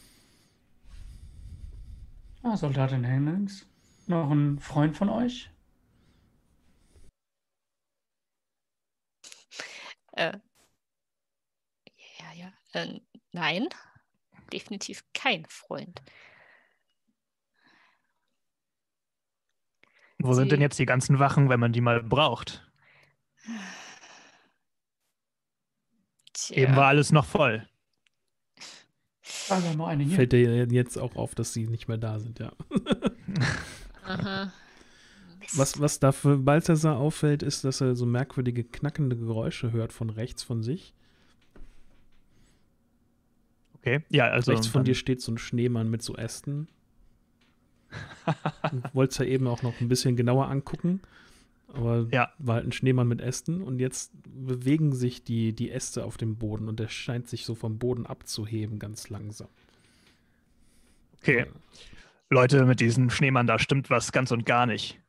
Ah, Soldatin Hennings. Noch ein Freund von euch? Äh, ja, ja. Äh, nein, definitiv kein Freund. Wo sind Sie- denn jetzt die ganzen Wachen, wenn man die mal braucht? Tja, Eben war alles noch voll. Da wir mal eine hier. Fällt dir jetzt auch auf, dass sie nicht mehr da sind, ja. aha. Mist. Was, was da für Balthasar auffällt, ist, dass er so merkwürdige, knackende Geräusche hört von rechts von sich. Okay, ja, also rechts von dann- dir steht so ein Schneemann mit so Ästen. Wolltest ja eben auch noch ein bisschen genauer angucken, aber Ja. war halt ein Schneemann mit Ästen und jetzt bewegen sich die, die Äste auf dem Boden und der scheint sich so vom Boden abzuheben, ganz langsam. Okay, Leute, mit diesem Schneemann, da stimmt was ganz und gar nicht.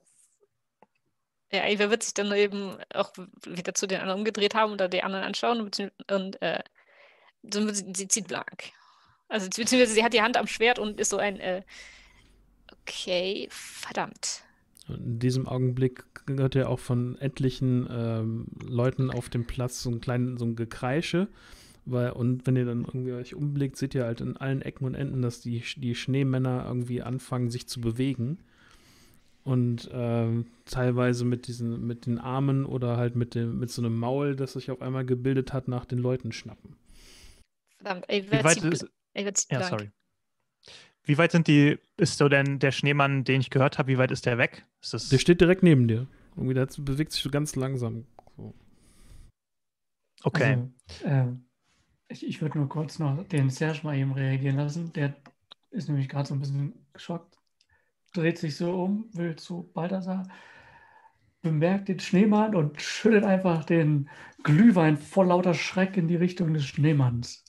Ja, Eva wird sich dann eben auch wieder zu den anderen umgedreht haben oder die anderen anschauen und, und äh, so wird sie, sie zieht blank. Also beziehungsweise sie hat die Hand am Schwert und ist so ein äh, okay, verdammt. Und in diesem Augenblick hört ihr auch von etlichen ähm, Leuten auf dem Platz so ein kleines, so ein Gekreische. Weil, und wenn ihr dann irgendwie euch umblickt, seht ihr halt in allen Ecken und Enden, dass die, die Schneemänner irgendwie anfangen, sich zu bewegen. Und ähm, teilweise mit diesen, mit den Armen oder halt mit dem, mit so einem Maul, das sich auf einmal gebildet hat, nach den Leuten schnappen. Verdammt, Eva Wie weit zieht, bl- ist, Eva zieht ja, blank. sorry. Wie weit sind die, ist so denn der Schneemann, den ich gehört habe, wie weit ist der weg? Ist das, Der steht direkt neben dir. Irgendwie, der bewegt sich so ganz langsam. So. okay. Also, äh, ich ich würde nur kurz noch den Serge mal eben reagieren lassen. Der ist nämlich gerade so ein bisschen geschockt, dreht sich so um, will zu Balthasar, bemerkt den Schneemann und schüttet einfach den Glühwein vor lauter Schreck in die Richtung des Schneemanns.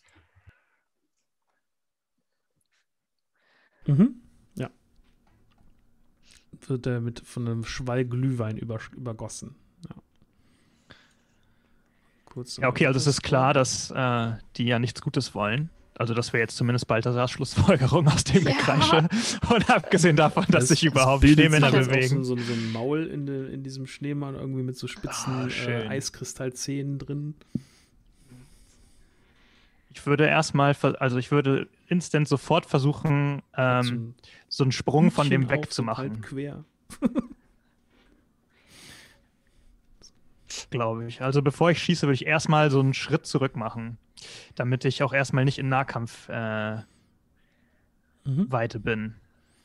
Mhm. Ja. Wird er mit von einem Schwall Glühwein über, übergossen. Ja. Kurz Ja, okay, also es ist klar, dass äh, die ja nichts Gutes wollen. Also das wäre jetzt zumindest Balthasars Schlussfolgerung aus dem Ja. Gekreische. Und abgesehen davon, dass Es- sich es überhaupt bildet Schneemänner sich jetzt auch bewegen. So, so, so ein Maul in, de, in diesem Schneemann irgendwie mit so spitzen Ah, äh, schön. Eiskristallzähnen drin. Ich würde erstmal, ver- also ich würde instant sofort versuchen, ähm, so ein so einen Sprung von dem Hütchen auf und wegzumachen, Halb quer. glaube ich. Also bevor ich schieße, würde ich erstmal so einen Schritt zurück machen, damit ich auch erstmal nicht in Nahkampf äh, Mhm. Weite bin.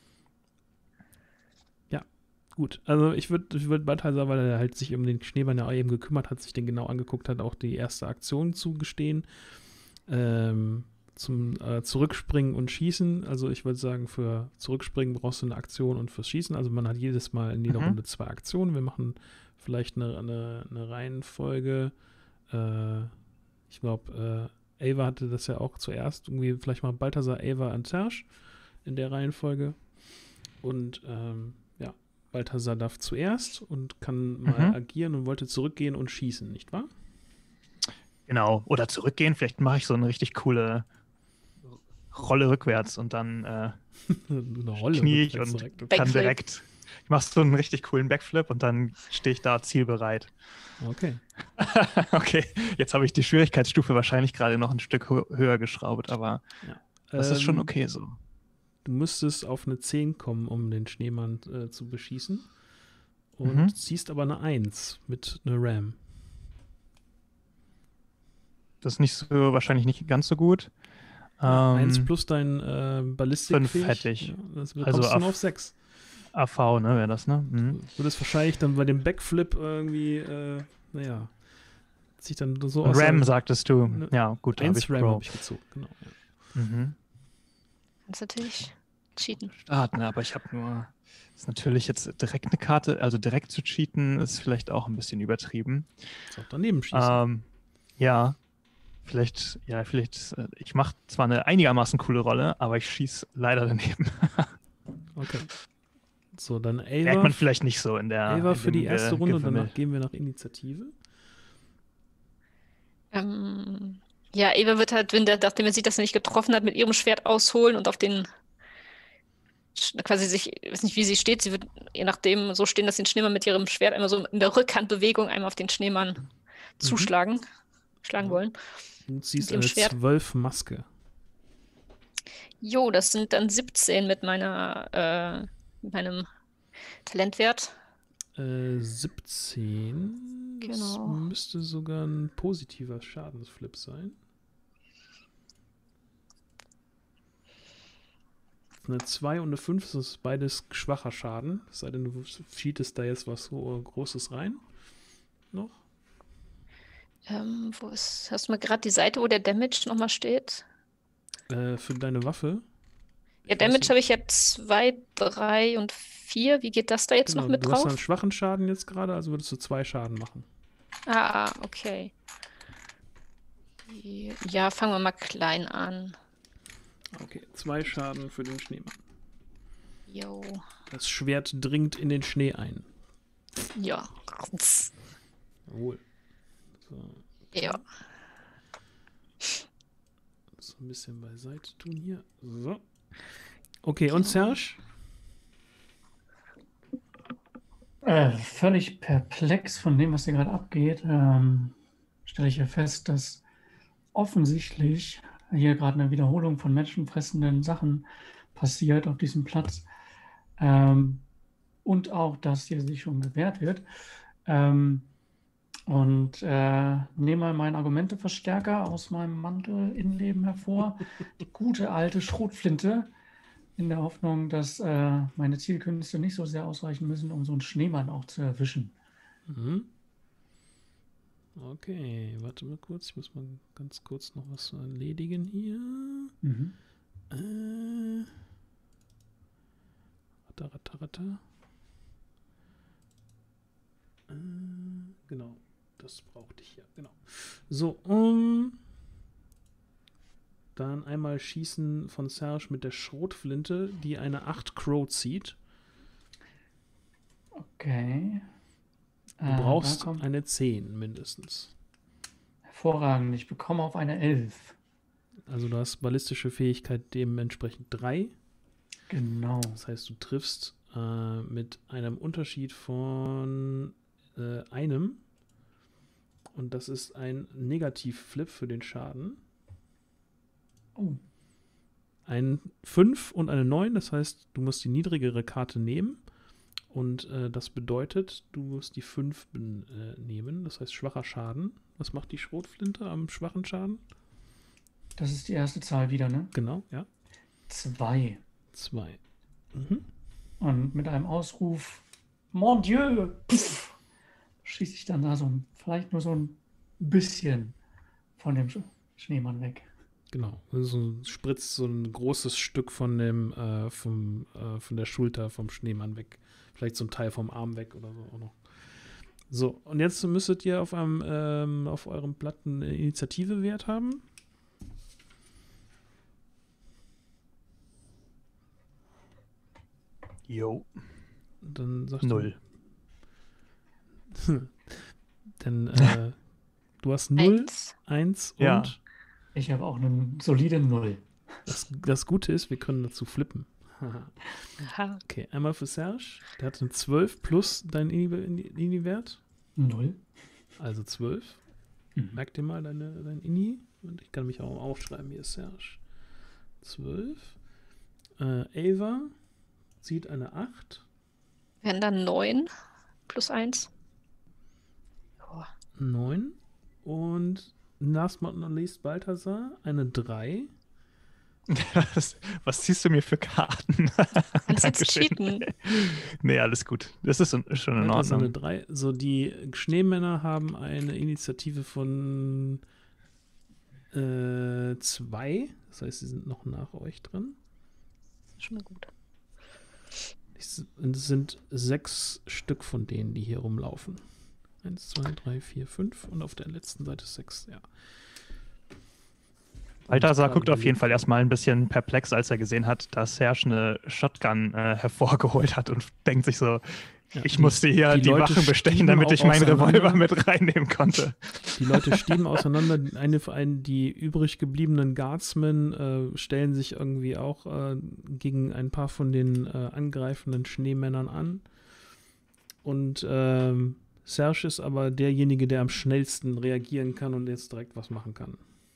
Gut, also ich würde ich würd Balthasar, weil er halt sich um den Schneemann ja eben gekümmert hat, sich den genau angeguckt hat, auch die erste Aktion zugestehen. Ähm, zum äh, Zurückspringen und Schießen. Also ich würde sagen, für Zurückspringen brauchst du eine Aktion und fürs Schießen. Also man hat jedes Mal in jeder Mhm. Runde zwei Aktionen. Wir machen vielleicht eine, eine, eine Reihenfolge. Äh, ich glaube, äh, Ava hatte das ja auch zuerst. Irgendwie vielleicht mal Balthasar, Ava und Serge in der Reihenfolge. Und ähm, ja, Balthasar darf zuerst und kann mal Mhm. agieren und wollte zurückgehen und schießen, nicht wahr? Genau. Oder zurückgehen, vielleicht mache ich so eine richtig coole Rolle rückwärts und dann äh, Eine Rolle. knie ich rückwärts und direkt. kann Backflip. direkt, ich mache so einen richtig coolen Backflip und dann stehe ich da zielbereit. Okay. Okay, jetzt habe ich die Schwierigkeitsstufe wahrscheinlich gerade noch ein Stück hö- höher geschraubt, aber das ist schon Ähm, okay so. Du müsstest auf eine zehn kommen, um den Schneemann äh, zu beschießen. Und Mhm. ziehst aber eine eins mit einer Ram. Das ist nicht so, wahrscheinlich nicht ganz so gut. Ja, Ähm, eins plus dein äh, Ballistik. fünf hätte ich. Ja, das wird Also kommst du nur auf- auf sechs. A V, ne, wäre das, ne? Mhm. Würde es wahrscheinlich dann bei dem Backflip irgendwie, äh, naja, sich dann so Und aus. Ram, sagtest du. Ne, Ja, gut, da habe eins ich Ram Pro. habe ich gezogen, genau. Ja. Mhm. Kannst natürlich cheaten. Starten, aber ich habe nur. Ist natürlich jetzt direkt eine Karte, also direkt zu cheaten, ist vielleicht auch ein bisschen übertrieben. Ist auch daneben schießen. Ähm, ja, vielleicht, ja, vielleicht, äh, ich mache zwar eine einigermaßen coole Rolle, aber ich schieße leider daneben. Okay. So, dann Merkt Ava. man vielleicht nicht so in der. Ava in für dem die erste Ge- Runde und Gewimmel. danach gehen wir nach Initiative. Ähm, ja, Eva wird halt, wenn der, nachdem er sieht, dass er nicht getroffen hat, mit ihrem Schwert ausholen und auf den sch- quasi sich, ich weiß nicht, wie sie steht, sie wird je nachdem so stehen, dass sie den Schneemann mit ihrem Schwert einmal so in der Rückhandbewegung einmal auf den Schneemann zuschlagen, schlagen Ja. wollen. Du ziehst Mit dem eine Schwert. zwölf Maske. Jo, das sind dann siebzehn mit meiner, äh, mit meinem Talentwert. Äh, siebzehn. Das Genau. müsste sogar ein positiver Schadensflip sein. Eine zwei und eine fünf, das ist beides schwacher Schaden. Es sei denn, du cheatest da jetzt was so Großes rein. Noch? Ähm, wo ist, hast du mal gerade die Seite, wo der Damage nochmal steht? Äh, für deine Waffe. Ja, Ich weiß Damage nicht. habe ich ja zwei, drei und vier. Wie geht das da jetzt Genau, noch mit du hast drauf? einen schwachen Schaden jetzt gerade, also würdest du zwei Schaden machen. Ah, okay. Ja, fangen wir mal klein an. Okay, zwei Schaden für den Schneemann. Jo. Das Schwert dringt in den Schnee ein. Ja. Jawohl. So, Ja. so ein bisschen beiseite tun hier. So. Okay, und Serge? Äh, völlig perplex von dem, was hier gerade abgeht, ähm, stelle ich ja fest, dass offensichtlich hier gerade eine Wiederholung von menschenfressenden Sachen passiert auf diesem Platz. Ähm, und auch, dass hier sich schon gewehrt wird. Ähm, und äh, nehme mal meinen Argumenteverstärker aus meinem Mantel-Innenleben hervor. Die gute alte Schrotflinte, in der Hoffnung, dass äh, meine Zielkünste nicht so sehr ausreichen müssen, um so einen Schneemann auch zu erwischen. Mhm. Okay, warte mal kurz. Ich muss mal ganz kurz noch was erledigen hier. Mhm. Äh. Ratter, ratter, ratter. Äh, genau. Das brauchte ich ja. Genau. So, um. Dann einmal Schießen von Serge mit der Schrotflinte, die eine acht Crow zieht. Okay. Du Äh, brauchst da kommt- eine zehn mindestens. Hervorragend. Ich bekomme auf eine elf. Also du hast ballistische Fähigkeit dementsprechend drei. Genau. Das heißt, du triffst äh, mit einem Unterschied von äh, einem. Und das ist ein Negativ-Flip für den Schaden. Oh, Ein fünf und eine neun, das heißt, du musst die niedrigere Karte nehmen. Und äh, das bedeutet, du musst die fünf äh, nehmen. Das heißt, schwacher Schaden. Was macht die Schrotflinte am schwachen Schaden? das ist die erste Zahl wieder, ne? Genau, ja. Zwei. zwei. Mhm. Und mit einem Ausruf, Mon Dieu, pff, schieße ich dann da so ein, vielleicht nur so ein bisschen von dem Sch- Schneemann weg. Genau. Also spritzt so ein großes Stück von dem, äh, vom, äh, von der Schulter vom Schneemann weg. Vielleicht so ein Teil vom Arm weg oder so auch noch. So, und jetzt müsstet ihr auf einem, ähm, auf eurem Blatt einen Initiative-Wert haben. Jo. Dann sagst Null. du. Dann, äh, du hast null, Eins. eins und Ja. Ich habe auch eine solide Null. das, das Gute ist, wir können dazu flippen. Aha. Okay, einmal für Serge. Der hat eine zwölf plus dein Ini- Ini-Wert. Null. Also zwölf. Mhm. Merk dir mal deine, dein Ini. Und ich kann mich auch aufschreiben. Hier ist Serge. zwölf. Äh, Ava zieht eine acht. Wären dann neun plus eins. Oh, neun. Und last but not least Balthasar eine drei. Was, was ziehst du mir für Karten? kannst kannst jetzt cheaten. Nee, alles gut. Das ist schon in Das ist eine Ordnung. drei. So, die Schneemänner haben eine Initiative von äh, zwei. Das heißt, sie sind noch nach euch dran. Schon mal gut. Es sind sechs Stück von denen, die hier rumlaufen. Eins, zwei, drei, vier, fünf und auf der letzten Seite sechs, ja. Balthasar guckt auf jeden Fall erstmal ein bisschen perplex, als er gesehen hat, dass Serge eine Shotgun äh, hervorgeholt hat und denkt sich so, Ja, ich die- musste hier die die, Leute Wachen bestechen, stieben damit auch ich meinen auseinander. Revolver mit reinnehmen konnte. Die Leute stieben auseinander. Eine für einen, die übrig gebliebenen Guardsmen äh, stellen sich irgendwie auch äh, gegen ein paar von den äh, angreifenden Schneemännern an. Und ähm, Serge ist aber derjenige, der am schnellsten reagieren kann und jetzt direkt was machen kann.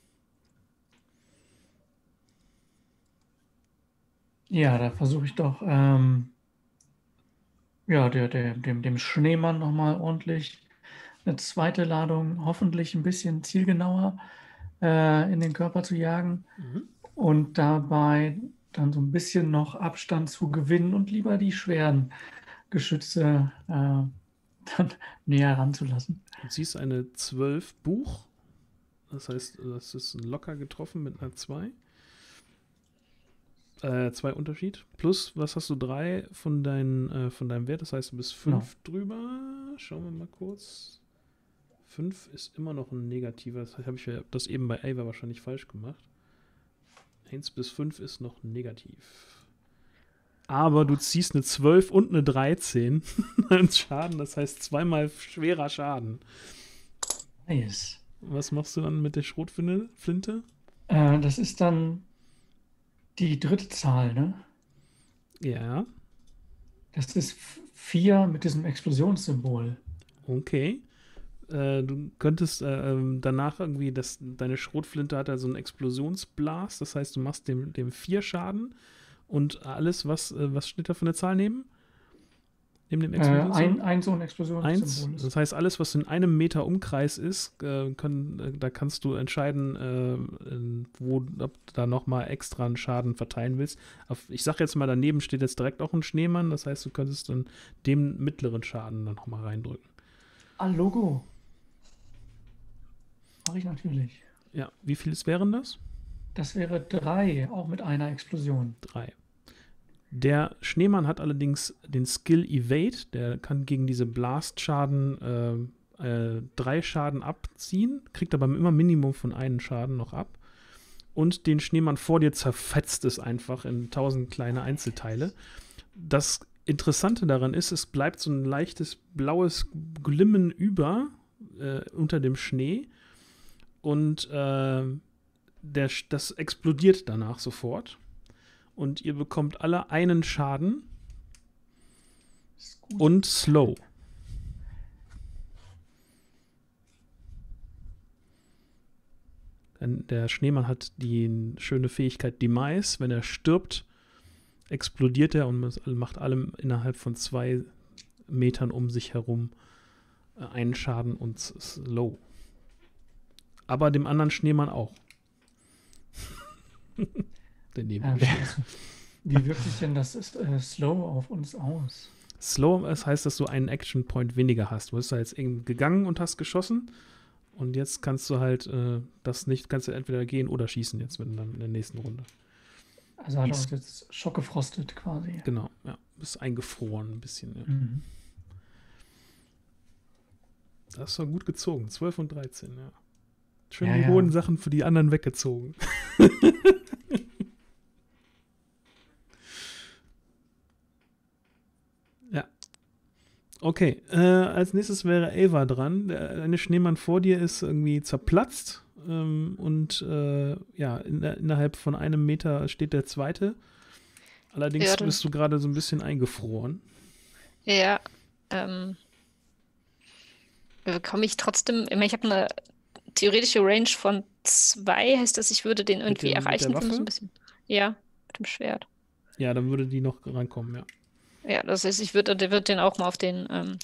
Ja, da versuche ich doch, ähm, ja, der, der, dem, dem Schneemann nochmal ordentlich eine zweite Ladung, hoffentlich ein bisschen zielgenauer äh, in den Körper zu jagen Mhm. und dabei dann so ein bisschen noch Abstand zu gewinnen und lieber die schweren Geschütze äh, dann näher ranzulassen. Du ziehst eine zwölf Buch. Das heißt, das ist locker getroffen mit einer zwei. Äh, zwei Unterschied. Plus, was hast du? drei von, dein, äh, von deinem Wert. Das heißt, du bist fünf drüber. Schauen wir mal kurz. fünf ist immer noch ein negativer. Das habe ich ja das eben bei Ava wahrscheinlich falsch gemacht. eins bis fünf ist noch negativ. Aber du ziehst eine zwölf und eine dreizehn als Schaden. Das heißt, zweimal schwerer Schaden. Nice. Was machst du dann mit der Schrotflinte? Äh, das ist dann die dritte Zahl, ne? Ja, Das ist f- vier mit diesem Explosionssymbol. okay. Äh, du könntest äh, ähm, danach irgendwie, das, deine Schrotflinte hat also einen Explosionsblast, das heißt, du machst dem, dem vier Schaden und alles, was, äh, was steht da für eine Zahl neben? Neben dem Äh, Explosionssymbol? ein, ein so ein Eins. Explosionssymbol ist. Das heißt, alles, was in einem Meter Umkreis ist, äh, können, äh, da kannst du entscheiden, äh, in- wo, ob du da nochmal extra einen Schaden verteilen willst. Auf, ich sag jetzt mal, daneben steht jetzt direkt auch ein Schneemann, das heißt, du könntest dann dem mittleren Schaden dann nochmal reindrücken. Ah, Logo. Mache ich natürlich. Ja, wie viel wären das? Das wäre drei, auch mit einer Explosion. Drei. Der Schneemann hat allerdings den Skill Evade, der kann gegen diese Blast-Schaden äh, äh, drei Schaden abziehen, kriegt aber immer Minimum von einem Schaden noch ab. Und den Schneemann vor dir zerfetzt es einfach in tausend kleine Einzelteile. Das Interessante daran ist, es bleibt so ein leichtes blaues Glimmen über äh, unter dem Schnee und äh, der, das explodiert danach sofort. Und ihr bekommt alle einen Schaden Ist gut. und Slow. Denn der Schneemann hat die schöne Fähigkeit Demise. Wenn er stirbt, explodiert er und macht allem innerhalb von zwei Metern um sich herum äh, einen Schaden und Slow. Aber dem anderen Schneemann auch. Der neben Ähm, ihm steht. Wie wirkt sich denn das äh, Slow auf uns aus? Slow, das heißt, dass du einen Action Point weniger hast. Du bist da jetzt eben gegangen und hast geschossen und jetzt kannst du halt äh, das nicht, kannst du entweder gehen oder schießen jetzt wenn dann in der nächsten Runde. Also hat er uns jetzt schockgefrostet quasi. Genau, ja. Bist eingefroren ein bisschen. Ja. Mhm. Das war gut gezogen. zwölf und dreizehn, ja. Schön Ja, die ja. hohen Sachen für die anderen weggezogen. Ja. Okay, äh, als nächstes wäre Ava dran. Der eine Schneemann vor dir ist irgendwie zerplatzt ähm, und äh, ja, in der, innerhalb von einem Meter steht der zweite. Allerdings Ja, dann- bist du gerade so ein bisschen eingefroren. Ja, ähm, bekomme ich trotzdem, ich meine, ich habe eine theoretische Range von zwei, heißt das, ich würde den irgendwie dem- mit der erreichen können, so Waffe? ein bisschen. Ja, mit dem Schwert. Ja, dann würde die noch rankommen, ja. Ja, das heißt, ich würde, der wird den auch mal auf den ähm,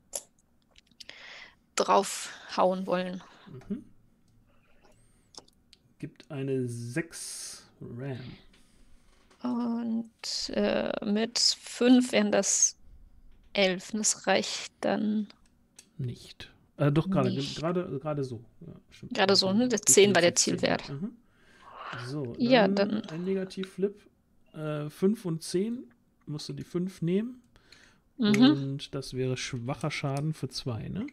draufhauen wollen. Mhm. Gibt eine sechs Ram. Und äh, mit fünf wären das elf. Das reicht dann Nicht. Äh, doch, gerade nicht. gerade gerade so. Ja, stimmt. Gerade so, ne? Der Die zehn war der fünf ist zehn. Zielwert. Mhm. So, dann, Ja, dann- ein Negativflip. Äh, fünf und zehn. Musst du die fünf nehmen. Mhm. Und das wäre schwacher Schaden für zwei, ne?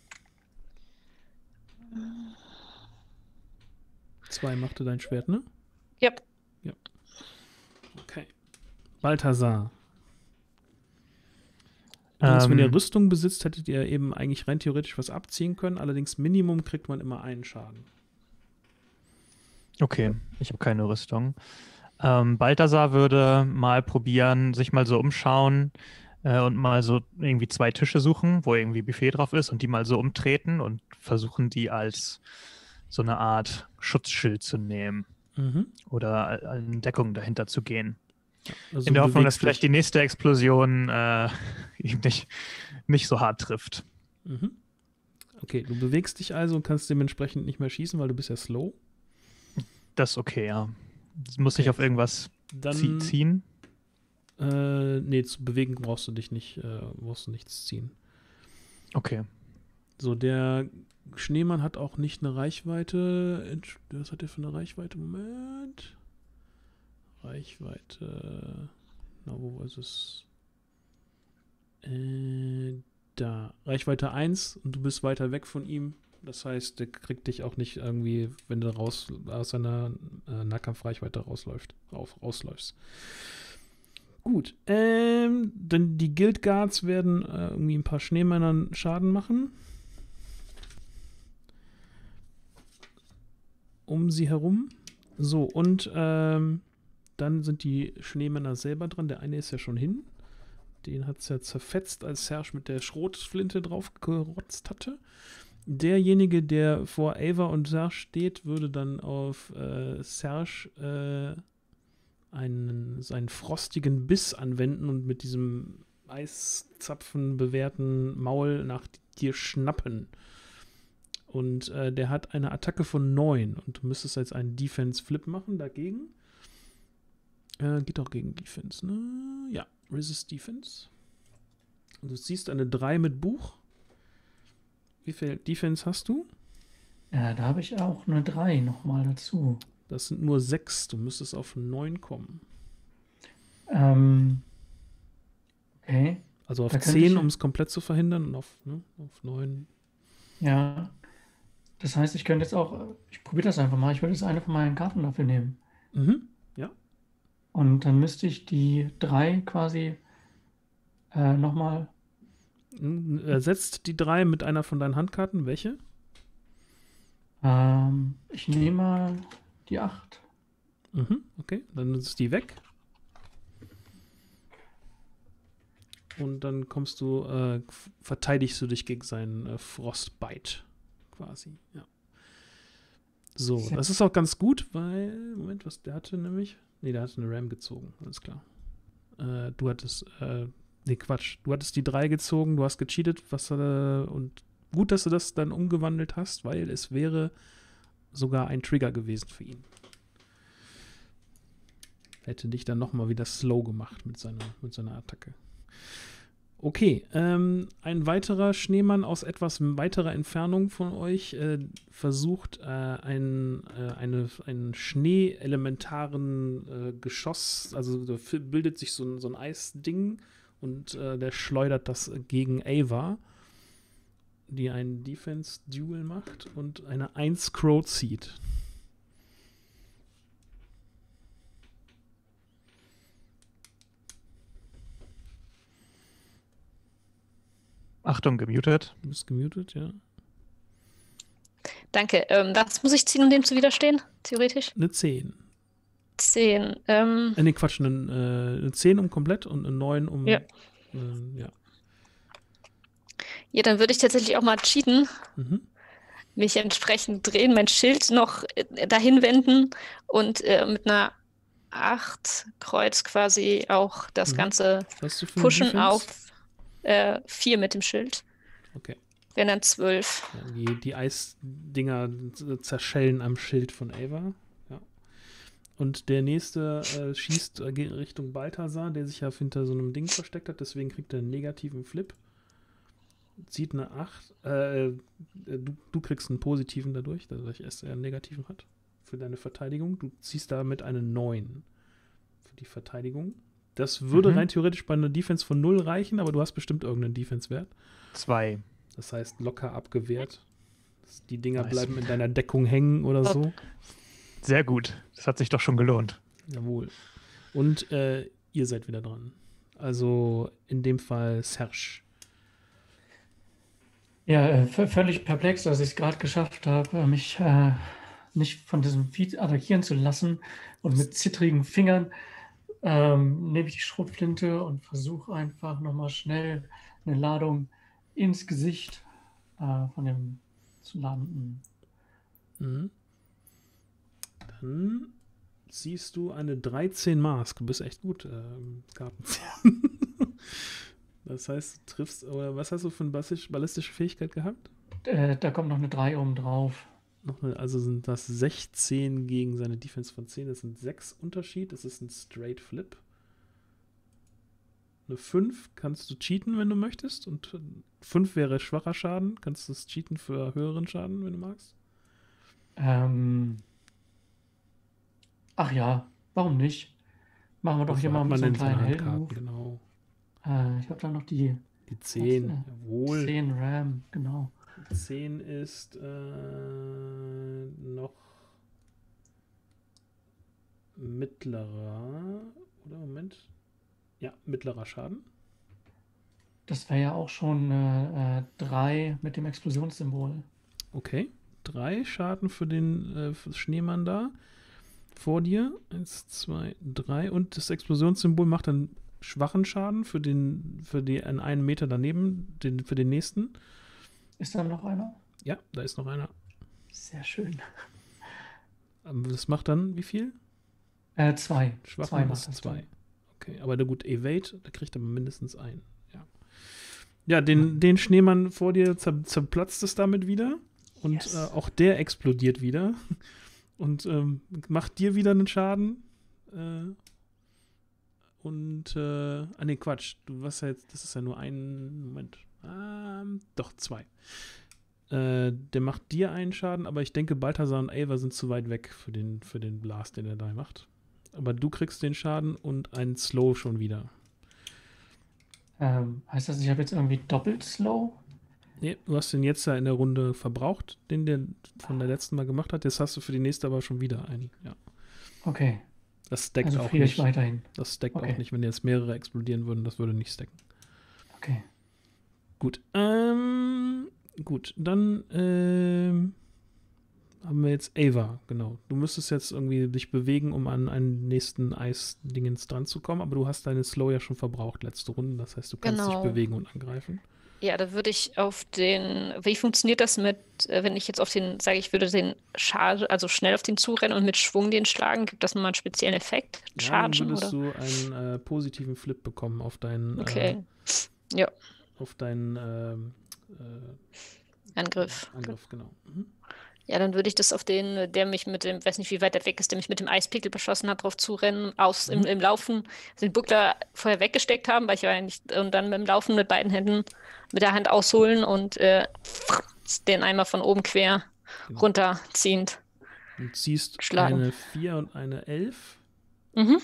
zwei machte dein Schwert, ne? Ja. Okay. Balthasar. Übrigens, wenn ihr Ähm, Rüstung besitzt, hättet ihr eben eigentlich rein theoretisch was abziehen können. Allerdings Minimum kriegt man immer einen Schaden. Okay, ich habe keine Rüstung. Ähm, Balthasar würde mal probieren, sich mal so umschauen äh, und mal so irgendwie zwei Tische suchen, wo irgendwie Buffet drauf ist und die mal so umtreten und versuchen, die als so eine Art Schutzschild zu nehmen Mhm. oder äh, in Deckung dahinter zu gehen. Also In der du Hoffnung, dass bewegst vielleicht dich. die nächste Explosion äh, ihn nicht, nicht so hart trifft. Mhm. Okay, du bewegst dich also und kannst dementsprechend nicht mehr schießen, weil du bist ja slow. Das ist okay, ja. Muss ich Okay. auf irgendwas Dann, zie ziehen? äh, nee, zu bewegen brauchst du dich nicht, äh, brauchst du nichts ziehen. Okay. So, der Schneemann hat auch nicht eine Reichweite. Entsch- Was hat der für eine Reichweite? Moment. Reichweite. Na, wo ist es? Äh, da. Reichweite eins und du bist weiter weg von ihm. Das heißt, der kriegt dich auch nicht irgendwie, wenn du raus aus seiner äh, Nahkampfreichweite rausläuft, rauf, rausläufst. Gut. Ähm, dann die Guild Guards werden äh, irgendwie ein paar Schneemännern Schaden machen. Um sie herum. So, und ähm, dann sind die Schneemänner selber dran. Der eine ist ja schon hin. Den hat es ja zerfetzt, als Serge mit der Schrotflinte drauf gerotzt hatte. Derjenige, der vor Ava und Serge steht, würde dann auf äh, Serge äh, einen, seinen frostigen Biss anwenden und mit diesem Eiszapfen bewehrten Maul nach dir schnappen. Und äh, der hat eine Attacke von neun. Und du müsstest jetzt einen Defense-Flip machen dagegen. Äh, geht auch gegen Defense, ne? Ja, Resist Defense. Und du siehst eine drei mit Buch. Wie viel Defense hast du? Ja, da habe ich auch eine drei nochmal dazu. Das sind nur sechs. Du müsstest auf neun kommen. Ähm, okay, Also auf Da könnte ich zehn, ja- um es komplett zu verhindern. Und auf, ne, auf neun. ja. Das heißt, ich könnte jetzt auch, ich probiere das einfach mal, ich würde jetzt eine von meinen Karten dafür nehmen. Mhm. Und dann müsste ich die drei quasi äh, nochmal, Ersetzt die drei mit einer von deinen Handkarten. Welche? ähm, ich nehme mal die acht. Mhm. Okay, dann ist die weg. Und dann kommst du, äh, f- verteidigst du dich gegen seinen äh, Frostbite. Quasi, ja. So, Sehr- das ist auch ganz gut, weil, Moment, was der hatte nämlich? Nee, der hatte eine Ram gezogen, alles klar. Äh, du hattest, äh, nee, Quatsch, du hattest die drei gezogen, du hast gecheatet, was, äh, und gut, dass du das dann umgewandelt hast, weil es wäre sogar ein Trigger gewesen für ihn. Hätte dich dann nochmal wieder slow gemacht mit seiner, mit seiner Attacke. Okay, ähm, ein weiterer Schneemann aus etwas weiterer Entfernung von euch äh, versucht, äh, ein, äh, eine, einen schneeelementaren äh, Geschoss, also da f- bildet sich so ein, so ein Eisding und äh, der schleudert das gegen Ava, die einen Defense-Duel macht und eine eins Crow zieht. Achtung, gemutet. Du bist gemutet, ja. Danke. Ähm, das muss ich ziehen, um dem zu widerstehen, theoretisch. Eine zehn. Zehn. Ähm, Äh, nee, Quatsch, eine, äh, eine zehn um komplett und eine neun um. Ja. Äh, ja. ja, dann würde ich tatsächlich auch mal cheaten, Mhm. mich entsprechend drehen, mein Schild noch äh, dahin wenden und äh, mit einer acht Kreuz quasi auch das Mhm. Ganze Was hast du für eine pushen Defense? auf äh, vier mit dem Schild. Okay. Wären dann zwölf. Ja, die, die Eisdinger z- zerschellen am Schild von Ava. Ja. Und der nächste äh, schießt äh, Richtung Balthasar, der sich ja hinter so einem Ding versteckt hat, deswegen kriegt er einen negativen Flip. Zieht eine acht. Äh, du, du kriegst einen positiven dadurch, dadurch erst er einen negativen hat für deine Verteidigung. Du ziehst damit eine neun für die Verteidigung. Das würde Mhm. rein theoretisch bei einer Defense von null reichen, aber du hast bestimmt irgendeinen Defense-Wert. Zwei. Das heißt, locker abgewehrt. Die Dinger Nice. bleiben in deiner Deckung hängen oder so. Sehr gut. Das hat sich doch schon gelohnt. Jawohl. Und äh, ihr seid wieder dran. Also in dem Fall Serge. Ja, äh, v- völlig perplex, dass ich es gerade geschafft habe, äh, mich äh, nicht von diesem Vieh attackieren zu lassen. Und mit zittrigen Fingern ähm, nehme ich die Schrotflinte und versuche einfach nochmal schnell eine Ladung ins Gesicht äh, von dem zu landen. Mhm. Dann siehst du eine dreizehn Mask. Du bist echt gut ähm, Kartenziehen. Das heißt, du triffst, oder was hast du für eine ballistisch- ballistische Fähigkeit gehabt? Äh, da kommt noch eine drei oben drauf. Noch eine, also sind das sechzehn gegen seine Defense von zehn. Das sind sechs Unterschied. Das ist ein Straight Flip. Eine fünf kannst du cheaten, wenn du möchtest. Und fünf wäre schwacher Schaden. Kannst du es cheaten für höheren Schaden, wenn du magst. Ähm, ach ja, warum nicht? Machen wir doch hier Dafür mal hat mit man so einem in seiner kleinen Handkarten, Heldenmove. genau. Äh, ich habe da noch die Die zehn, Was, äh, jawohl. zehn RAM, genau. zehn ist äh, noch mittlerer, oder Moment? Ja, mittlerer Schaden. Das wäre ja auch schon äh, äh, drei mit dem Explosionssymbol. Okay, drei Schaden für den äh, für Schneemann da. Vor dir. Eins, zwei, drei. Und das Explosionssymbol macht dann schwachen Schaden für den, für die an einen Meter daneben, den, für den nächsten. Ist da noch einer? Ja, da ist noch einer. Sehr schön. Aber das macht dann wie viel? Äh, zwei. Schwachen Zwei ist macht das zwei. dann. Okay, aber der gut Evade, da kriegt er mindestens einen. Ja, ja den, den Schneemann vor dir zer, zerplatzt es damit wieder. Und Yes. äh, auch der explodiert wieder. Und ähm, macht dir wieder einen Schaden. Äh, und, äh, ah ne, Quatsch. Du warst ja jetzt, das ist ja nur ein, Moment. Ähm, doch, zwei. Äh, der macht dir einen Schaden, aber ich denke, Balthasar und Ava sind zu weit weg für den, für den Blast, den er da macht. Aber du kriegst den Schaden und einen Slow schon wieder. Ähm, heißt das, ich habe jetzt irgendwie doppelt Slow? Nee, du hast den jetzt ja in der Runde verbraucht, den der von der letzten Mal gemacht hat. Jetzt hast du für die nächste aber schon wieder einen. Ja. Okay, Das stackt also auch friere ich nicht. weiterhin. Das stackt Okay. auch nicht, wenn jetzt mehrere explodieren würden. Das würde nicht stacken. Okay. Gut. Ähm, gut, dann ähm, haben wir jetzt Ava, genau. Du müsstest jetzt irgendwie dich bewegen, um an einen nächsten Eis-Dingens dran zu kommen, aber du hast deine Slow ja schon verbraucht letzte Runde. Das heißt, du kannst Genau. dich bewegen und angreifen. Ja, da würde ich auf den, wie funktioniert das mit, äh, wenn ich jetzt auf den, sage ich, würde den Charge, also schnell auf den zurennen und mit Schwung den schlagen, gibt das nochmal einen speziellen Effekt? Ja, dann Chargen würdest oder? du einen äh, positiven Flip bekommen auf deinen, Okay, äh, auf deinen ähm, äh, Angriff. Angriff, genau. Mhm. Ja, dann würde ich das auf den, der mich mit dem, weiß nicht, wie weit der weg ist, der mich mit dem Eispickel beschossen hat, drauf zurennen, aus im, Mhm. im Laufen, den Buckler vorher weggesteckt haben, weil ich war ja nicht, und dann mit dem Laufen mit beiden Händen, mit der Hand ausholen und äh, den einmal von oben quer Genau. runterziehend. Du ziehst Schlagen. eine vier und eine elf. Mhm.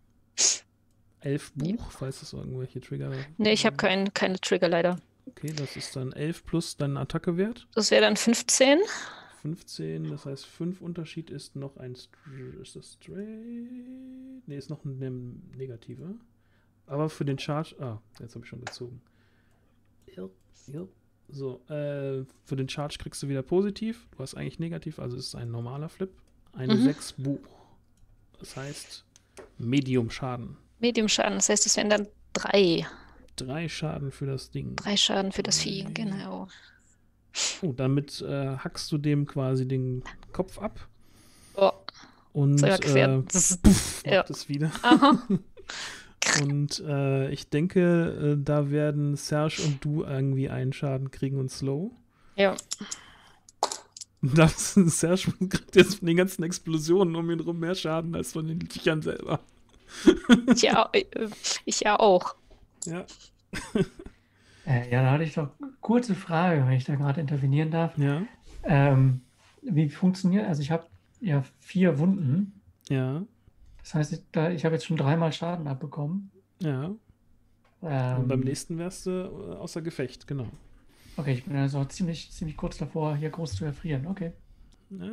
elf Buch, falls es irgendwelche Trigger. Nee, ich habe kein, keine Trigger leider. Okay, das ist dann elf plus dein Attackewert. Das wäre dann fünfzehn. fünfzehn, das heißt fünf Unterschied ist noch ein Str- ist das straight? Ne, ist noch eine negative. Aber für den Charge, ah, jetzt habe ich schon gezogen. Ja, ja. So, äh, für den Charge kriegst du wieder positiv. Du hast eigentlich negativ, also ist es ein normaler Flip. Eine Mhm. sechs Buch. Das heißt Medium Schaden. Medium Schaden, das heißt, es wären dann drei. Drei Schaden für das Ding. Drei Schaden für das Vieh, Drei. genau. Oh, damit äh, hackst du dem quasi den Kopf ab Oh, und selber quer. äh, Das ist- puff, macht ja. es wieder. Aha. Und äh, ich denke, äh, da werden Serge und du irgendwie einen Schaden kriegen und Slow. Ja. Das Serge kriegt jetzt von den ganzen Explosionen um ihn rum mehr Schaden als von den Viechern selber. Ich ja, äh, ich ja auch. Ja. Äh, ja, da hatte ich doch eine kurze Frage, wenn ich da gerade intervenieren darf. Ja. Ähm, wie funktioniert, also ich habe ja vier Wunden. Ja. Das heißt, ich, da, ich habe jetzt schon dreimal Schaden abbekommen. Ja. Ähm, Und beim nächsten wärst du äh, außer Gefecht, genau. Okay, ich bin also ziemlich, ziemlich kurz davor, hier groß zu erfrieren. Okay. Ja.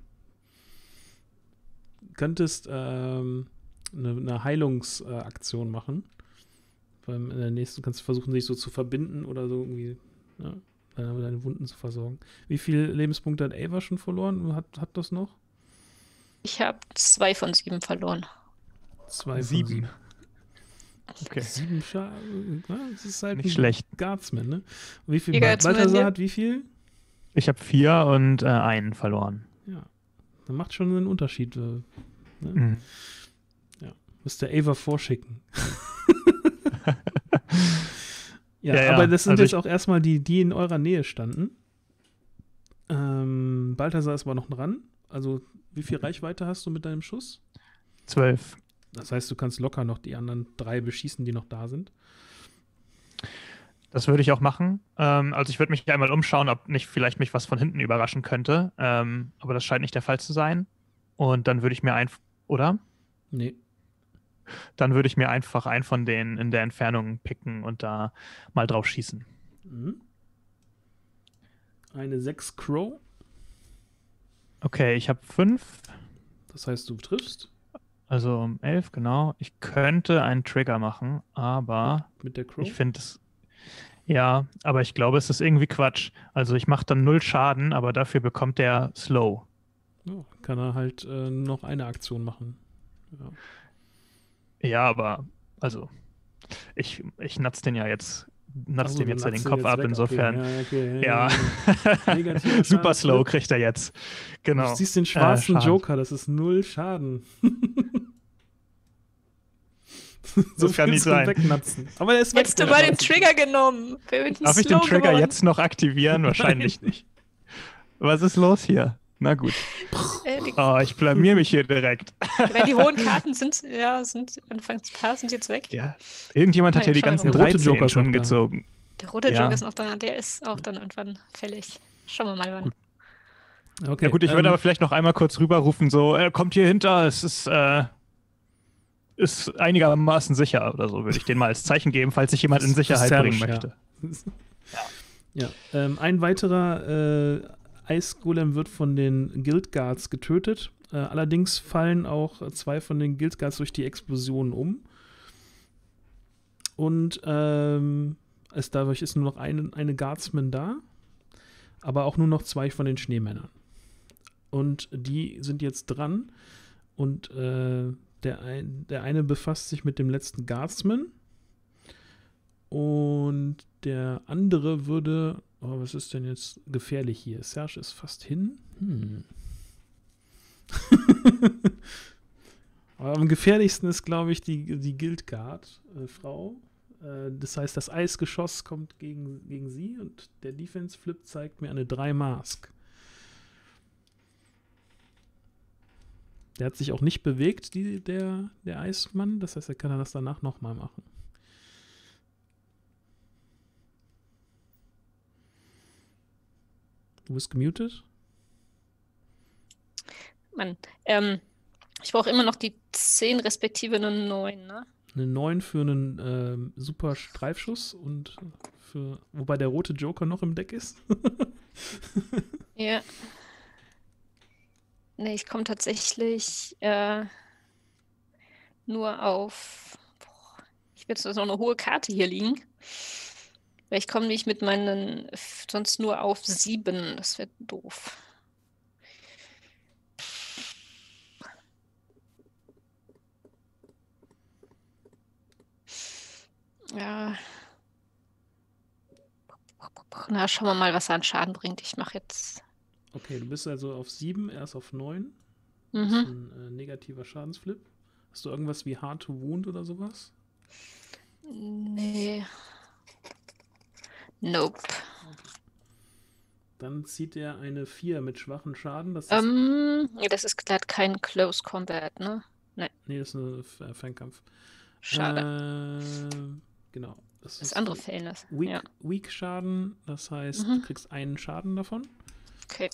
Könntest ähm, eine, eine Heilungsaktion machen. Beim, in der nächsten kannst du versuchen, sich so zu verbinden oder so irgendwie, ja, deine, deine Wunden zu versorgen. Wie viele Lebenspunkte hat Ava schon verloren? Hat, hat das noch? Ich habe zwei von sieben verloren. Zwei Sieben. von sieben. Okay. Sieben Schaden. Ja, das ist halt Nicht ein schlecht. Guardsman, ne? Und wie viel Die Guardsmen, Balthasar ja. hat wie viel? Ich habe vier und äh, einen verloren. Ja. Das macht schon einen Unterschied. äh, Ne? Mhm. Müsste Ava vorschicken. ja, Ja, ja, aber das sind also jetzt ich- auch erstmal die, die in eurer Nähe standen. Ähm, Balthasar ist aber noch dran. Also, wie viel Reichweite hast du mit deinem Schuss? Zwölf. Das heißt, du kannst locker noch die anderen drei beschießen, die noch da sind. Das würde ich auch machen. Ähm, also ich würde mich einmal umschauen, ob nicht vielleicht mich was von hinten überraschen könnte. Ähm, aber das scheint nicht der Fall zu sein. Und dann würde ich mir ein, oder? Nee. Dann würde ich mir einfach einen von denen in der Entfernung picken und da mal drauf schießen. Mhm. Eine sechs Crow. Okay, ich habe fünf, Das heißt, du triffst also um elf, genau. Ich könnte einen Trigger machen, aber mit der Crow. ich finde es. Ja, aber ich glaube, es ist irgendwie Quatsch. Also ich mache dann null Schaden, aber dafür bekommt der Slow. Ja, kann er halt äh, noch eine Aktion machen. Ja. Ja, aber also ich, ich natz den ja jetzt, natz Ach so, dem du jetzt ja den natzt ihn Kopf jetzt ab, weg, insofern. Okay. Ja, okay. Ja, ja. Negativer super Schaden. slow kriegt er jetzt. Genau. Du siehst den schwarzen Äh, Schaden. Joker, das ist null Schaden. Das kann viel nicht zum sein. Wegnatzen. Aber er ist weg. Hättest du der mal den schwarze Trigger genommen. Wir würden Darf ich den slow Trigger geworden. jetzt noch aktivivieren? Wahrscheinlich nicht. Was ist los hier? Na gut. Äh, die, Oh, ich blamier mich hier direkt. weil die hohen Karten sind, ja, sind anfangs ein paar sind jetzt weg. Ja. Irgendjemand hat Nein, hier die ganzen Entschuldigung. Der rote Joker dreizehn ist schon noch da. gezogen. Der rote Ja. Joker ist noch da, der ist auch dann irgendwann fällig. Schauen wir mal wann. Gut. Okay, Ja gut, ich würde ähm, aber vielleicht noch einmal kurz rüberrufen, so, äh, kommt hier hinter, es ist, äh, ist einigermaßen sicher oder so, würde ich den mal als Zeichen geben, falls sich jemand in Sicherheit Serge, bringen ja. möchte. Ja, ähm, ein weiterer äh, Eisgolem wird von den Guild Guards getötet. Äh, allerdings fallen auch zwei von den Guild Guards durch die Explosionen um. Und ähm, es dadurch ist nur noch eine, eine Guardsman da, aber auch nur noch zwei von den Schneemännern. Und die sind jetzt dran und äh, der, ein, der eine befasst sich mit dem letzten Guardsman und der andere würde, oh, was ist denn jetzt gefährlich hier? Serge ist fast hin. Hm. Aber am gefährlichsten ist, glaube ich, die, die Guild Guard äh, Frau. Äh, das heißt, das Eisgeschoss kommt gegen, gegen sie und der Defense Flip zeigt mir eine drei Mask. Der hat sich auch nicht bewegt, die, der, der Eismann. Das heißt, er kann das danach nochmal machen. Du bist gemutet? Mann, ähm, ich brauche immer noch die zehn respektive eine neun, ne? Eine neun für einen ähm, super Streifschuss und für, wobei der rote Joker noch im Deck ist. Ja. Nee, ich komme tatsächlich äh, nur auf. Boah, ich will jetzt noch eine hohe Karte hier liegen. Weil ich komme nicht mit meinen f- sonst nur auf sieben. Das wird doof. Ja. Na, schauen wir mal, was er an Schaden bringt. Ich mache jetzt. Okay, du bist also auf sieben, er ist auf neun. Das ist Mhm. ein äh, negativer Schadensflip. Hast du irgendwas wie Hard to Wound oder sowas? Nee. Nope. Dann zieht er eine vier mit schwachen Schaden. Das ist, Ähm, nee, das ist glatt kein Close Combat, ne? nee, das ist ein F- Fernkampf. Schade. Äh, genau. Das Das ist andere fehlen das. Weak, Ja. Weak Schaden, das heißt, Mhm. du kriegst einen Schaden davon. Okay.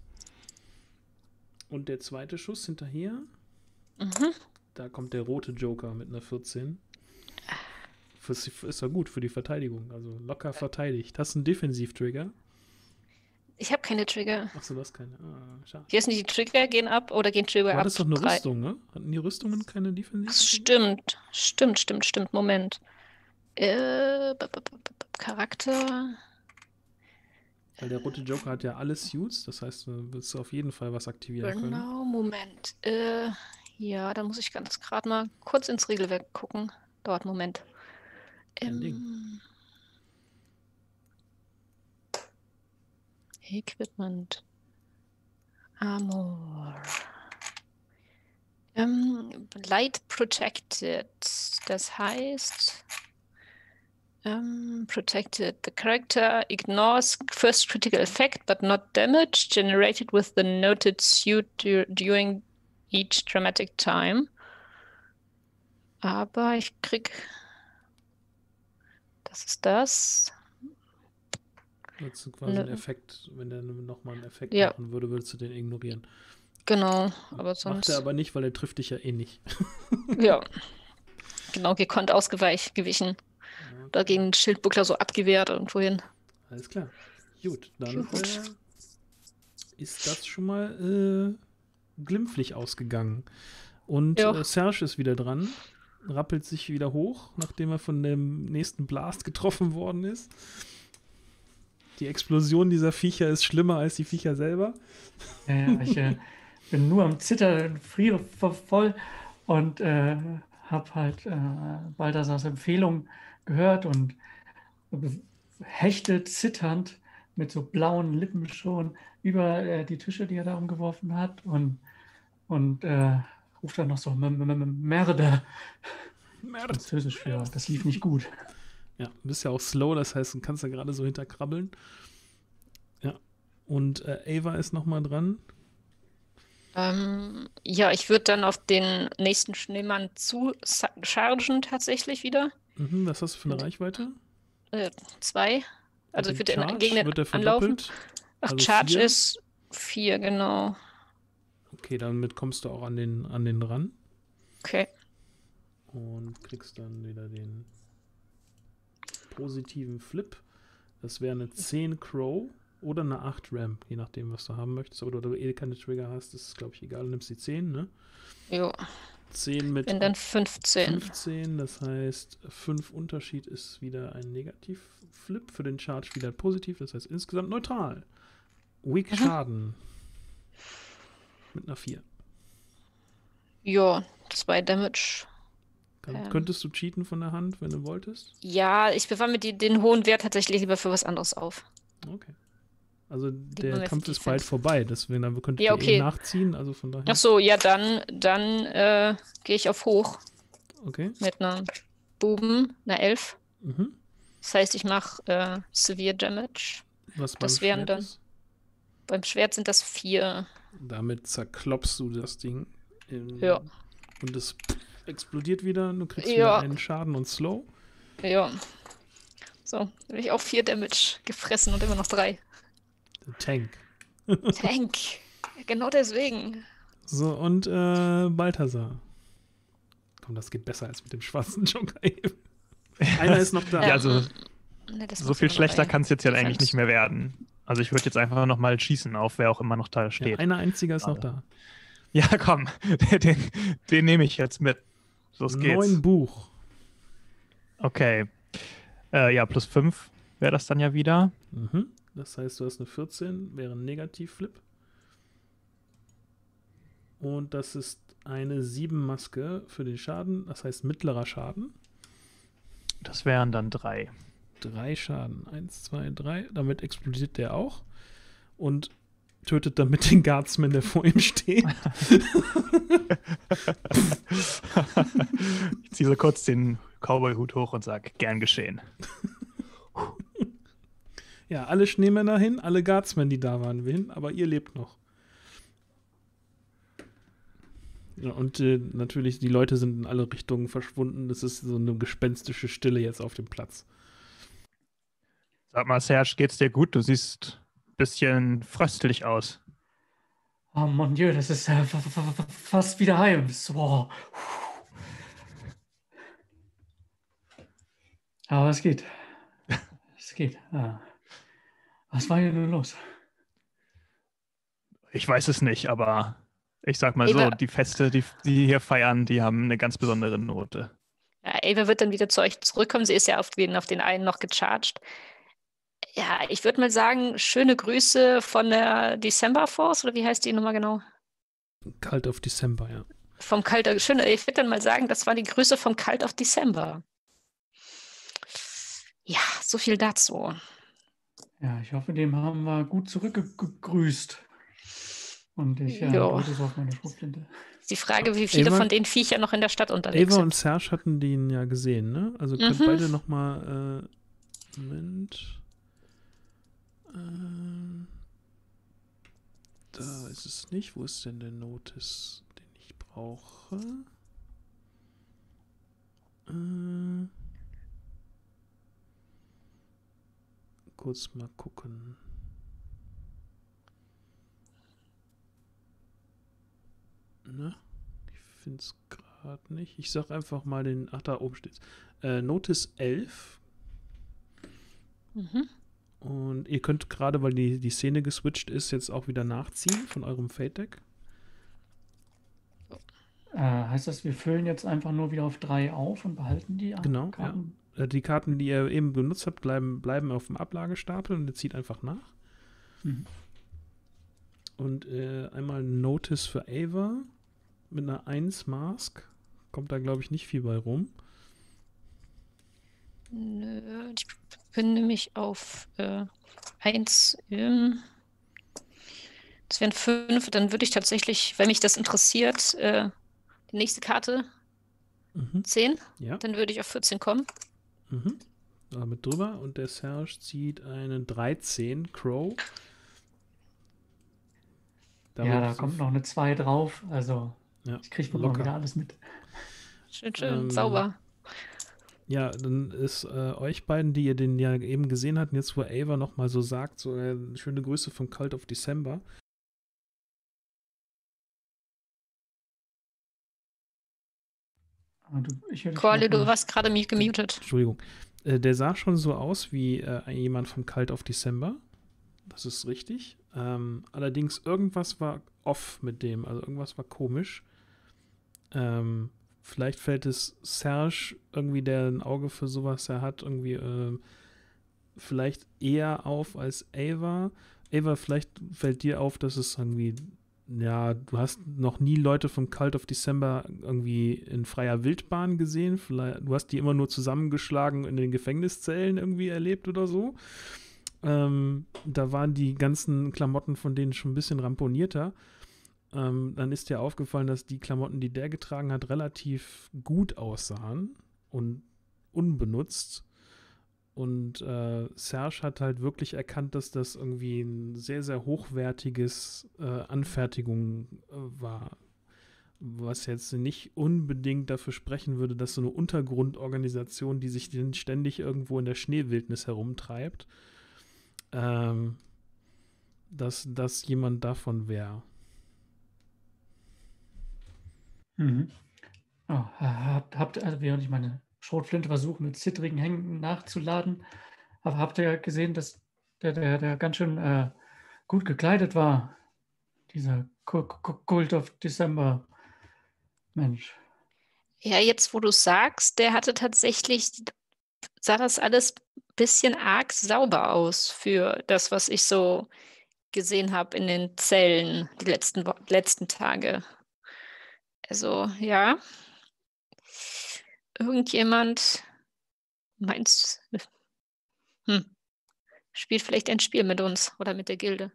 Und der zweite Schuss hinterher, Mhm. da kommt der rote Joker mit einer vierzehn. Fürs, ist ja gut für die Verteidigung, also locker verteidigt. Hast du einen Defensiv-Trigger? Ich habe keine Trigger. Achso, du hast keine. Ah, schade. Hier ist nicht die Trigger gehen ab oder gehen Trigger Du ab? hattest doch eine drei? Rüstung, ne? Hatten die Rüstungen keine Ach, Defensiv? stimmt. Stimmt, stimmt, stimmt. Moment. Äh, b- b- b- b- Charakter. Weil der rote Joker hat ja alle Suits, das heißt, du willst auf jeden Fall was aktivieren können. Genau, Moment. Äh, ja, da muss ich ganz gerade mal kurz ins Regelwerk gucken. Dauert einen Moment. Kein Ding. Ähm, Equipment. Armor. Ähm, Light Protected. Das heißt, ähm, Protected. The character ignores first critical effect, but not damage generated with the noted suit du during each dramatic time. Aber ich krieg. Das ist das. Würdest du quasi Ne. einen Effekt, wenn der nochmal einen Effekt Ja. machen würde, würdest du den ignorieren. Genau, aber Macht sonst. er aber nicht, weil er trifft dich ja eh nicht. Ja. Genau, gekonnt ausgewichen. Da gegen den Schildbuckler so abgewehrt irgendwohin. Alles klar. Gut, dann Gut. äh, ist das schon mal äh, glimpflich ausgegangen. Und Ja. äh, Serge ist wieder dran, rappelt sich wieder hoch, nachdem er von dem nächsten Blast getroffen worden ist. Die Explosion dieser Viecher ist schlimmer als die Viecher selber. Ja, ja, ich äh, bin nur am Zittern, friere vo- voll und äh, habe halt äh, Balthasars Empfehlung gehört und hechte zitternd mit so blauen Lippen schon über äh, die Tische, die er da umgeworfen hat und, und äh, ruft dann noch so M- M- M- Merde, Französisch für, das lief nicht gut. Ja, du bist ja auch slow, das heißt, du kannst da gerade so hinterkrabbeln. Ja. Und äh, Ava ist nochmal dran. Ähm, ja, ich würde dann auf den nächsten Schneemann zu sa- chargen tatsächlich wieder. Mhm, was hast du für eine Und- Reichweite? Äh, zwei. Also Den ich würde den Charge gegen den wird der anlaufen. verdoppelt. Ach, Also Charge vier? ist vier, genau. Okay, damit kommst du auch an den, an den ran Okay. und kriegst dann wieder den positiven Flip. Das wäre eine zehn Crow oder eine acht Ramp, je nachdem, was du haben möchtest. Oder du eh keine Trigger hast, ist glaube ich egal. Du nimmst die zehn, ne? Jo. zehn mit Bin dann fünfzehn. fünfzehn, das heißt, fünf Unterschied ist wieder ein Negativ-Flip. Für den Charge wieder positiv, das heißt insgesamt neutral. Weak Mhm. Schaden. Mit einer vier. Jo, zwei Damage. Kann, Ähm. Könntest du cheaten von der Hand, wenn du wolltest? Ja, ich bewahre mir die, den hohen Wert tatsächlich lieber für was anderes auf. Okay. Also man der jetzt Kampf die ist bald Defense. vorbei, deswegen dann könntet Ja, ihr okay. eh nachziehen, also von daher. Ach so, ja, dann, dann äh, gehe ich auf hoch Okay. mit einer Buben, einer elf. Mhm. Das heißt, ich mache äh, Severe Damage. Was Das beim wären Schwert dann- ist. Beim Schwert sind das vier. Damit zerklopfst du das Ding. In, Ja. Und es explodiert wieder, du kriegst Ja. wieder einen Schaden und Slow. Ja. So, dann habe ich auch vier Damage gefressen und immer noch drei. Der Tank. Tank. Genau deswegen. So, und äh, Balthasar. Komm, das geht besser als mit dem schwarzen Joker eben. Einer ist noch da. Ja, also Ne, das so macht viel immer noch schlechter ein kann es jetzt ja eigentlich Defense. nicht mehr werden. Also ich würde jetzt einfach nochmal schießen auf, wer auch immer noch da Ja, steht. einer einziger ist noch Schade. da. Ja, komm, den, den nehme ich jetzt mit. Los geht's. Neun Buch. Okay. Äh, ja, plus fünf wäre das dann ja wieder. Mhm. Das heißt, du hast eine vierzehn, wäre ein Negativ-Flip. Und das ist eine sieben Maske für den Schaden, das heißt mittlerer Schaden. Das wären dann drei. Drei Schaden. Eins, zwei, drei. Damit explodiert der auch. Und tötet damit den Guardsman, der vor ihm steht. Ich ziehe so kurz den Cowboy-Hut hoch und sage, gern geschehen. Ja, alle Schneemänner hin, alle Guardsmen, die da waren, hin, aber ihr lebt noch. Ja, und äh, natürlich, die Leute sind in alle Richtungen verschwunden. Es ist so eine gespenstische Stille jetzt auf dem Platz. Sag mal, Serge, geht's dir gut? Du siehst ein bisschen fröstelig aus. Oh mon Dieu, das ist äh, fast wieder heim. So. Aber es geht. Es geht. Ja. Was war hier nun los? Ich weiß es nicht, aber ich sag mal Ava, so, die Feste, die, die hier feiern, die haben eine ganz besondere Note. ja, Ava wird dann wieder zu euch zurückkommen. Sie ist ja auf den, auf den einen noch gecharged. Ja, ich würde mal sagen, schöne Grüße von der December Force, oder wie heißt die nochmal genau? Cult of December, ja. Vom Cult of, schöne, ich würde dann mal sagen, das waren die Grüße vom Cult of December. Ja, so viel dazu. Ja, ich hoffe, dem haben wir gut zurückgegrüßt. Und ich äh, Jo. deute so auf meine Schrotflinte. Die Frage, wie viele Ava- von den Viechern noch in der Stadt unterwegs Ava und sind. Serge hatten den ja gesehen, ne? Also könnt Mhm. beide nochmal, äh, Moment. Äh, da ist es nicht. Wo ist denn der Notice, den ich brauche? Äh, kurz mal gucken. Na, ich finde es gerade nicht. Ich sag einfach mal den. Ach, da oben steht's. Äh, Notice elf. Mhm. Und ihr könnt gerade, weil die, die Szene geswitcht ist, jetzt auch wieder nachziehen von eurem Fate-Deck. Äh, heißt das, wir füllen jetzt einfach nur wieder auf drei auf und behalten die Genau, Karten? Äh, Die Karten, die ihr eben benutzt habt, bleiben, bleiben auf dem Ablagestapel und ihr zieht einfach nach. Mhm. Und äh, einmal Notice für Ava mit einer eins Mask. Kommt da, glaube ich, nicht viel bei rum. Nö, ich bin nämlich auf äh, eins. Ähm, das wären fünf. Dann würde ich tatsächlich, wenn mich das interessiert, äh, die nächste Karte Mhm. zehn. Ja. Dann würde ich auf vierzehn kommen. Mhm. Damit drüber. Und der Serge zieht einen dreizehn Crow. Damit Ja, da so kommt f- noch eine zwei drauf. Also, ja, ich kriege wohl mal locker. wieder alles mit. Schön, schön, Ähm, sauber. Ja, dann ist äh, euch beiden, die ihr den ja eben gesehen habt, jetzt wo Ava nochmal so sagt, so äh, schöne Grüße vom Cult of December. Aber du, ich höre dich Corley, noch du nicht. warst gerade mu- gemutet. Entschuldigung. Äh, der sah schon so aus wie äh, jemand vom Cult of December. Das ist richtig. Ähm, allerdings irgendwas war off mit dem, also irgendwas war komisch. Ähm, vielleicht fällt es Serge irgendwie, der ein Auge für sowas er hat, irgendwie äh, vielleicht eher auf als Ava. Ava, vielleicht fällt dir auf, dass es irgendwie, ja, du hast noch nie Leute vom Cult of December irgendwie in freier Wildbahn gesehen. Vielleicht, du hast die immer nur zusammengeschlagen in den Gefängniszellen irgendwie erlebt oder so. Ähm, da waren die ganzen Klamotten von denen schon ein bisschen ramponierter. Ähm, dann ist dir aufgefallen, dass die Klamotten, die der getragen hat, relativ gut aussahen und unbenutzt. Und äh, Serge hat halt wirklich erkannt, dass das irgendwie ein sehr, sehr hochwertiges äh, Anfertigung äh, war. Was jetzt nicht unbedingt dafür sprechen würde, dass so eine Untergrundorganisation, die sich denn ständig irgendwo in der Schneewildnis herumtreibt, ähm, dass das jemand davon wäre. Mhm. Oh, habt, habt, also während ich meine Schrotflinte versuche mit zittrigen Händen nachzuladen, aber habt ihr gesehen, dass der, der, der ganz schön äh, gut gekleidet war? Dieser Cu- Cu- Cult of December Mensch. Ja, jetzt wo du sagst, der hatte tatsächlich, sah das alles ein bisschen arg sauber aus für das, was ich so gesehen habe in den Zellen die letzten, Wo- letzten Tage. Also ja, irgendjemand meinst, hm, spielt vielleicht ein Spiel mit uns oder mit der Gilde.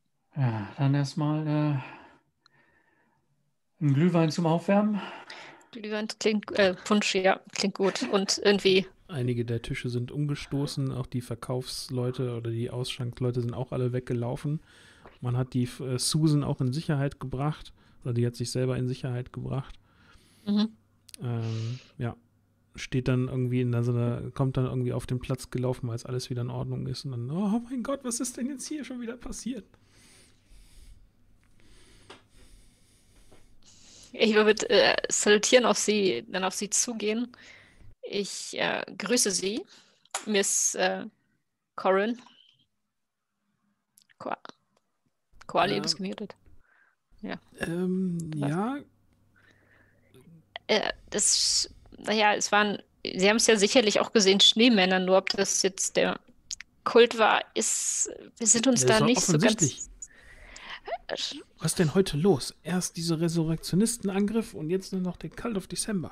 Ja, dann erstmal äh, einen Glühwein zum Aufwärmen. Glühwein klingt, äh, Punsch, ja, klingt gut. Und irgendwie, Einige der Tische sind umgestoßen, auch die Verkaufsleute oder die Ausschankleute sind auch alle weggelaufen. Man hat die äh, Susan auch in Sicherheit gebracht, oder die hat sich selber in Sicherheit gebracht. mhm. Ähm, ja, steht dann irgendwie in so einer, kommt dann irgendwie auf den Platz gelaufen, als alles wieder in Ordnung ist und dann, oh mein Gott, was ist denn jetzt hier schon wieder passiert? Ich würde äh, salutieren auf Sie, dann auf Sie zugehen. Ich äh, grüße Sie, Miss äh, Corin. Ko Koali, Äh, du bist gemutet. Ähm, Was? ja, Äh, das, naja, es waren, Sie haben es ja sicherlich auch gesehen, Schneemänner, nur ob das jetzt der Kult war, ist, wir sind uns das da ist doch nicht so offensichtlich. ganz. Was ist denn heute los? Erst diese Resurrektionistenangriff und jetzt nur noch der Cult of December.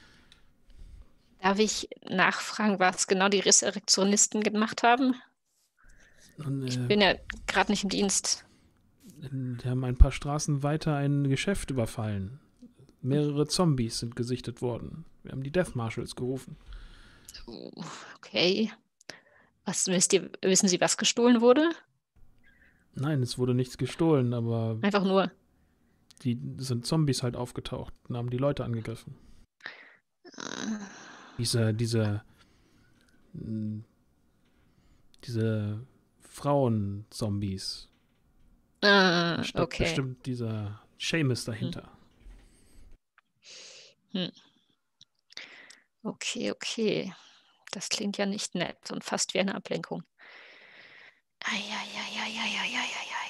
Darf ich nachfragen, was genau die Resurrektionisten gemacht haben? Und, Ich äh, bin ja gerade nicht im Dienst. die haben ein paar Straßen weiter ein Geschäft überfallen. Mehrere Zombies sind gesichtet worden. Wir haben die Death Marshals gerufen. Oh, okay. Was wisst ihr, wissen Sie, was gestohlen wurde? Nein, es wurde nichts gestohlen, aber Einfach nur. die sind Zombies halt aufgetaucht und haben die Leute angegriffen. Äh, Diese, diese, mh, diese Frauen-Zombies. äh, Da steckt okay. bestimmt dieser Seamus dahinter. Hm. Okay, okay. Das klingt ja nicht nett und fast wie eine Ablenkung. Eieieiei.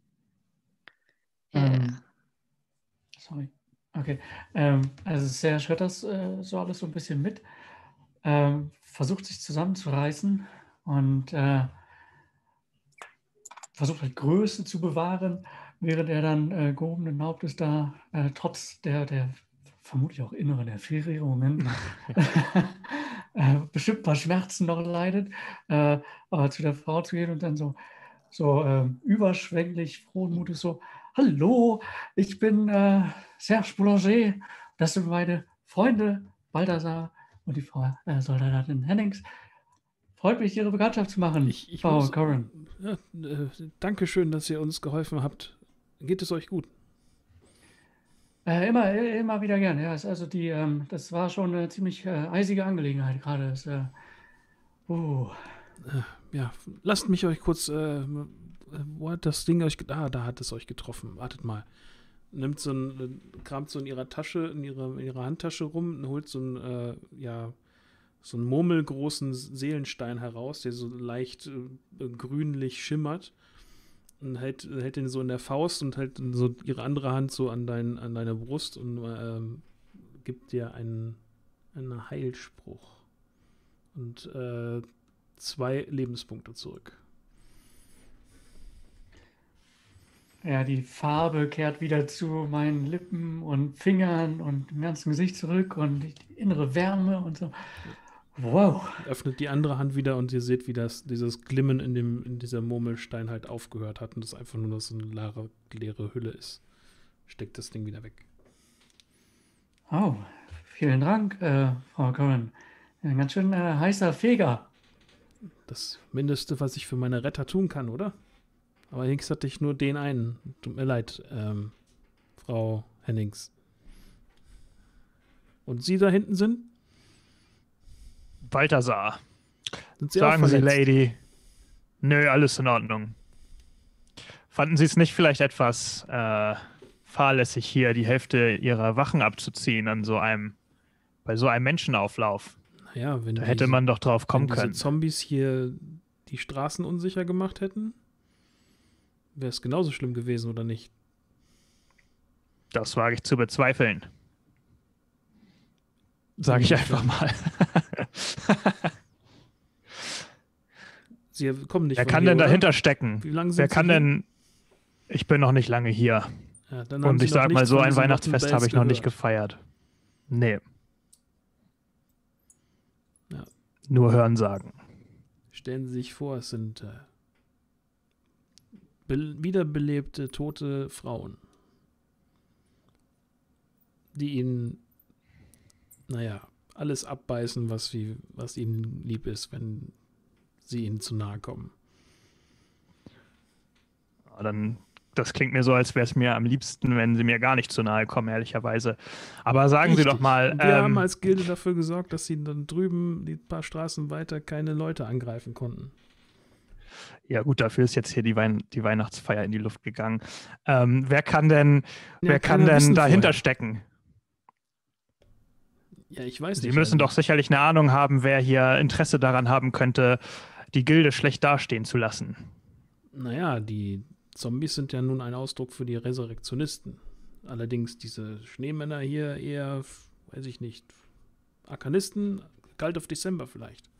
Äh, Ähm, sorry. Okay. Ähm, also Serge hört das äh, so alles so ein bisschen mit, ähm, versucht sich zusammenzureißen und äh, versucht halt Größe zu bewahren, während er dann äh, gehobenen Hauptes da äh, trotz der, der vermutlich auch inneren Erfrierungen äh, bestimmt ein paar Schmerzen noch leidet, äh, aber zu der Frau zu gehen und dann so, so äh, überschwänglich frohen Mutes so, hallo, ich bin äh, Serge Boulanger, das sind meine Freunde Balthasar und die Frau äh, Soldatin Hennings. Freut mich, Ihre Bekanntschaft zu machen, Ich, ich Frau muss, Corin. ja, äh, danke schön, dass ihr uns geholfen habt. Geht es euch gut? Äh, immer, immer wieder gern. Ja, ist also die, ähm, das war schon eine ziemlich äh, eisige Angelegenheit gerade. Ist, äh, uh, Ja, lasst mich euch kurz, äh, wo hat das Ding euch, ge- ah, da hat es euch getroffen. Wartet mal. Nimmt so ein, kramt so in ihrer Tasche, in ihrer, in ihrer Handtasche rum und holt so einen, äh, ja, so einen murmelgroßen Seelenstein heraus, der so leicht äh, grünlich schimmert und hält, hält den so in der Faust und hält so ihre andere Hand so an, dein, an deine Brust und ähm, gibt dir einen, einen Heilspruch und äh, zwei Lebenspunkte zurück. ja, die Farbe kehrt wieder zu meinen Lippen und Fingern und dem ganzen Gesicht zurück und die innere Wärme und so. Wow. Öffnet die andere Hand wieder und ihr seht, wie das, dieses Glimmen in, dem, in dieser Murmelstein halt aufgehört hat und das einfach nur noch so eine leere, leere Hülle ist. Steckt das Ding wieder weg. Oh, vielen Dank, äh, Frau Corin. Ein ganz schön äh, heißer Feger. Das Mindeste, was ich für meine Retter tun kann, oder? Aber Hennings hatte ich nur den einen. Tut mir leid, ähm, Frau Hennings. Und Sie da hinten sind? Balthasar, Sind Sie sagen auch Sie, verletzt? Lady. Nö, alles in Ordnung. Fanden Sie es nicht vielleicht etwas äh, fahrlässig, hier die Hälfte Ihrer Wachen abzuziehen an so einem, bei so einem Menschenauflauf? Naja, wenn Da diese, hätte man doch drauf kommen wenn diese können. Zombies hier die Straßen unsicher gemacht hätten, wäre es genauso schlimm gewesen, oder nicht? Das wage ich zu bezweifeln. Sage ich einfach mal. Sie kommen nicht Wer von kann hier, denn oder? dahinter stecken? Wie lange sind Wer Sie kann hier? denn... Ich bin noch nicht lange hier. Ja, dann haben Und Sie ich noch sag mal, nichts so von ein diesen Weihnachtsfest Rotten habe ich noch nicht Bells gefeiert. Nee. Ja. Nur hören sagen. Stellen Sie sich vor, es sind äh, be- wiederbelebte, tote Frauen, die Ihnen naja, alles abbeißen, was, wie, was ihnen lieb ist, wenn sie ihnen zu nahe kommen. Ja, dann, das klingt mir so, als wäre es mir am liebsten, wenn sie mir gar nicht zu nahe kommen, ehrlicherweise. Aber sagen Sie Richtig. doch mal. Wir ähm, haben als Gilde dafür gesorgt, dass sie dann drüben, die paar Straßen weiter, keine Leute angreifen konnten. Ja gut, dafür ist jetzt hier die, Wein die Weihnachtsfeier in die Luft gegangen. Ähm, wer kann denn, Ja, wer kann keiner denn wissen dahinter vorher. stecken? Ja, ich weiß Sie nicht. müssen also, doch sicherlich eine Ahnung haben, wer hier Interesse daran haben könnte, die Gilde schlecht dastehen zu lassen. Naja, die Zombies sind ja nun ein Ausdruck für die Resurrektionisten. Allerdings diese Schneemänner hier eher, weiß ich nicht, Arkanisten, Cult of December vielleicht.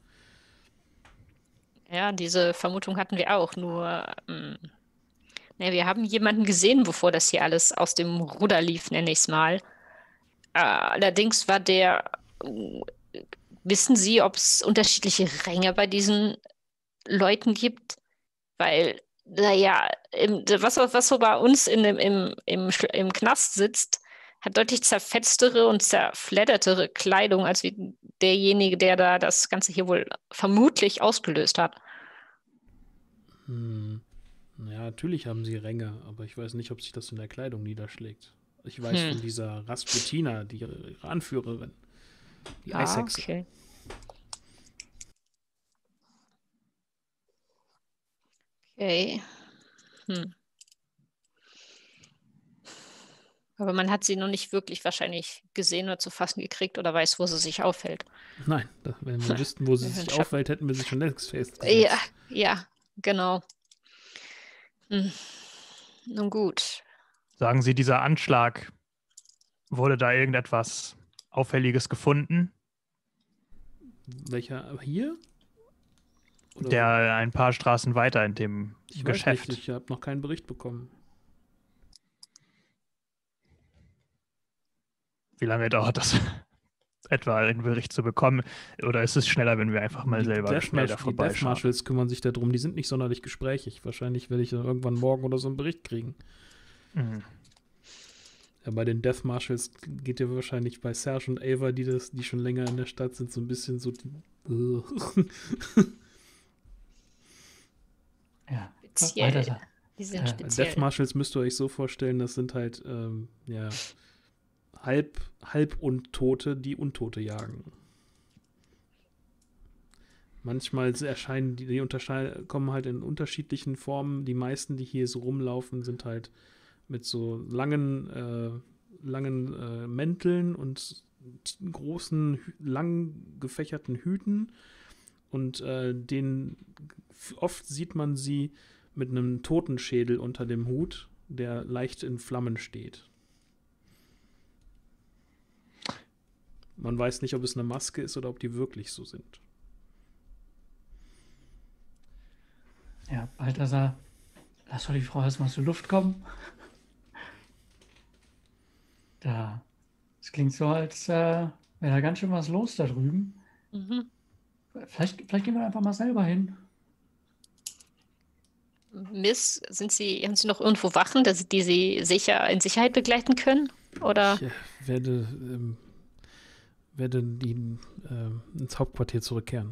Ja, diese Vermutung hatten wir auch, nur ähm, ne, wir haben jemanden gesehen, bevor das hier alles aus dem Ruder lief, nenne ich es mal. Äh, allerdings war der, äh, wissen Sie, ob es unterschiedliche Ränge bei diesen Leuten gibt? Weil, naja, im, was, was so bei uns in dem, im, im, Sch- im Knast sitzt, hat deutlich zerfetztere und zerfleddertere Kleidung als wie derjenige, der da das Ganze hier wohl vermutlich ausgelöst hat. Hm. Naja, natürlich haben sie Ränge, aber ich weiß nicht, ob sich das in der Kleidung niederschlägt. Ich weiß Hm. von dieser Rasputina, die ihre Anführerin, die Ah, Eishexe. okay. Okay. Hm. Aber man hat sie noch nicht wirklich wahrscheinlich gesehen oder zu fassen gekriegt oder weiß, wo sie sich aufhält. Nein, das, wenn wir wüssten, wo sie Wir hören sich Schatten. aufhält, hätten wir sie schon längst Ja, festgesetzt. ja, genau. Hm. Nun gut. Sagen Sie, dieser Anschlag, wurde da irgendetwas Auffälliges gefunden? Welcher hier? Oder Der ein paar Straßen weiter in dem ich Geschäft. weiß nicht, ich habe noch keinen Bericht bekommen. Wie lange dauert das, etwa einen Bericht zu bekommen? Oder ist es schneller, wenn wir einfach mal die selber Death, schnell da Marsh, die Death vorbeischauen? Marshals kümmern sich darum, die sind nicht sonderlich gesprächig. Wahrscheinlich werde ich dann irgendwann morgen oder so einen Bericht kriegen. Mhm. Ja, bei den Death Marshals geht ja wahrscheinlich bei Serge und Ava, die, das, die schon länger in der Stadt sind, so ein bisschen so die, Ja, Speziell. weiter so. Die sind Äh, speziell. Death Marshals müsst ihr euch so vorstellen, das sind halt ähm, ja, halb, halb Untote, die Untote jagen. Manchmal erscheinen die, die untersche- kommen halt in unterschiedlichen Formen. Die meisten, die hier so rumlaufen, sind halt mit so langen, äh, langen äh, Mänteln und großen, hü- lang gefächerten Hüten. Und äh, den oft sieht man sie mit einem Totenschädel unter dem Hut, der leicht in Flammen steht. Man weiß nicht, ob es eine Maske ist oder ob die wirklich so sind. Ja, Balthasar, lass doch die Frau erstmal zur Luft kommen. Da, es klingt so, als äh, wäre da ganz schön was los da drüben. Mhm. Vielleicht, vielleicht gehen wir einfach mal selber hin. Miss, sind Sie, haben Sie noch irgendwo Wachen, dass, die Sie sicher in Sicherheit begleiten können? Oder? Ich äh, werde, ähm, werde die, ähm, ins Hauptquartier zurückkehren.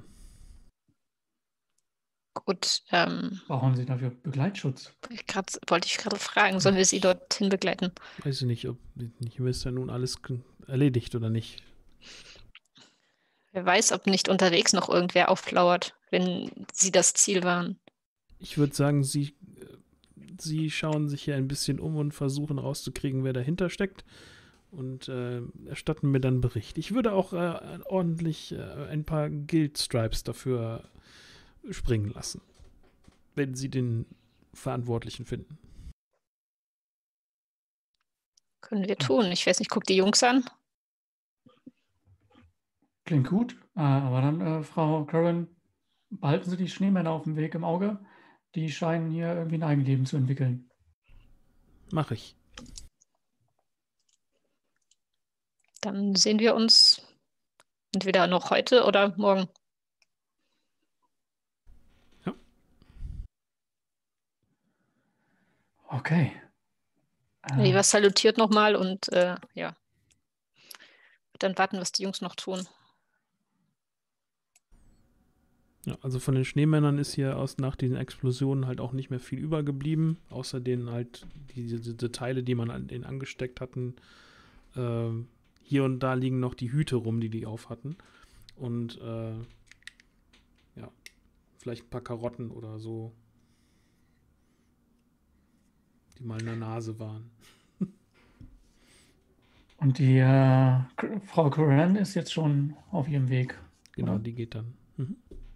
Gut, ähm, Brauchen Sie dafür Begleitschutz? ich grad, wollte ich gerade fragen, sollen wir Sie dorthin begleiten? Weiß ich nicht, ob ich ist ja nun alles ge- erledigt oder nicht. Wer weiß, ob nicht unterwegs noch irgendwer auflauert, wenn Sie das Ziel waren. Ich würde sagen, sie, äh, sie schauen sich hier ein bisschen um und versuchen rauszukriegen, wer dahinter steckt. Und äh, erstatten mir dann Bericht. Ich würde auch äh, ordentlich äh, ein paar Guild-Stripes dafür springen lassen, wenn sie den Verantwortlichen finden. Können wir tun. Ich weiß nicht, guck die Jungs an. Klingt gut. Äh, aber dann, äh, Frau Curran, behalten Sie die Schneemänner auf dem Weg im Auge. Die scheinen hier irgendwie ein Eigenleben zu entwickeln. Mach ich. Dann sehen wir uns entweder noch heute oder morgen. Okay. Eva Äh, salutiert nochmal und äh, ja, Dann warten, was die Jungs noch tun. Ja, also von den Schneemännern ist hier aus nach diesen Explosionen halt auch nicht mehr viel übergeblieben, außer denen halt diese, diese Teile, die man an denen angesteckt hatten. Äh, hier und da liegen noch die Hüte rum, die die auf hatten. Und äh, ja, vielleicht ein paar Karotten oder so, die mal in der Nase waren. Und die äh, Frau Curran ist jetzt schon auf ihrem Weg. Genau, oder? die geht dann. Mhm.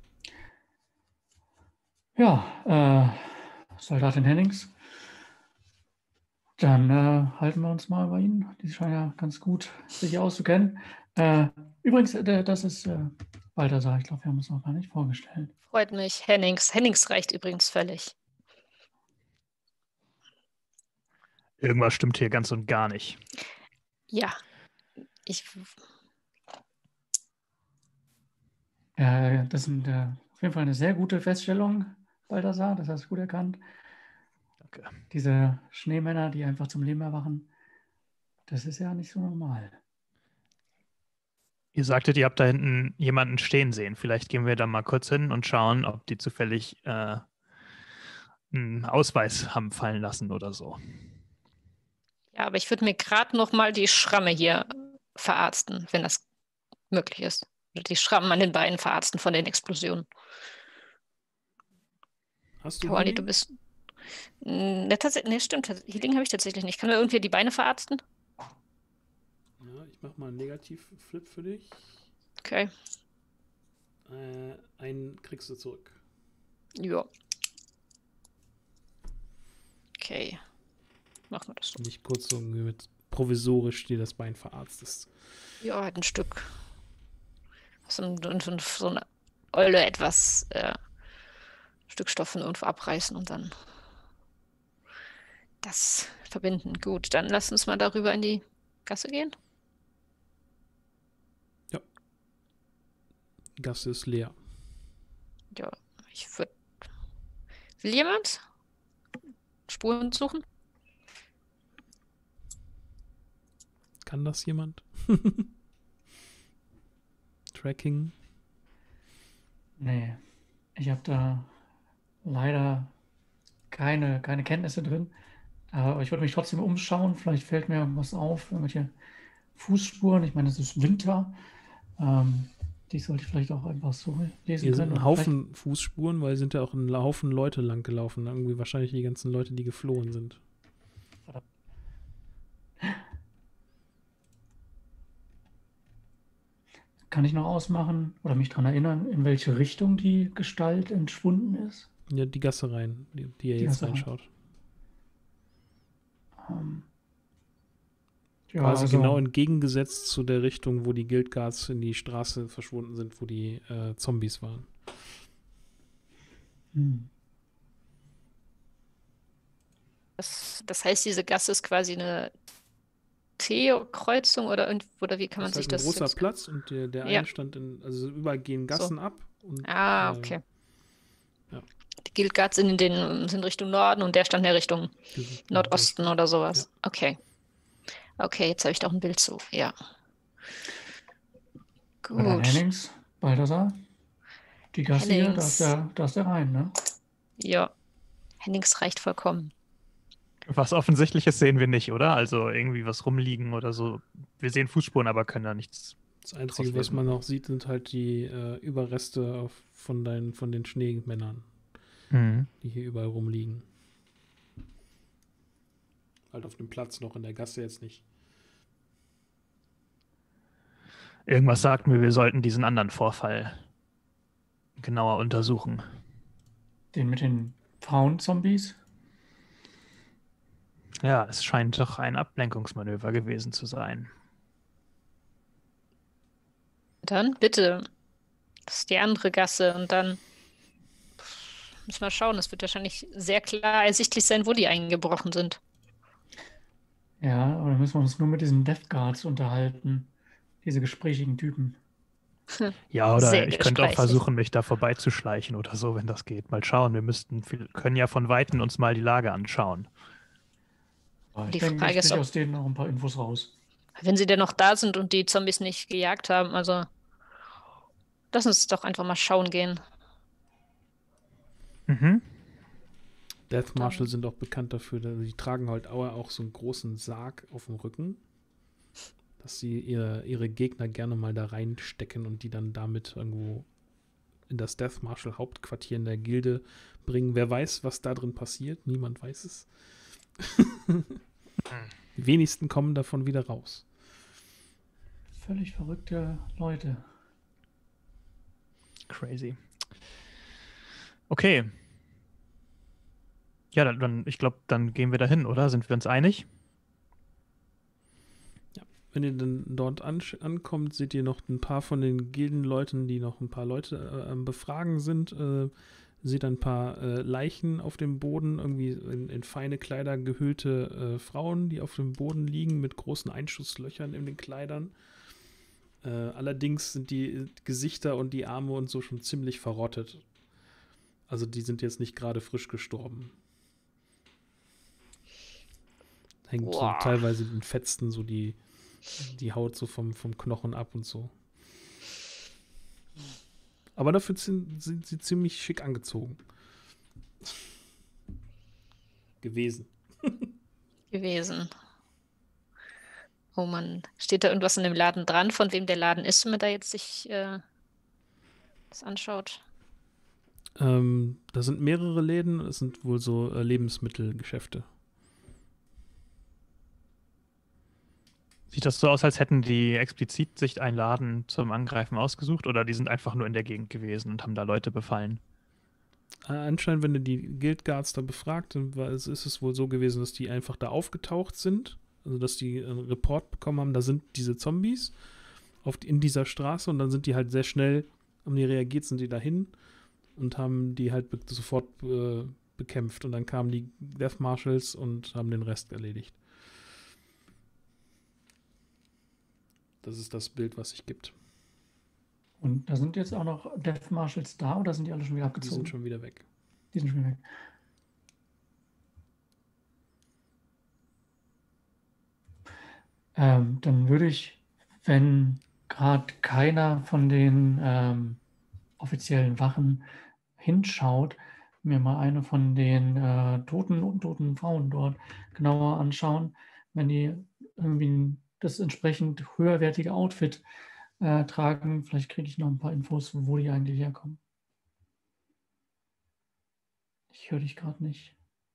Ja, äh, Soldatin Hennings. Dann äh, halten wir uns mal bei Ihnen. Die scheinen ja ganz gut sich auszukennen. Äh, übrigens, äh, das ist äh, Balthasar. Ich glaube, wir haben uns noch gar nicht vorgestellt. Freut mich. Hennings. Hennings reicht übrigens völlig. Irgendwas stimmt hier ganz und gar nicht. Ja. Ich, Äh, das sind äh, auf jeden Fall eine sehr gute Feststellung, Balthasar. Das hast du gut erkannt. Danke. Diese Schneemänner, die einfach zum Leben erwachen, das ist ja nicht so normal. Ihr sagtet, ihr habt da hinten jemanden stehen sehen. Vielleicht gehen wir da mal kurz hin und schauen, ob die zufällig äh, einen Ausweis haben fallen lassen oder so. ja, aber ich würde mir gerade noch mal die Schramme hier verarzten, wenn das möglich ist. Oder die Schrammen an den Beinen verarzten von den Explosionen. Hast du Kawali, Healing? du bist. Ne, tatsächlich, ne, stimmt. Healing habe ich tatsächlich nicht. Kann mir irgendwie die Beine verarzten? Ja, ich mach mal einen Negativ-Flip für dich. Okay. Äh, einen kriegst du zurück. Ja. Okay. Machen wir das so. Nicht kurz so irgendwie mit provisorisch dir das Bein verarztest. Ja, halt ein Stück. So, ein, so, so eine Eule etwas äh, Stück Stoff von irgendwo abreißen und dann das verbinden. Gut, dann lass uns mal darüber in die Gasse gehen. Die Gasse ist leer. Ja, ich würde. Will jemand Spuren suchen? Kann das jemand? Tracking? Nee, ich habe da leider keine, keine Kenntnisse drin. Aber ich würde mich trotzdem umschauen. Vielleicht fällt mir irgendwas auf, irgendwelche Fußspuren. Ich meine, es ist Winter. Ähm, die sollte ich vielleicht auch einfach so lesen Hier sind können. ein Oder Haufen Fußspuren, weil sind ja auch ein Haufen Leute lang gelaufen. Irgendwie wahrscheinlich die ganzen Leute, die geflohen sind. vielleicht- Kann ich noch ausmachen oder mich daran erinnern, in welche Richtung die Gestalt entschwunden ist? Ja, die Gasse rein, die, die ihr Die jetzt Gasse rein. reinschaut. Ähm, ja, Quasi also, genau entgegengesetzt zu der Richtung, wo die Guildguards in die Straße verschwunden sind, wo die äh, Zombies waren. hm. Das, das heißt, diese Gasse ist quasi eine T-Kreuzung oder, irgend- oder wie kann man Das ist sich halt ein das großer jetzt- Platz und der, der Ja. eine stand in, also überall gehen Gassen ab. Und, Ah, äh, okay. ja. Die Guildguards sind in den sind Richtung Norden und der stand in der Richtung die sind- Nordosten oder sowas. Okay. Okay, jetzt habe ich doch ein Bild zu. Ja. Aber dann Gut. Hennings, Balthasar, die Gasse hier, da ist Hennings. der, da ist der Rhein, ne? Ja. Hennings reicht vollkommen. Was Offensichtliches sehen wir nicht, oder? Also irgendwie was rumliegen oder so. Wir sehen Fußspuren, aber können da nichts. Das Einzige, was man noch sieht, sind halt die äh, Überreste auf, von, deinen, von den Schneemännern, Mhm. die hier überall rumliegen. Halt auf dem Platz noch, in der Gasse jetzt nicht. Irgendwas sagt mir, wir sollten diesen anderen Vorfall genauer untersuchen. Den mit den Frauenzombies. Ja, es scheint doch ein Ablenkungsmanöver gewesen zu sein. Dann bitte. Das ist die andere Gasse und dann müssen wir schauen. Es wird wahrscheinlich sehr klar ersichtlich sein, wo die eingebrochen sind. Ja, aber dann müssen wir uns nur mit diesen Death Guards unterhalten. Diese gesprächigen Typen. Ja, oder Sehr ich könnte auch gesprächig. versuchen, mich da vorbeizuschleichen oder so, wenn das geht. Mal schauen, wir müssten, wir können ja von Weitem uns mal die Lage anschauen. Aber ich Die denke, Frage ich ist, kriege ob- aus denen noch ein paar Infos raus. Wenn sie denn noch da sind und die Zombies nicht gejagt haben, also lass uns doch einfach mal schauen gehen. Mhm. Death Marshal sind auch bekannt dafür, dass die tragen halt auch so einen großen Sarg auf dem Rücken, dass sie ihre, ihre Gegner gerne mal da reinstecken und die dann damit irgendwo in das Death Marshal Hauptquartier in der Gilde bringen. Wer weiß, was da drin passiert? Niemand weiß es. Die wenigsten kommen davon wieder raus. Völlig verrückte Leute. Crazy. Okay. Ja, dann, dann ich glaube, dann gehen wir dahin, oder? Sind wir uns einig? Ja. Wenn ihr dann dort an, ankommt, seht ihr noch ein paar von den Gildenleuten, die noch ein paar Leute äh, am Befragen sind. Äh, seht ein paar äh, Leichen auf dem Boden, irgendwie in, in feine Kleider gehüllte äh, Frauen, die auf dem Boden liegen mit großen Einschusslöchern in den Kleidern. Äh, allerdings sind die Gesichter und die Arme und so schon ziemlich verrottet. Also die sind jetzt nicht gerade frisch gestorben. Hängt so Boah. teilweise in Fetzen so die, die Haut so vom, vom Knochen ab und so. Aber dafür sind, sind sie ziemlich schick angezogen. Gewesen. Gewesen. Oh Mann, steht da irgendwas in dem Laden dran, von wem der Laden ist, wenn man da jetzt sich äh, das anschaut? Ähm, da sind mehrere Läden, es sind wohl so äh, Lebensmittelgeschäfte. Sieht das so aus, als hätten die explizit sich einen Laden zum Angreifen ausgesucht oder die sind einfach nur in der Gegend gewesen und haben da Leute befallen? Äh, anscheinend, wenn du die Guild Guards da befragt, dann war, es, ist es wohl so gewesen, dass die einfach da aufgetaucht sind. Also, dass die einen Report bekommen haben, da sind diese Zombies auf, in dieser Straße und dann sind die halt sehr schnell, haben die reagiert, sind die dahin und haben die halt be sofort äh, bekämpft. Und dann kamen die Death Marshals und haben den Rest erledigt. Das ist das Bild, was sich gibt. Und da sind jetzt auch noch Death Marshals da oder sind die alle schon wieder Die abgezogen? sind schon wieder weg. Die sind schon wieder weg. Ähm, dann würde ich, wenn gerade keiner von den ähm, offiziellen Wachen hinschaut, mir mal eine von den äh, toten und toten Frauen dort genauer anschauen, wenn die irgendwie das entsprechend höherwertige Outfit äh, tragen. Vielleicht kriege ich noch ein paar Infos, wo die eigentlich herkommen. Ich höre dich gerade nicht.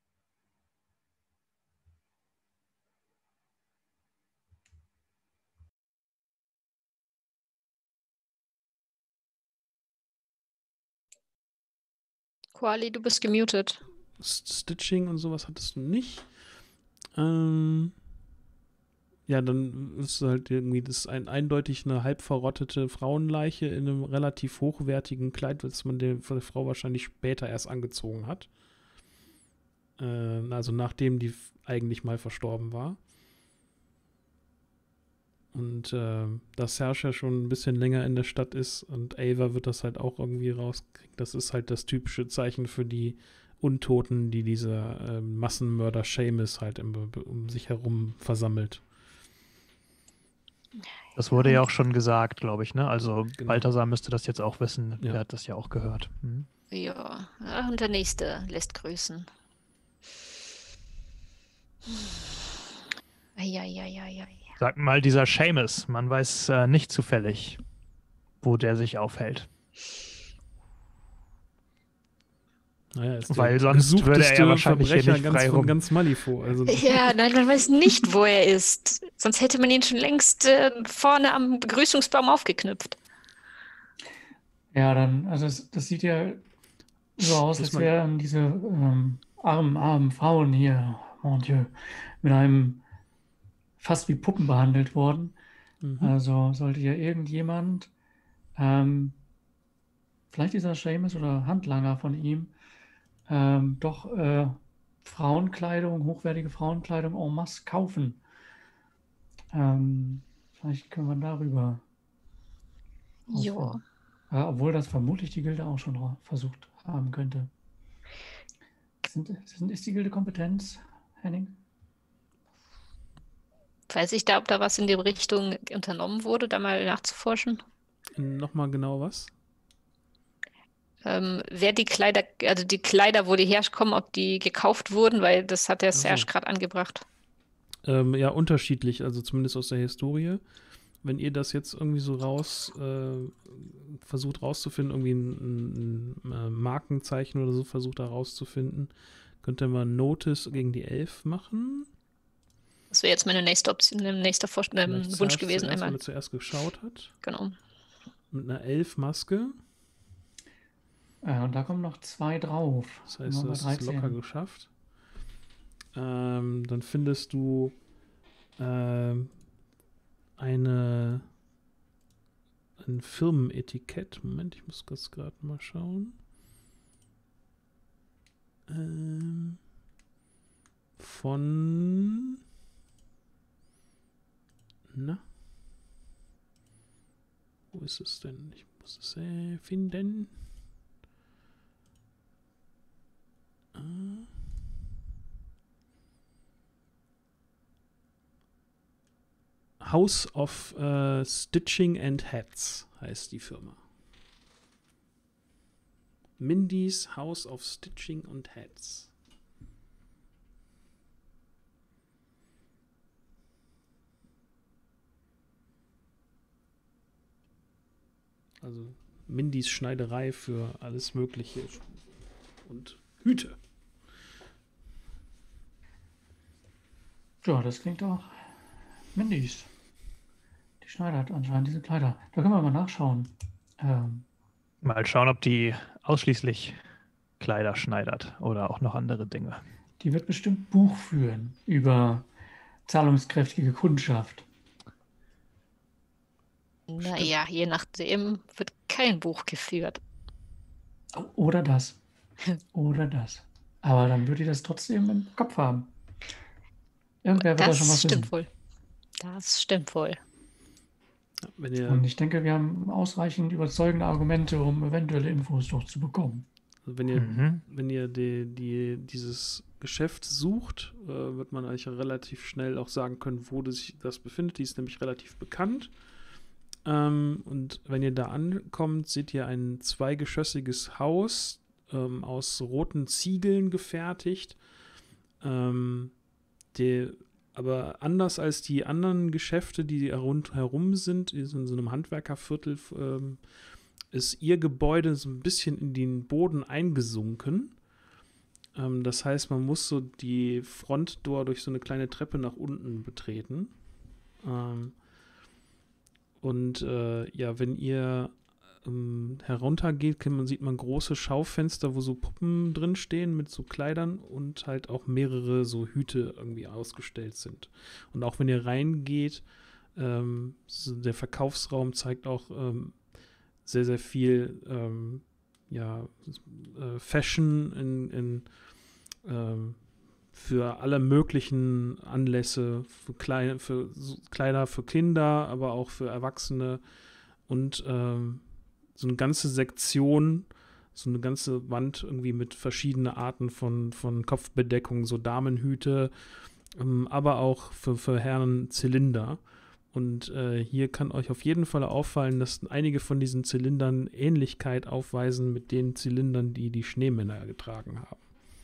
Quali, du bist gemutet. Stitching und sowas hattest du nicht. Ähm, ja, dann ist halt irgendwie das ist ein, eindeutig eine halb verrottete Frauenleiche in einem relativ hochwertigen Kleid, das man der, der Frau wahrscheinlich später erst angezogen hat. Äh, also nachdem die eigentlich mal verstorben war. Und äh, da Serge ja schon ein bisschen länger in der Stadt ist und Ava wird das halt auch irgendwie rauskriegen. Das ist halt das typische Zeichen für die Untoten, die dieser äh, Massenmörder Seamus halt im, um sich herum versammelt. Das wurde ja auch schon gesagt, glaube ich, ne? Also Genau. Balthasar müsste das jetzt auch wissen. Ja. Der hat das ja auch gehört. Mhm. Ja, ja, und der nächste lässt grüßen. Eieieiei. Sag mal, dieser Seamus, man weiß äh, nicht zufällig, wo der sich aufhält. Naja, ist Weil der sonst würde er ja gesuchteste wahrscheinlich hier Verbrecher nicht ganz frei von rum. ganz Malifaux. Also, Ja, nein, man weiß nicht, wo er ist. Sonst hätte man ihn schon längst äh, vorne am Begrüßungsbaum aufgeknüpft. Ja, dann, also das, das sieht ja so aus, Muss als man- wären diese ähm, armen, armen Frauen hier, mon Dieu, mit einem fast wie Puppen behandelt worden. mhm. Also sollte ja irgendjemand, ähm, vielleicht dieser Seamus oder Handlanger von ihm, ähm, doch äh, Frauenkleidung, hochwertige Frauenkleidung en masse kaufen. Ähm, vielleicht können wir darüber Jo. rausfinden. Ja, obwohl das vermutlich die Gilde auch schon ra- versucht haben könnte. Sind, sind, ist die Gilde Kompetenz, Henning? Weiß ich da, ob da was in die Richtung unternommen wurde, da mal nachzuforschen? Nochmal genau was? Ähm, wer die Kleider, also die Kleider, wo die herkommen, ob die gekauft wurden, weil das hat der Ach so. Serge gerade angebracht. Ähm, ja, unterschiedlich, also zumindest aus der Historie. Wenn ihr das jetzt irgendwie so raus äh, versucht rauszufinden, irgendwie ein, ein, ein Markenzeichen oder so versucht da rauszufinden, könnt ihr mal Notice gegen die Elf machen. Das wäre jetzt meine nächste Option, mein nächster Vor ähm, Vielleicht Wunsch Serge gewesen, zuerst, weil einmal. er zuerst geschaut hat. Genau. Mit einer Elf-Maske. Äh, und da kommen noch zwei drauf. Das Sind heißt, wir du bei hast es locker dreizehn. geschafft. Ähm, dann findest du ähm, eine ein Firmenetikett. Moment, ich muss das gerade mal schauen. Ähm, von na? Wo ist es denn? Ich muss es äh, finden. Äh. House of äh, Stitching and Hats heißt die Firma. Mindy's House of Stitching and Hats. Also Mindys Schneiderei für alles Mögliche und Hüte. Ja, das klingt auch Mindys. Die schneidert anscheinend diese Kleider. Da können wir mal nachschauen. Ähm, Mal schauen, ob die ausschließlich Kleider schneidert oder auch noch andere Dinge. die wird bestimmt Buch führen über zahlungskräftige Kundschaft. Naja, je nachdem wird kein Buch geführt. Oder das. Oder das. Aber dann würde ich das trotzdem im Kopf haben. Irgendwer wird da schon Das was stimmt wissen. wohl. Das stimmt wohl. Ja, wenn ihr, Und ich denke, wir haben ausreichend überzeugende Argumente, um eventuelle Infos doch zu bekommen. also wenn ihr, Mhm. wenn ihr die, die, dieses Geschäft sucht, äh, wird man euch relativ schnell auch sagen können, wo das sich das befindet. Die ist nämlich relativ bekannt. Ähm, und wenn ihr da ankommt, seht ihr ein zweigeschossiges Haus ähm, aus roten Ziegeln gefertigt. Ähm, die, aber anders als die anderen Geschäfte, die rundherum sind, die sind in so einem Handwerkerviertel, ähm, ist ihr Gebäude so ein bisschen in den Boden eingesunken. Ähm, das heißt, man muss so die Frontdoor durch so eine kleine Treppe nach unten betreten. Ähm, und äh, ja, wenn ihr ähm, heruntergeht, kann man, sieht man große Schaufenster, wo so Puppen drin stehen mit so Kleidern und halt auch mehrere so Hüte irgendwie ausgestellt sind. Und auch wenn ihr reingeht, ähm, so der Verkaufsraum zeigt auch ähm, sehr, sehr viel ähm, ja, äh, Fashion in, in ähm, für alle möglichen Anlässe, für, Kleine, für so Kleider für Kinder, aber auch für Erwachsene und ähm, so eine ganze Sektion, so eine ganze Wand irgendwie mit verschiedenen Arten von, von Kopfbedeckung, so Damenhüte, ähm, aber auch für, für Herren Zylinder. Und äh, hier kann euch auf jeden Fall auffallen, dass einige von diesen Zylindern Ähnlichkeit aufweisen mit den Zylindern, die die Schneemänner getragen haben.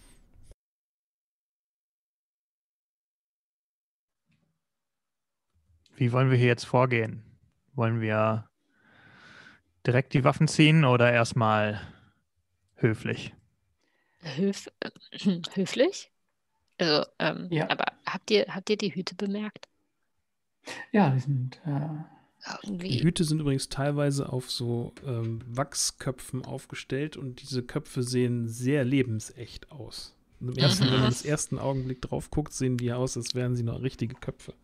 Wie wollen wir hier jetzt vorgehen? Wollen wir direkt die Waffen ziehen oder erstmal höflich? Höf höflich? Also, ähm, Ja. aber habt ihr, habt ihr die Hüte bemerkt? Ja, die sind äh, Irgendwie. Die Hüte sind übrigens teilweise auf so ähm, Wachsköpfen aufgestellt und diese Köpfe sehen sehr lebensecht aus. Und im ersten, Mhm. wenn man das ersten Augenblick drauf guckt, sehen die aus, als wären sie noch richtige Köpfe.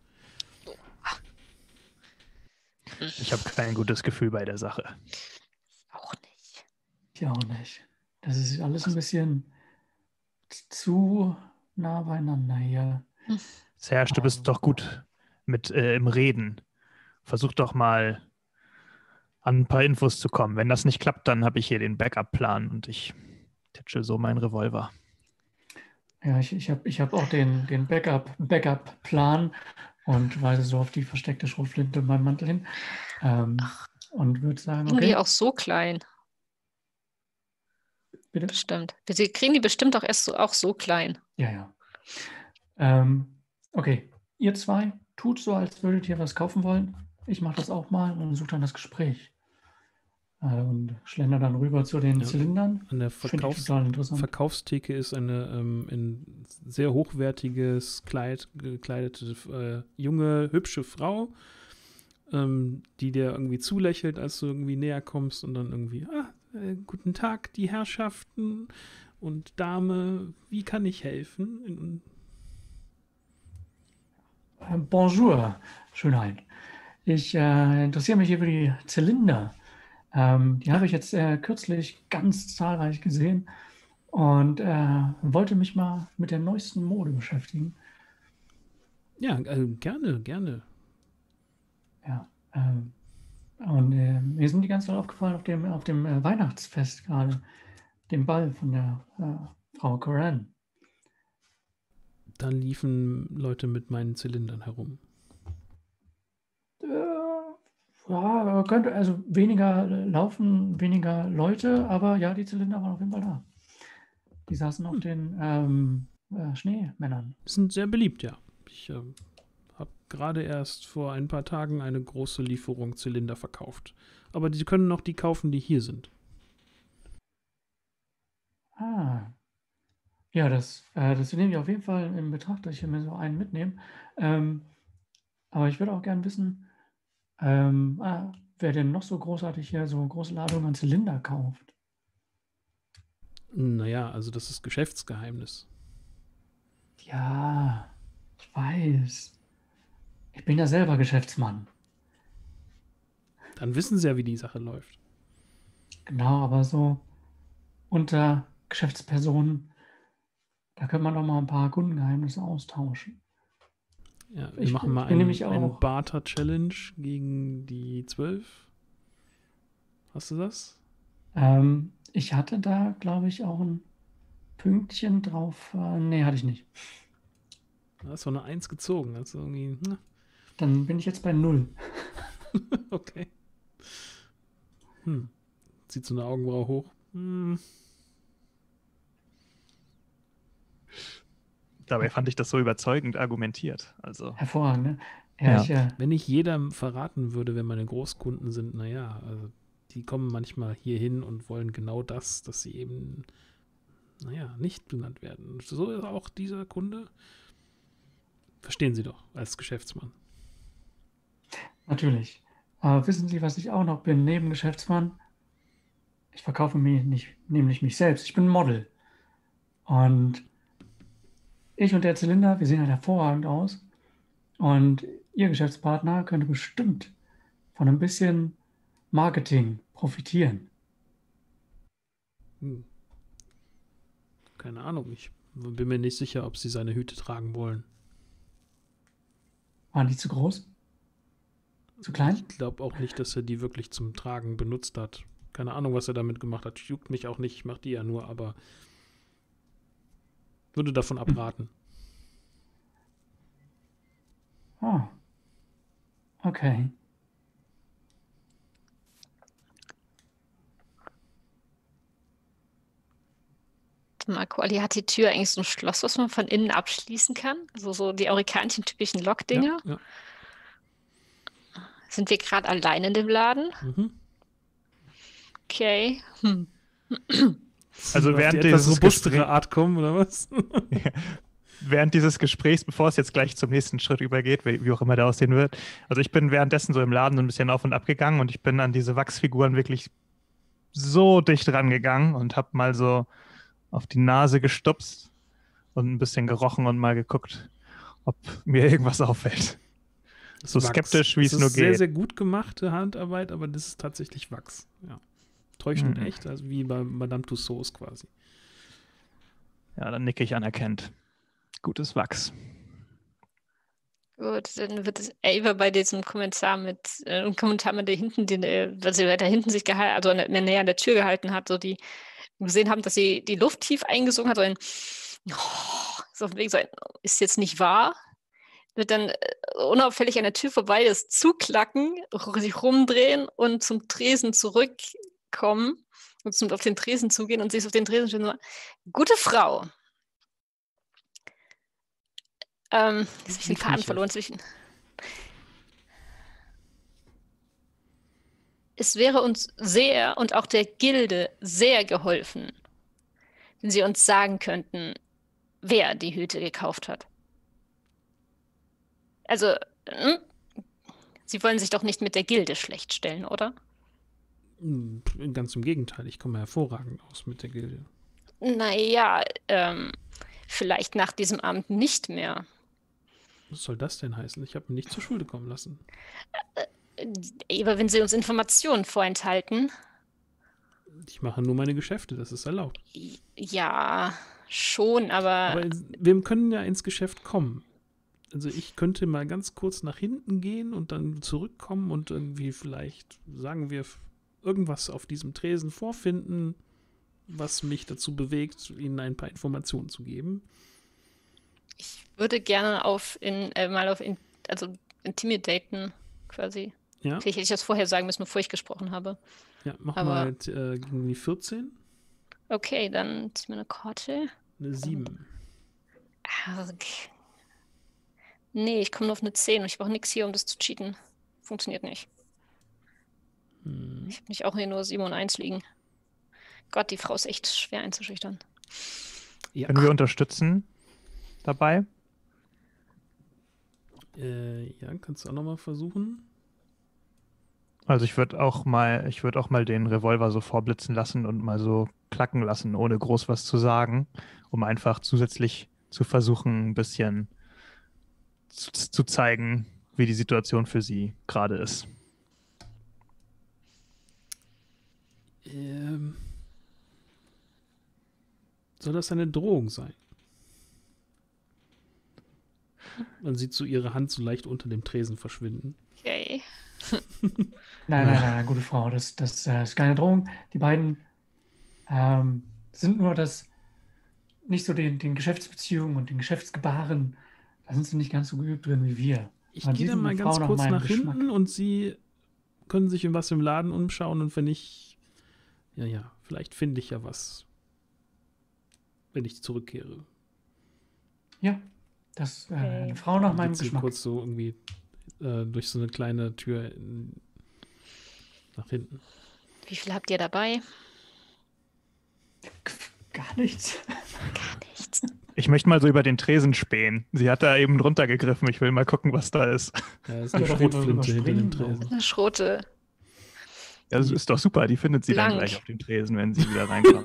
Ich habe kein gutes Gefühl bei der Sache. Auch nicht. ich auch nicht. Das ist alles ein bisschen zu nah beieinander hier. Serge, du bist doch gut mit äh, im Reden. Versuch doch mal an ein paar Infos zu kommen. Wenn das nicht klappt, dann habe ich hier den Backup-Plan und ich tätsche so meinen Revolver. Ja, ich, ich habe ich hab auch den, den Backup, Backup-Plan und weise so auf die versteckte Schrotflinte in meinem Mantel hin. Ähm, und würde sagen, Kriegen die okay, auch so klein? bitte? Bestimmt. Sie kriegen die bestimmt auch erst so, auch so klein. Ja, ja. Ähm, okay, ihr zwei tut so, als würdet ihr was kaufen wollen. Ich mache das auch mal und suche dann das Gespräch. Äh, und schlender dann rüber zu den Ja, Zylindern. An der Finde ich Verkaufs total interessant. Verkaufstheke ist eine ähm, in sehr hochwertiges Kleid gekleidete äh, junge, hübsche Frau, ähm, die dir irgendwie zulächelt, als du irgendwie näher kommst und dann irgendwie, ah, äh, guten Tag, die Herrschaften und Dame, wie kann ich helfen? In, Äh, Bonjour, Schönheit. Ich äh, interessiere mich hier für die Zylinder. Ähm, die habe ich jetzt äh, kürzlich ganz zahlreich gesehen und äh, wollte mich mal mit der neuesten Mode beschäftigen. ja, äh, gerne, gerne. Ja, ähm, und äh, mir sind die ganz doll aufgefallen auf dem, auf dem äh, Weihnachtsfest gerade, dem Ball von der äh, Frau Coran. Da liefen Leute mit meinen Zylindern herum. Äh, ja, könnte, also weniger laufen, weniger Leute, aber ja, die Zylinder waren auf jeden Fall da. Die saßen auf Hm. den ähm, äh, Schneemännern. Sind sehr beliebt, ja. Ich äh, habe gerade erst vor ein paar Tagen eine große Lieferung Zylinder verkauft. Aber die können noch die kaufen, die hier sind. Ah, ja, das, äh, das nehme ich auf jeden Fall in Betracht, dass ich mir so einen mitnehme. Ähm, aber ich würde auch gerne wissen, ähm, ah, wer denn noch so großartig hier so große Ladungen an Zylinder kauft. Naja, also das ist Geschäftsgeheimnis. Ja, ich weiß. Ich bin ja selber Geschäftsmann. Dann wissen sie ja, wie die Sache läuft. Genau, aber so unter Geschäftspersonen, da könnte man doch mal ein paar Kundengeheimnisse austauschen. Ja, wir Ich- machen mal ich bin einen, nämlich einen auch- Barter-Challenge gegen die zwölf. Hast du das? Ähm, ich hatte da, glaube ich, auch ein Pünktchen drauf. Äh, nee, hatte ich nicht. Da hast du eine eins gezogen. Also irgendwie, na, Dann bin ich jetzt bei null. okay. Hm. Zieht so eine Augenbraue hoch. Hm. Dabei fand ich das so überzeugend argumentiert. Also, Hervorragend, ne? Ja, Ja. ich, äh, Wenn ich jedem verraten würde, wer meine Großkunden sind, naja, also die kommen manchmal hier hin und wollen genau das, dass sie eben, naja, nicht genannt werden. So ist auch dieser Kunde. Verstehen Sie doch, als Geschäftsmann. natürlich. Aber wissen Sie, was ich auch noch bin, neben Geschäftsmann? Ich verkaufe mich nicht, nämlich mich selbst. Ich bin Model. Und ich und der Zylinder, wir sehen halt hervorragend aus. Und Ihr Geschäftspartner könnte bestimmt von ein bisschen Marketing profitieren. Hm. Keine Ahnung, ich bin mir nicht sicher, ob Sie seine Hüte tragen wollen. Waren die zu groß? Zu klein? Ich glaube auch nicht, dass er die wirklich zum Tragen benutzt hat. Keine Ahnung, was er damit gemacht hat. Juckt mich auch nicht, ich mache die ja nur, aber würde davon abraten. Oh. Okay. Marco Ali, hat die Tür eigentlich so ein Schloss, was man von innen abschließen kann? Also so die amerikanischen typischen Lockdinger? Ja, ja. Sind wir gerade allein in dem Laden? Mhm. Okay. Hm. Also Auf während die etwas dieses robustere Gespräch- Art kommen, oder was? während dieses Gesprächs, bevor es jetzt gleich zum nächsten Schritt übergeht, wie, wie auch immer der aussehen wird. Also ich bin währenddessen so im Laden so ein bisschen auf und ab gegangen und ich bin an diese Wachsfiguren wirklich so dicht rangegangen und habe mal so auf die Nase gestupst und ein bisschen gerochen und mal geguckt, ob mir irgendwas auffällt. So Wachs. skeptisch, wie es Das nur ist sehr, geht. sehr gut gemachte Handarbeit, aber das ist tatsächlich Wachs. Ja. Täuschend Mhm. echt, also wie bei Madame Tussauds quasi. Ja, dann nicke ich anerkennt. Gutes Wachs. Gut, dann wird es Ava bei diesem Kommentar mit, äh, ein Kommentar mit der hinten, den, äh, weil sie weiter hinten sich gehalten, also in der in der Nähe an der Tür gehalten hat, so die gesehen haben, dass sie die Luft tief eingesogen hat, so ein, oh, so auf dem Weg, so ein, ist jetzt nicht wahr. wird dann äh, unauffällig an der Tür vorbei, das zuklacken, sich rumdrehen und zum Tresen zurückkommen und zum, auf den Tresen zugehen und sich auf den Tresen stellen und sagen, gute Frau. Ähm, jetzt habe ich den Faden verloren zwischen. Es wäre uns sehr und auch der Gilde sehr geholfen, wenn Sie uns sagen könnten, wer die Hüte gekauft hat. Also, hm? Sie wollen sich doch nicht mit der Gilde schlecht stellen, oder? Ganz im Gegenteil, ich komme hervorragend aus mit der Gilde. Naja, ähm, vielleicht nach diesem Abend nicht mehr. Was soll das denn heißen? Ich habe ihn nicht zur Schulde kommen lassen. Aber wenn Sie uns Informationen vorenthalten. Ich mache nur meine Geschäfte, das ist erlaubt. Ja, schon, aber... Aber wir können ja ins Geschäft kommen. Also ich könnte mal ganz kurz nach hinten gehen und dann zurückkommen und irgendwie vielleicht, sagen wir, irgendwas auf diesem Tresen vorfinden, was mich dazu bewegt, Ihnen ein paar Informationen zu geben. Ich würde gerne auf in, äh, mal auf in, also intimidaten quasi. Ja. Vielleicht hätte ich das vorher sagen müssen, bevor ich gesprochen habe. Ja, mach Aber, mal äh, gegen die vierzehn. Okay, dann zieh mir eine Karte. Eine sieben. Okay. Nee, ich komme nur auf eine zehn und ich brauche nichts hier, um das zu cheaten. Funktioniert nicht. Hm. Ich habe nicht auch hier nur sieben und eins liegen. Gott, die Frau ist echt schwer einzuschüchtern. Ja. Können wir unterstützen dabei? Äh, ja, kannst du auch nochmal versuchen. Also ich würde auch mal, ich würde auch mal den Revolver so vorblitzen lassen und mal so klacken lassen, ohne groß was zu sagen, um einfach zusätzlich zu versuchen, ein bisschen zu, zu zeigen, wie die Situation für sie gerade ist. Ähm, soll das eine Drohung sein? Man sieht so ihre Hand so leicht unter dem Tresen verschwinden. Okay. Nein, nein, nein, nein, gute Frau, das, das äh, ist keine Drohung. Die beiden ähm, sind nur das, nicht so den, den Geschäftsbeziehungen und den Geschäftsgebaren, da sind sie nicht ganz so geübt drin wie wir. Ich Aber gehe sie dann sind mal eine ganz Frau nach kurz meinem nach Geschmack. hinten und Sie können sich in was im Laden umschauen und wenn ich, ja, ja, vielleicht finde ich ja was, wenn ich zurückkehre. Ja, das ist äh, Okay. eine Frau nach Dann meinem geht sie Geschmack. kurz so irgendwie äh, durch so eine kleine Tür in, nach hinten. Wie viel habt ihr dabei? Gar nichts. Gar nichts. Ich möchte mal so über den Tresen spähen. Sie hat da eben drunter gegriffen. Ich will mal gucken, was da ist. Ja, das ist eine Ja, doch, Schrotflinte hinter dem überspringen. Tresen. Eine Schrote. Ja, das ist doch super. Die findet sie Blank. dann gleich auf dem Tresen, wenn sie wieder reinkommt.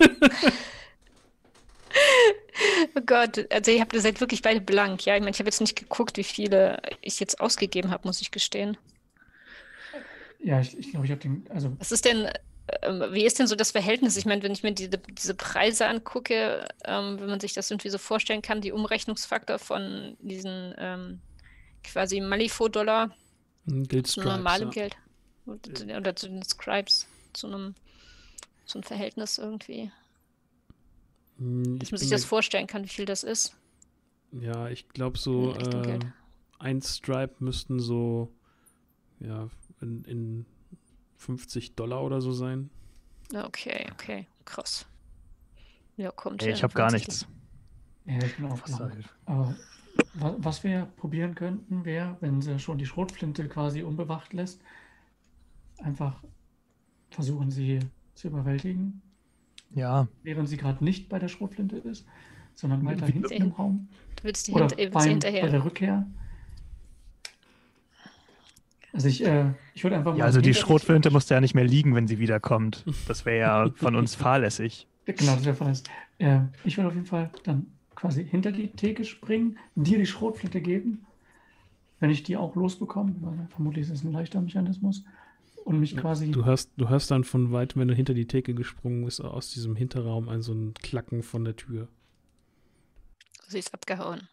Oh Gott, also ihr habt, ihr seid wirklich beide blank. Ja, ich meine, ich habe jetzt nicht geguckt, wie viele ich jetzt ausgegeben habe, muss ich gestehen. Ja, ich, ich glaube, ich habe den, also Was ist denn, ähm, wie ist denn so das Verhältnis? Ich meine, wenn ich mir die, diese Preise angucke, ähm, wenn man sich das irgendwie so vorstellen kann, die Umrechnungsfaktor von diesen ähm, quasi Malifaux-Dollar Ein Guild zu Stripes, normalem ja. Geld oder, oder zu den Scribes, zu einem so ein Verhältnis irgendwie. Hm, Dass ich man sich bin das mir- vorstellen kann, wie viel das ist. Ja, ich glaube so In Richtung äh, Geld. ein Stripe müssten so ja in, in fünfzig Dollar oder so sein. Ja, okay, okay, krass. Ja, kommt Ey, hin, ich habe gar offensichtlich. nichts. ja, ich bin auch Was blank. soll- Aber wa- was wir probieren könnten, wäre, wenn sie schon die Schrotflinte quasi unbewacht lässt, einfach versuchen, sie zu überwältigen, Ja, während sie gerade nicht bei der Schrotflinte ist, sondern weiter Wie- hinten im Raum. Du willst die Oder hinter, willst die beim, bei hinterher. der Rückkehr. Also ich, äh, ich würde einfach mal... ja, also die hinter sich- Schrotflinte musste ja nicht mehr liegen, wenn sie wiederkommt. Das wäre ja von uns fahrlässig. Genau, das wäre voll nice. Äh, ich würde auf jeden Fall dann quasi hinter die Theke springen, dir die Schrotflinte geben, wenn ich die auch losbekomme, weil vermutlich ist es ein leichter Mechanismus, und mich Ja, quasi... Du hörst, du hörst dann von weitem, wenn du hinter die Theke gesprungen bist, aus diesem Hinterraum ein so ein Klacken von der Tür. Sie ist abgehauen.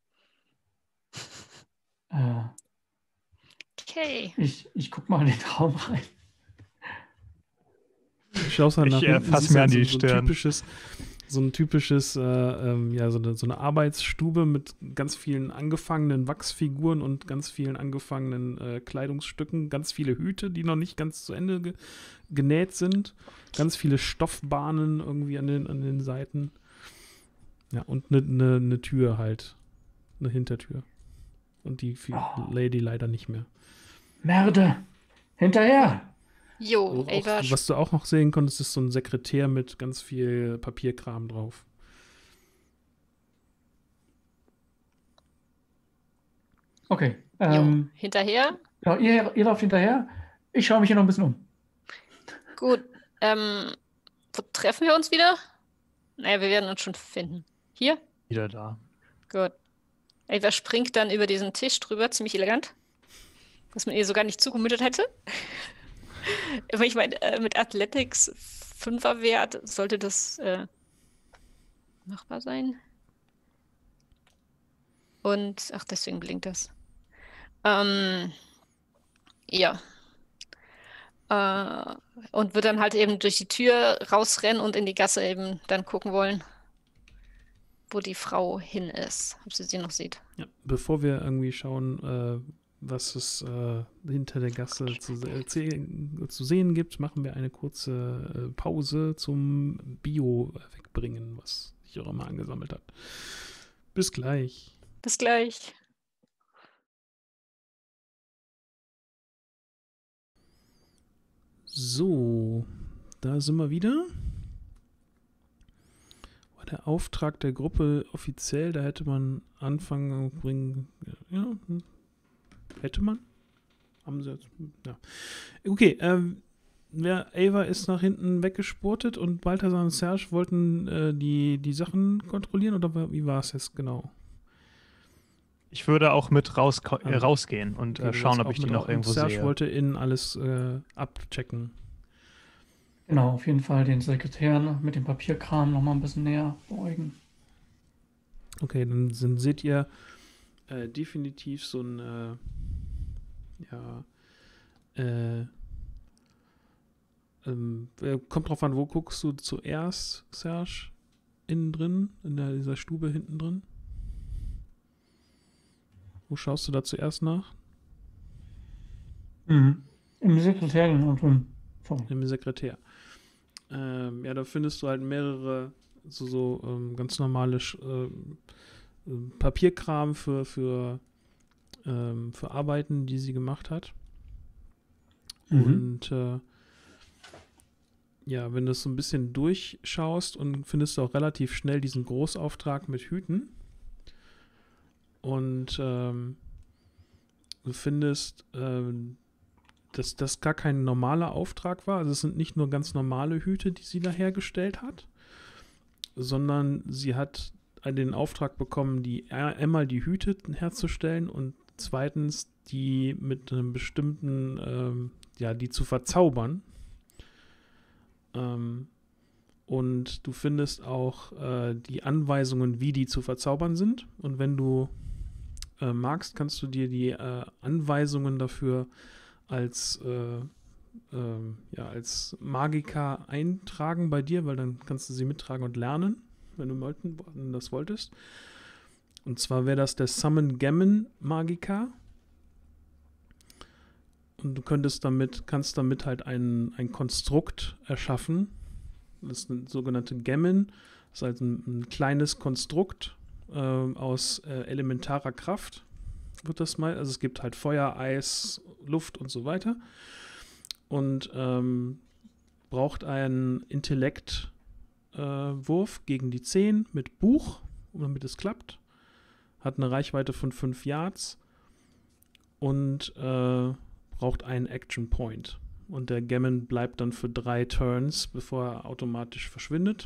Äh, Okay. ich ich gucke mal in den Raum rein. Du schaust dann Ich, nach äh, hinten, fass siehst mir halt an so, die so ein Stirn. typisches, so ein typisches, äh, ähm, ja, so eine, so eine Arbeitsstube mit ganz vielen angefangenen Wachsfiguren und ganz vielen angefangenen äh, Kleidungsstücken, ganz viele Hüte, die noch nicht ganz zu Ende ge genäht sind, ganz viele Stoffbahnen irgendwie an den, an den Seiten. Ja, und eine ne, ne Tür halt, eine Hintertür. Und die Oh. Lady leider nicht mehr. Merde! Hinterher! Jo, Auch, Ava, was du auch noch sehen konntest, ist so ein Sekretär mit ganz viel Papierkram drauf. Okay. jo, Ähm, hinterher. ja, ihr, ihr lauft hinterher. Ich schaue mich hier noch ein bisschen um. Gut. Ähm, wo treffen wir uns wieder? Naja, wir werden uns schon finden. Hier? Wieder da. Gut. Ava springt dann über diesen Tisch drüber, ziemlich elegant. Was man ihr sogar nicht zugemutet hätte. Aber ich meine, äh, mit Athletics Fünferwert sollte das äh, machbar sein. Und, ach, deswegen blinkt das. Ähm, ja. Äh, und wird dann halt eben durch die Tür rausrennen und in die Gasse eben dann gucken wollen, wo die Frau hin ist, ob sie sie noch sieht. Ja, bevor wir irgendwie schauen, äh, was es äh, hinter der Gasse zu, äh, zu sehen gibt, machen wir eine kurze äh, Pause zum Bio wegbringen, was sich auch immer angesammelt hat. Bis gleich. Bis gleich. So, da sind wir wieder. War der Auftrag der Gruppe offiziell, da hätte man anfangen bringen. Ja, hätte man. Haben sie jetzt, ja. Okay, ähm, ja, Ava ist nach hinten weggespurtet und Balthasar und Serge wollten äh, die, die Sachen kontrollieren, oder wie war es jetzt genau? Ich würde auch mit raus, äh, Ah. rausgehen und Okay, äh, du schauen, wolltest ob auch ich die mit noch raus- irgendwo und Serge sehe. wollte innen alles äh, abchecken. Genau, auf jeden Fall den Sekretär mit dem Papierkram noch mal ein bisschen näher beugen. Okay, dann sind, seht ihr äh, definitiv so ein, äh, ja, äh, ähm, äh, kommt drauf an, wo guckst du zuerst, Serge? Innen drin, in der, dieser Stube hinten drin? Wo schaust du da zuerst nach? Mhm. Im Sekretär und drin. Sorry. Im Sekretär. Ähm, ja, da findest du halt mehrere so, so ähm, ganz normale Sch äh, äh, Papierkram für, für, ähm, für Arbeiten, die sie gemacht hat. Mhm. Und äh, ja, wenn du es so ein bisschen durchschaust und findest du auch relativ schnell diesen Großauftrag mit Hüten. Und ähm, du findest, ähm, dass das gar kein normaler Auftrag war. Also es sind nicht nur ganz normale Hüte, die sie da hergestellt hat, sondern sie hat den Auftrag bekommen, die einmal die Hüte herzustellen und zweitens die mit einem bestimmten, ähm, ja, die zu verzaubern. Ähm, und du findest auch äh, die Anweisungen, wie die zu verzaubern sind. Und wenn du äh, magst, kannst du dir die äh, Anweisungen dafür als, äh, äh, ja, als Magiker eintragen bei dir, weil dann kannst du sie mittragen und lernen, wenn du wollten, wenn du das wolltest. Und zwar wäre das der Summon Gammon Magiker. Und du könntest damit, kannst damit halt ein, ein Konstrukt erschaffen. Das ist eine sogenannte Gammon. Das ist halt ein, ein kleines Konstrukt äh, aus äh, elementarer Kraft. Wird das mal, also es gibt halt Feuer, Eis, Luft und so weiter. Und ähm, braucht einen Intellektwurf äh, gegen die zehn mit Buch, damit es klappt. Hat eine Reichweite von fünf Yards und äh, braucht einen Action Point. Und der Gammon bleibt dann für drei Turns, bevor er automatisch verschwindet.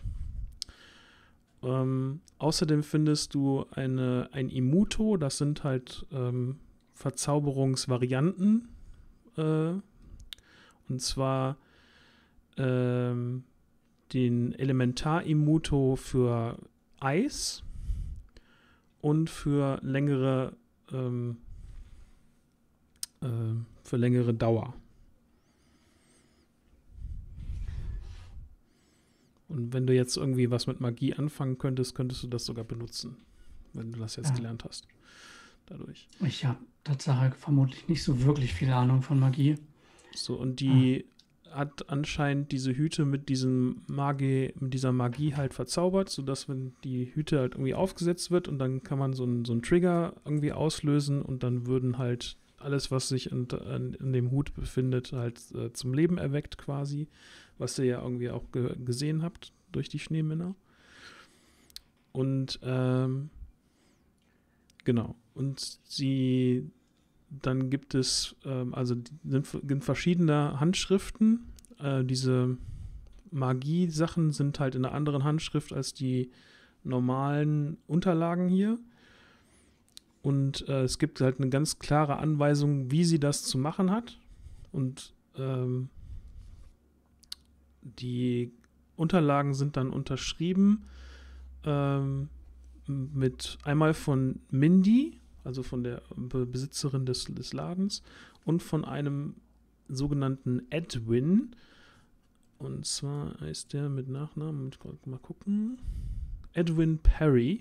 Ähm, außerdem findest du eine, ein Imuto, das sind halt ähm, Verzauberungsvarianten. Äh, und zwar ähm, den Elementar-Imuto für Eis und für längere ähm, äh, für längere Dauer. Und Und wenn du jetzt irgendwie was mit Magie anfangen könntest, könntest du das sogar benutzen, wenn du das jetzt Ja. gelernt hast. Dadurch. Ich habe Tatsache vermutlich nicht so wirklich viel Ahnung von Magie. So, und die hat anscheinend diese Hüte mit diesem Magie, mit dieser Magie halt verzaubert, sodass, wenn die Hüte halt irgendwie aufgesetzt wird und dann kann man so einen so einen Trigger irgendwie auslösen und dann würden halt alles, was sich in, in, in dem Hut befindet, halt äh, zum Leben erweckt quasi, was ihr ja irgendwie auch ge gesehen habt durch die Schneemänner. Und ähm, genau. Und sie dann gibt es, ähm, also sind, sind verschiedene Handschriften. Äh, diese Magie-Sachen sind halt in einer anderen Handschrift als die normalen Unterlagen hier. Und äh, es gibt halt eine ganz klare Anweisung, wie sie das zu machen hat. Und ähm, die Unterlagen sind dann unterschrieben ähm, mit einmal von Mindy, also von der Be Besitzerin des, des Ladens, und von einem sogenannten Edwin. Und zwar heißt der mit Nachnamen, mal gucken, Edwin Perry,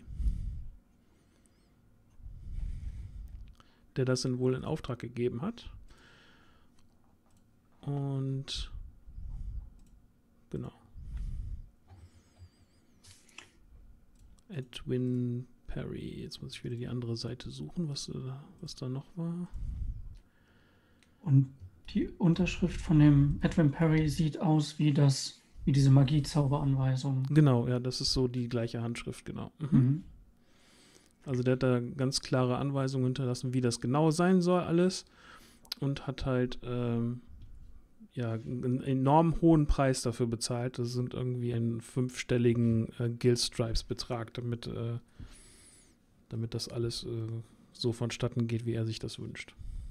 der das dann wohl in Auftrag gegeben hat. Und genau. Edwin Perry. Jetzt muss ich wieder die andere Seite suchen, was, was da noch war. Und die Unterschrift von dem Edwin Perry sieht aus wie das, wie diese Magie-Zauberanweisung. Genau, ja, das ist so die gleiche Handschrift, genau. Mhm. Mhm. Also der hat da ganz klare Anweisungen hinterlassen, wie das genau sein soll alles, und hat halt ähm, ja, einen enorm hohen Preis dafür bezahlt. Das sind irgendwie einen fünfstelligen äh, Guild-Stripes-Betrag, damit, äh, damit das alles äh, so vonstatten geht, wie er sich das wünscht.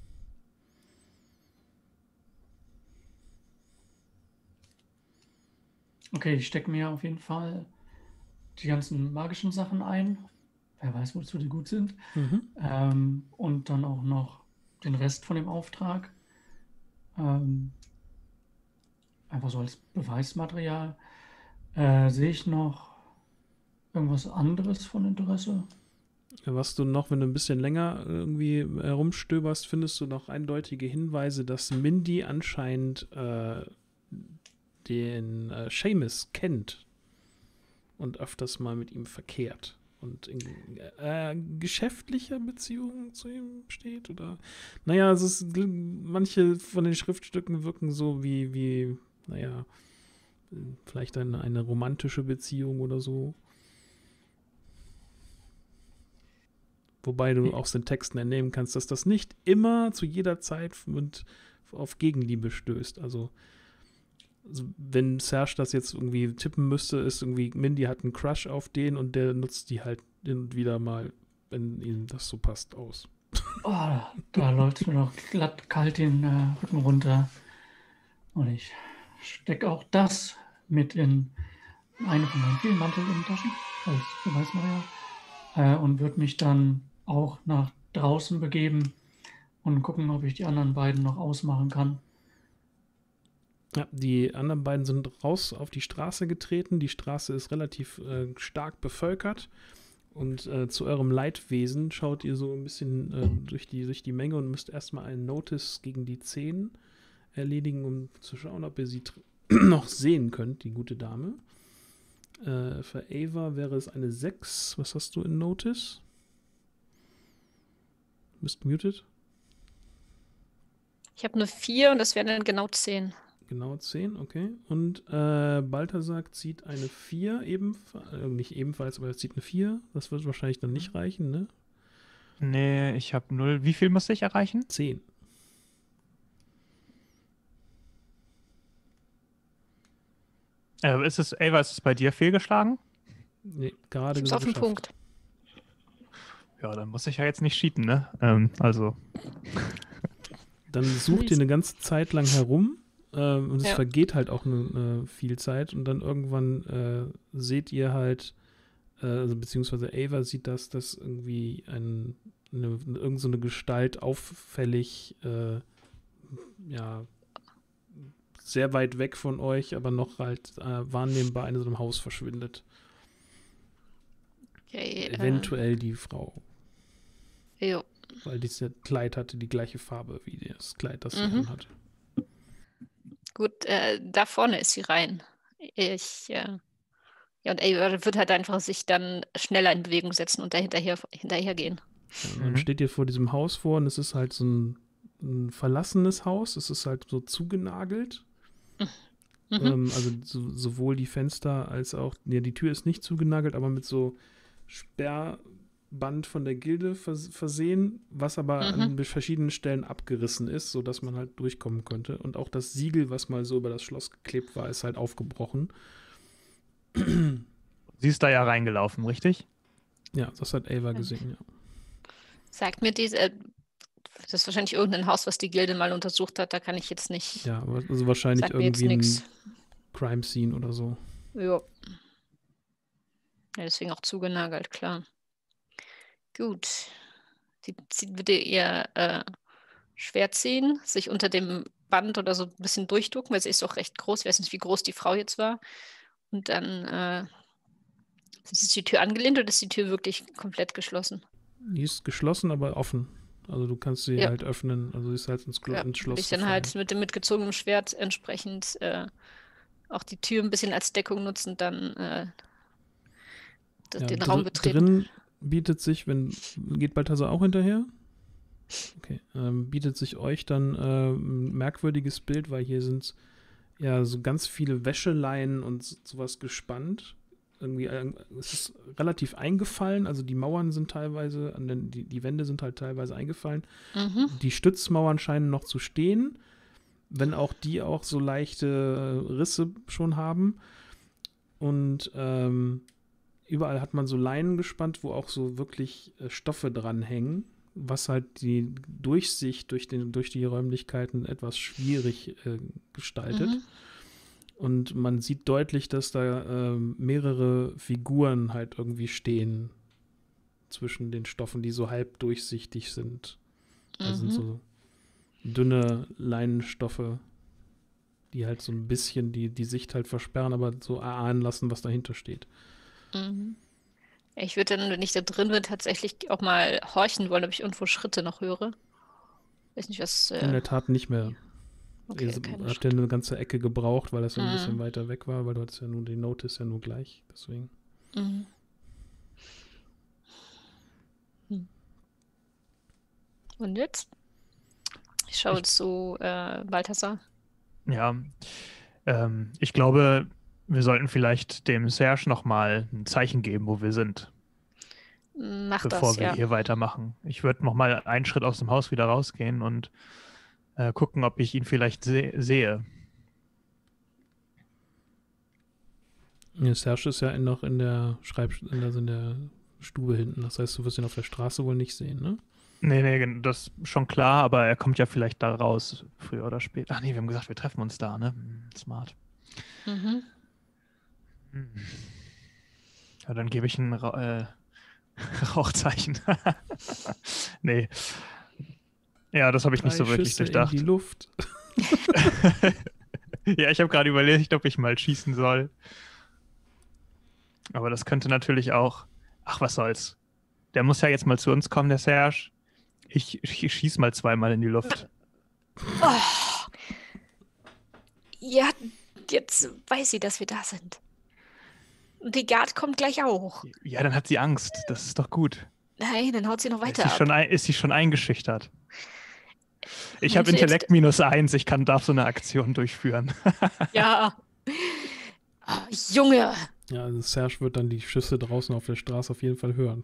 Okay, ich stecke mir auf jeden Fall die ganzen magischen Sachen ein. Wer weiß, wozu die gut sind. Mhm. Ähm, und dann auch noch den Rest von dem Auftrag. Ähm, einfach so als Beweismaterial. Äh, sehe ich noch irgendwas anderes von Interesse? Was du noch, wenn du ein bisschen länger irgendwie herumstöberst, findest du noch eindeutige Hinweise, dass Mindy anscheinend äh, den äh, Seamus kennt und öfters mal mit ihm verkehrt und in äh, geschäftlicher Beziehung zu ihm steht, oder naja, es ist, manche von den Schriftstücken wirken so wie, wie naja, vielleicht eine, eine romantische Beziehung oder so. Wobei du aus den Texten entnehmen kannst, dass das nicht immer zu jeder Zeit mit, auf Gegenliebe stößt. Also wenn Serge das jetzt irgendwie tippen müsste, ist irgendwie, Mindy hat einen Crush auf den und der nutzt die halt hin und wieder mal, wenn ihm das so passt, aus. Oh, da läuft mir noch glatt kalt den äh, Rücken runter. Und ich stecke auch das mit in eine von meinen vielen Manteltaschen als Beweismaterial äh, und würde mich dann auch nach draußen begeben und gucken, ob ich die anderen beiden noch ausmachen kann. Ja, die anderen beiden sind raus auf die Straße getreten. Die Straße ist relativ äh, stark bevölkert. Und äh, zu eurem Leidwesen schaut ihr so ein bisschen äh, durch, die, durch die Menge und müsst erstmal einen Notice gegen die zehn erledigen, um zu schauen, ob ihr sie noch sehen könnt, die gute Dame. Äh, für Ava wäre es eine sechs. Was hast du in Notice? Du bist muted. Ich habe eine vier und das wären dann genau zehn. Genau zehn, okay. Und äh, Balthasar zieht eine vier, ebenfalls, äh, nicht ebenfalls, aber er zieht eine vier. Das wird wahrscheinlich dann nicht reichen, ne? Nee, ich habe null. Wie viel musste ich erreichen? zehn. Äh, ist es, Ava, ist es bei dir fehlgeschlagen? Nee, gerade Ich hab's auf den geschafft. Punkt. Ja, dann muss ich ja jetzt nicht cheaten, ne? Ähm, also. Dann sucht ihr eine ganze Zeit lang herum. Ähm, und es Ja. vergeht halt auch eine, äh, viel Zeit und dann irgendwann äh, seht ihr halt, äh, also beziehungsweise Ava sieht das, dass irgendwie ein, eine, irgend so eine Gestalt auffällig, äh, ja, sehr weit weg von euch, aber noch halt äh, wahrnehmbar in so einem Haus verschwindet. Okay, Eventuell äh, die Frau. Jo. Weil dieses Kleid hatte die gleiche Farbe wie das Kleid, das sie Mhm. anhat. Gut, äh, da vorne ist sie rein. Ich, äh, ja, und Ava wird halt einfach sich dann schneller in Bewegung setzen und da hinterher, hinterhergehen. Ja, und dann Mhm. steht ihr vor diesem Haus vor und es ist halt so ein, ein verlassenes Haus. Es ist halt so zugenagelt. Mhm. Ähm, also so, sowohl die Fenster als auch, ja, die Tür ist nicht zugenagelt, aber mit so Sperrband von der Gilde vers versehen, was aber Mhm. an verschiedenen Stellen abgerissen ist, sodass man halt durchkommen könnte. Und auch das Siegel, was mal so über das Schloss geklebt war, ist halt aufgebrochen. Sie ist da ja reingelaufen, richtig? Ja, das hat Ava gesehen, ja. Sagt mir diese, äh, das ist wahrscheinlich irgendein Haus, was die Gilde mal untersucht hat, da kann ich jetzt nicht, Ja, aber also wahrscheinlich sagt mir jetzt irgendwie ein nichts. Crime Scene oder so. Ja. Ja, deswegen auch zugenagelt, klar. Gut. Die zieht, würde ihr äh, Schwert ziehen, sich unter dem Band oder so ein bisschen durchducken, weil sie ist auch recht groß. Ich weiß nicht, wie groß die Frau jetzt war. Und dann äh, ist die Tür angelehnt oder ist die Tür wirklich komplett geschlossen? Die ist geschlossen, aber offen. Also du kannst sie Ja. halt öffnen. Also sie ist halt ins, Glo Ja, ins würde Schloss ich dann gefallen. halt mit dem mitgezogenen Schwert entsprechend äh, auch die Tür ein bisschen als Deckung nutzen, dann äh, das, Ja, den dr Raum betreten. drin bietet sich, wenn, geht Balthasar auch hinterher? Okay, ähm, bietet sich euch dann äh, ein merkwürdiges Bild, weil hier sind ja so ganz viele Wäscheleinen und so- sowas gespannt. Irgendwie, äh, es ist relativ eingefallen, also die Mauern sind teilweise, an den, die, die Wände sind halt teilweise eingefallen. Mhm. Die Stützmauern scheinen noch zu stehen, wenn auch die auch so leichte Risse schon haben. Und ähm, überall hat man so Leinen gespannt, wo auch so wirklich äh, Stoffe dranhängen, was halt die Durchsicht durch, den, durch die Räumlichkeiten etwas schwierig äh, gestaltet. Mhm. Und man sieht deutlich, dass da ähm, mehrere Figuren halt irgendwie stehen zwischen den Stoffen, die so halb durchsichtig sind. Das sind Mhm. so dünne Leinenstoffe, die halt so ein bisschen die, die Sicht halt versperren, aber so erahnen lassen, was dahinter steht. Mhm. Ich würde dann, wenn ich da drin bin, tatsächlich auch mal horchen wollen, ob ich irgendwo Schritte noch höre. Weiß nicht, was. In Äh, der Tat nicht mehr. okay, Ihr keine habt ja Schritte. eine ganze Ecke gebraucht, weil das ja ein bisschen Mhm. weiter weg war, weil du hattest ja nur die Notice ja nur gleich. Deswegen. Mhm. Hm. Und jetzt? Ich schaue Ich- zu äh, Balthasar. Ja, ähm, ich glaube, wir sollten vielleicht dem Serge nochmal ein Zeichen geben, wo wir sind, Mach bevor das, wir ja. hier weitermachen. Ich würde nochmal einen Schritt aus dem Haus wieder rausgehen und äh, gucken, ob ich ihn vielleicht se sehe. Ja, Serge ist ja in- noch in der Schreib in der, in der Stube hinten. Das heißt, du wirst ihn auf der Straße wohl nicht sehen, ne? Nee, nee, gen- das ist schon klar, aber er kommt ja vielleicht da raus, früher oder später. Ach nee, wir haben gesagt, wir treffen uns da, ne? Hm, smart. Mhm. Hm. Ja, dann gebe ich ein Ra äh, Rauchzeichen. Nee. Ja, das habe ich nicht Drei so wirklich Schüsse in durchdacht. die Luft. Ja, ich habe gerade überlegt, ob ich mal schießen soll. Aber das könnte natürlich auch. Ach, was soll's. Der muss ja jetzt mal zu uns kommen, der Serge. Ich, ich schieß mal zweimal in die Luft. Oh. Ja, jetzt weiß sie, dass wir da sind. Und die Guard kommt gleich auch. Ja, dann hat sie Angst. Das ist doch gut. Nein, dann haut sie noch Ist weiter sie, ab. schon ein, ist sie schon eingeschüchtert? Ich habe Meinst du jetzt- Intellekt minus eins. Ich kann, darf so eine Aktion durchführen. Ja. Ah, Junge. Ja, also Serge wird dann die Schüsse draußen auf der Straße auf jeden Fall hören.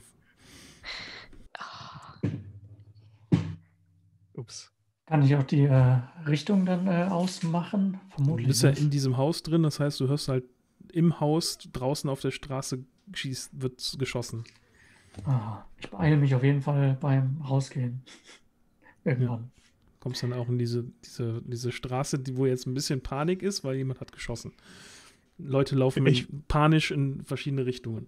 Ups. Kann ich auch die äh, Richtung dann äh, ausmachen? Du Vermutlich bist ja nicht. in diesem Haus drin, das heißt, du hörst halt im Haus, draußen auf der Straße schießt, wird geschossen. Ah, ich beeile mich auf jeden Fall beim Rausgehen. Irgendwann. Kommst dann auch in diese, diese, diese Straße, die, wo jetzt ein bisschen Panik ist, weil jemand hat geschossen. Leute laufen Ich- in, panisch in verschiedene Richtungen.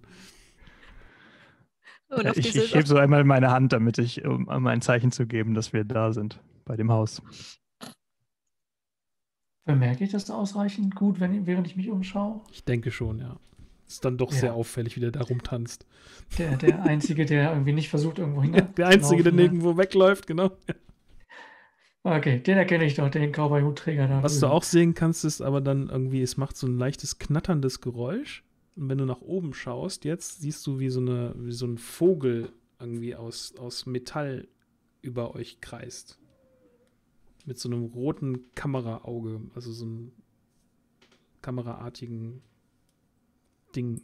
Und auf Ich, diese ich hebe so einmal meine Hand, damit ich, um, um ein Zeichen zu geben, dass wir da sind, bei dem Haus. Bemerke ich das ausreichend gut, wenn, während ich mich umschaue? Ich denke schon, ja. Ist dann doch Ja. sehr auffällig, wie der da rumtanzt. Der, der Einzige, der irgendwie nicht versucht, irgendwo hin Der Einzige, der zu laufen, ne? nirgendwo wegläuft, genau. Okay, den erkenne ich doch, den Cowboy-Hutträger da Was du drüben. auch sehen kannst, ist aber dann irgendwie, es macht so ein leichtes knatterndes Geräusch. Und wenn du nach oben schaust, jetzt siehst du, wie so, eine, wie so ein Vogel irgendwie aus, aus Metall über euch kreist. Mit so einem roten Kameraauge, also so einem kameraartigen Ding.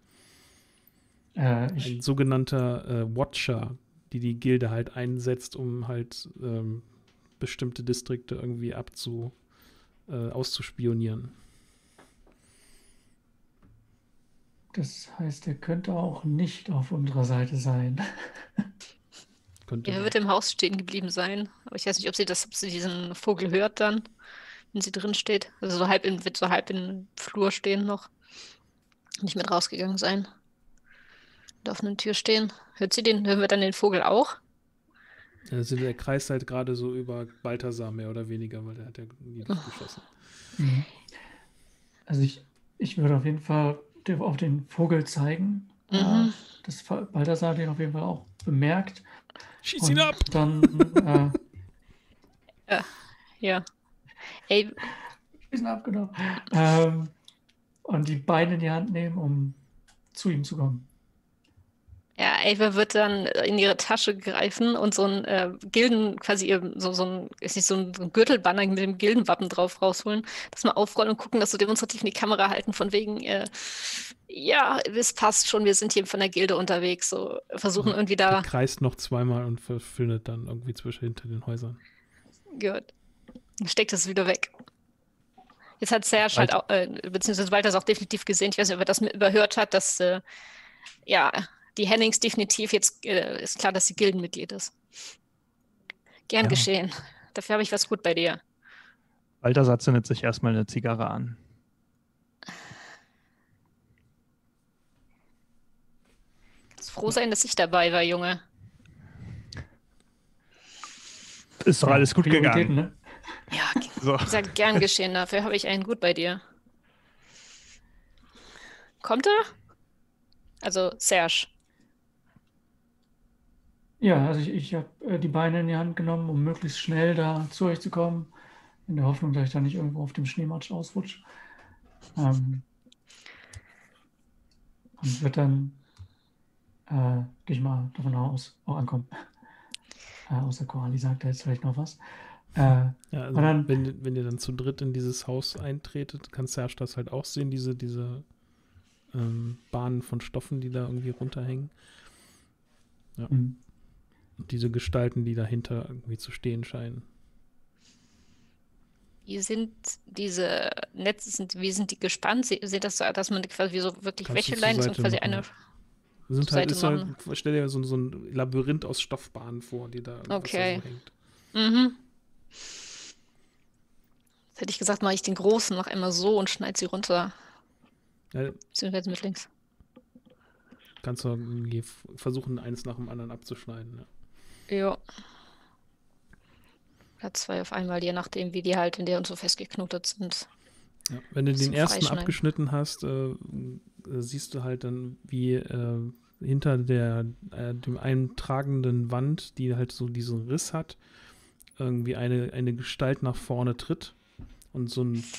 Äh, ich, Ein sogenannter äh, Watcher, die die Gilde halt einsetzt, um halt ähm, bestimmte Distrikte irgendwie abzu, äh, auszuspionieren. Das heißt, er könnte auch nicht auf unserer Seite sein. Könnte Er wird im Haus stehen geblieben sein. Aber ich weiß nicht, ob sie das, ob sie diesen Vogel hört dann, wenn sie drin steht. Also so halb in, wird so halb im Flur stehen noch. Nicht mit rausgegangen sein. In der offenen Tür stehen. Hört sie den? Hören wir dann den Vogel auch? Also der kreist halt gerade so über Balthasar mehr oder weniger, weil der hat ja in die Luft geschossen. Mhm. Also ich, ich würde auf jeden Fall der- auf den Vogel zeigen. Äh, Mhm. dass Fa- Balthasar den auf jeden Fall auch bemerkt. Schieß ihn Und ab! dann äh, Ja. Ey, Schießen abgenommen. Ähm, und die Beine in die Hand nehmen, um zu ihm zu kommen. ja, Ava wird dann in ihre Tasche greifen und so ein äh, Gilden, quasi ihr, so, so ein, ist nicht so ein, so ein Gürtelbanner mit dem Gildenwappen drauf rausholen, das mal aufrollen und gucken, dass so demonstrativ in die Kamera halten, von wegen, äh, ja, es passt schon, wir sind hier von der Gilde unterwegs, so versuchen irgendwie Der da, kreist noch zweimal und verschwindet dann irgendwie zwischen hinter den Häusern. gut, steckt es wieder weg. Jetzt hat Serge halt auch, äh, beziehungsweise Walter es auch definitiv gesehen, ich weiß nicht, ob er das mit überhört hat, dass, äh, ja, die Hennings definitiv jetzt, äh, ist klar, dass sie Gildenmitglied ist. Gern Ja. geschehen. Dafür habe ich was gut bei dir. Balthasar zündet sich erstmal eine Zigarre an. Kannst froh sein, dass ich dabei war, Junge. Ist doch alles gut Prioritäten, gegangen. ne? Ja, So. wie gesagt, gern geschehen. Dafür habe ich einen gut bei dir. Kommt er? Also Serge. Ja, also ich, ich habe äh, die Beine in die Hand genommen, um möglichst schnell da zu euch zu kommen, in der Hoffnung, dass ich da nicht irgendwo auf dem Schneematsch ausrutsche. Ähm, und wird dann, äh, gehe ich mal davon aus, auch ankommen. Äh, außer Coralie sagt da jetzt vielleicht noch was. Äh, Ja, also Und dann- wenn, wenn ihr dann zu dritt in dieses Haus eintretet, kann Serge das halt auch sehen, diese, diese ähm, Bahnen von Stoffen, die da irgendwie runterhängen. mh. Und diese Gestalten, die dahinter irgendwie zu stehen scheinen. Wie sind diese Netze, sind, wie sind die gespannt? Sie, sind das so, dass man quasi so wirklich Kannst du Wäscheleinen zur ist und Seite quasi machen, eine. ja. Das sind zur halt, Seite ist halt, stell dir so, so ein Labyrinth aus Stoffbahnen vor, die da, was Okay. da so hängt. Mhm. Jetzt hätte ich gesagt, mache ich den großen noch einmal so und schneide sie runter. Ja, Beziehungsweise mit links. kannst du irgendwie f- versuchen, eins nach dem anderen abzuschneiden. Ja. Ja. Oder zwei auf einmal, je nachdem, wie die halt in der und so festgeknotet sind. Ja, wenn du Bisschen den ersten freischneiden. abgeschnitten hast, äh, äh, siehst du halt dann, wie äh, hinter der äh, dem einen tragenden Wand, die halt so diesen Riss hat, irgendwie eine, eine Gestalt nach vorne tritt und so ein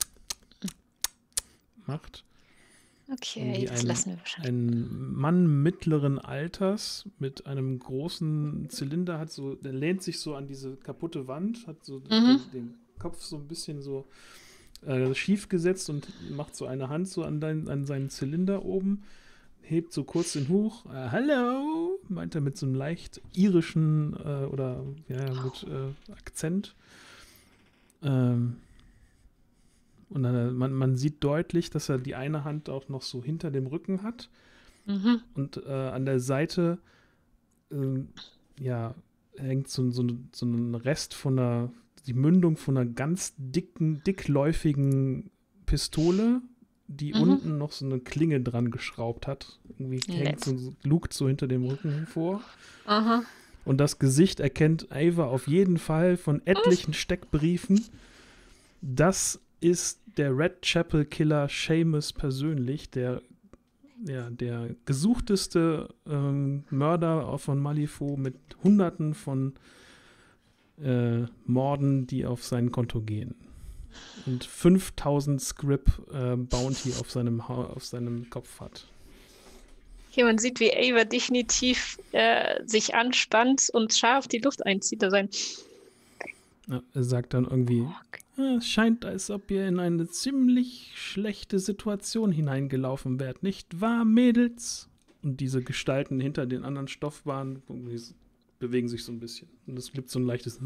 macht. Okay, Irgendwie das ein- lassen wir wahrscheinlich. Ein Mann mittleren Alters mit einem großen Zylinder hat so, der lehnt sich so an diese kaputte Wand, hat so Mhm. den, den Kopf so ein bisschen so äh, schief gesetzt und macht so eine Hand so an, dein, an seinen Zylinder oben, hebt so kurz den Hoch. Äh, Hallo, meint er mit so einem leicht irischen äh, oder ja gut äh, Akzent. Ähm, und dann, man, man sieht deutlich, dass er die eine Hand auch noch so hinter dem Rücken hat. Mhm. Und äh, an der Seite ähm, ja, hängt so, so, so ein Rest von einer, die Mündung von einer ganz dicken, dickläufigen Pistole, die Mhm. unten noch so eine Klinge dran geschraubt hat. Irgendwie hängt Nett. so, lugt so hinter dem Rücken hervor. Aha. Und das Gesicht erkennt Ava auf jeden Fall von etlichen Steckbriefen. Das ist der Red Chapel Killer Seamus persönlich, der, ja, der gesuchteste ähm, Mörder von Malifaux mit Hunderten von äh, Morden, die auf sein Konto gehen. Und fünftausend Scrip äh, Bounty auf seinem, ha- auf seinem Kopf hat. Hier, man sieht, wie Ava definitiv äh, sich anspannt und scharf die Luft einzieht. Da sein. Ja, er sagt dann irgendwie, "Ah, es scheint, als ob ihr in eine ziemlich schlechte Situation hineingelaufen wärt, nicht wahr, Mädels?" Und diese Gestalten hinter den anderen Stoffbahnen die bewegen sich so ein bisschen. Und es gibt so ein leichtes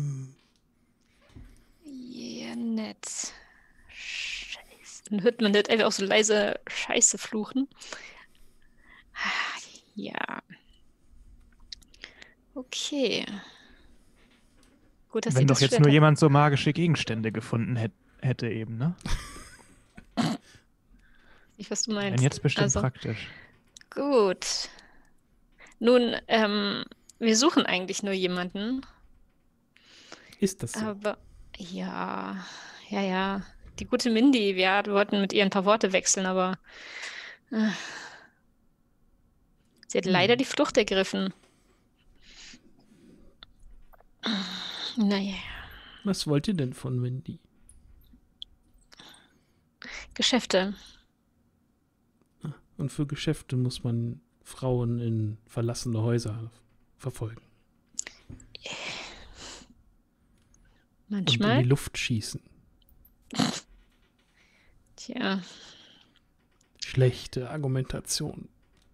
Ja, nett. Scheiße. Dann hört man hört einfach auch so leise Scheiße fluchen. Ah, ja. Okay. Gut, dass sie Wenn doch das jetzt Schwert nur hat. jemand so magische Gegenstände gefunden hätt, hätte eben, ne? Nicht, was du Wären meinst. jetzt bestimmt Also, praktisch. gut. Nun, ähm, wir suchen eigentlich nur jemanden, Ist das so? aber ja, ja, ja. Die gute Mindy, wir wollten mit ihr ein paar Worte wechseln, aber äh, sie hat leider Hm. die Flucht ergriffen. Naja, Was wollt ihr denn von Wendy? Geschäfte. Und für Geschäfte muss man Frauen in verlassene Häuser verfolgen. Und in die Manchmal. Luft schießen. Tja, Schlechte Argumentation.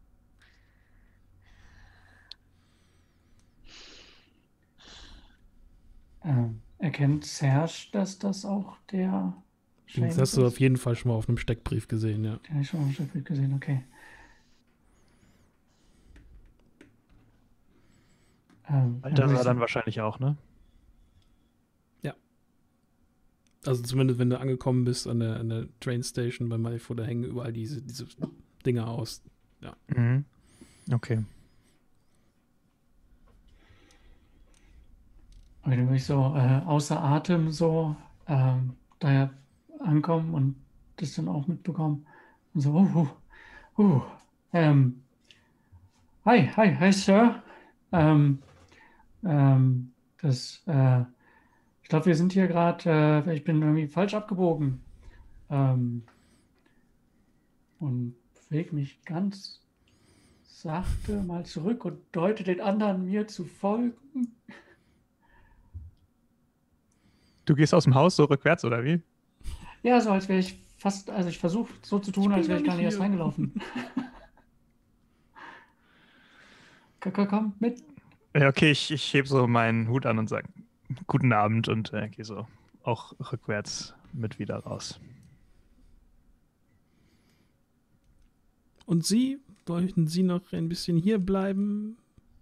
Ähm, erkennt Serge, dass das auch der Das Seamus hast du ist? auf jeden Fall schon mal auf einem Steckbrief gesehen, ja. Den habe ich schon mal schon gesehen, okay. Ähm, dann Alter würde ich war dann sa- wahrscheinlich auch, ne? Also zumindest, wenn du angekommen bist an der, an der Trainstation bei Malifaux, da hängen überall diese, diese Dinger aus. Mhm. Okay. okay, dann würde ich so äh, außer Atem so ähm, daher ankommen und das dann auch mitbekommen. Und so, uh, uh, uh, ähm, hi, hi, hi, Sir. Ähm, ähm, das, äh, ich glaube, wir sind hier gerade, äh, ich bin irgendwie falsch abgebogen. Ähm, und bewege mich ganz sachte mal zurück und deute den anderen, mir zu folgen. Du gehst aus dem Haus so rückwärts, oder wie? Ja, so als wäre ich fast, also ich versuche so zu tun, Ich bin als wäre gar ich gar nicht nicht erst hier. reingelaufen. Komm, komm, komm, mit. Ja, okay, ich, ich heb so meinen Hut an und sage guten Abend und äh, gehe so auch rückwärts mit wieder raus. Und Sie? Wollten Sie noch ein bisschen hier bleiben?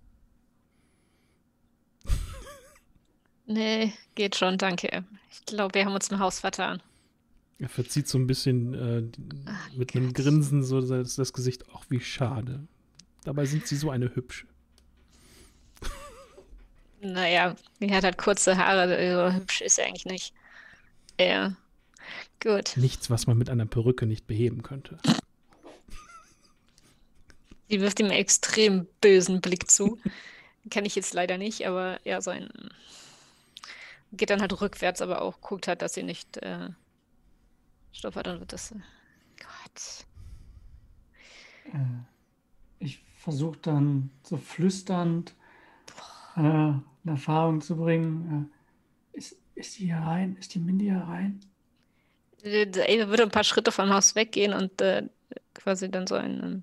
nee, geht schon, danke. Ich glaube, wir haben uns im Haus vertan. Er verzieht so ein bisschen äh, Ach mit einem Gott. Grinsen so das, das Gesicht. Ach, wie schade. Dabei sind Sie so eine hübsche. Naja, die hat halt kurze Haare, so hübsch ist sie eigentlich nicht. Ja, gut. Nichts, was man mit einer Perücke nicht beheben könnte. Sie wirft ihm einen extrem bösen Blick zu. Kann ich jetzt leider nicht, aber ja, so ein. Geht dann halt rückwärts, aber auch guckt halt, dass sie nicht äh, Stopp hat, dann wird das. äh, Gott. Äh, ich versuche dann so flüsternd äh, eine Erfahrung zu bringen. Äh, ist, ist die hier rein? Ist die Mindy hier rein? Äh, Ava würde ein paar Schritte vom Haus weggehen und äh, quasi dann so ein. ähm,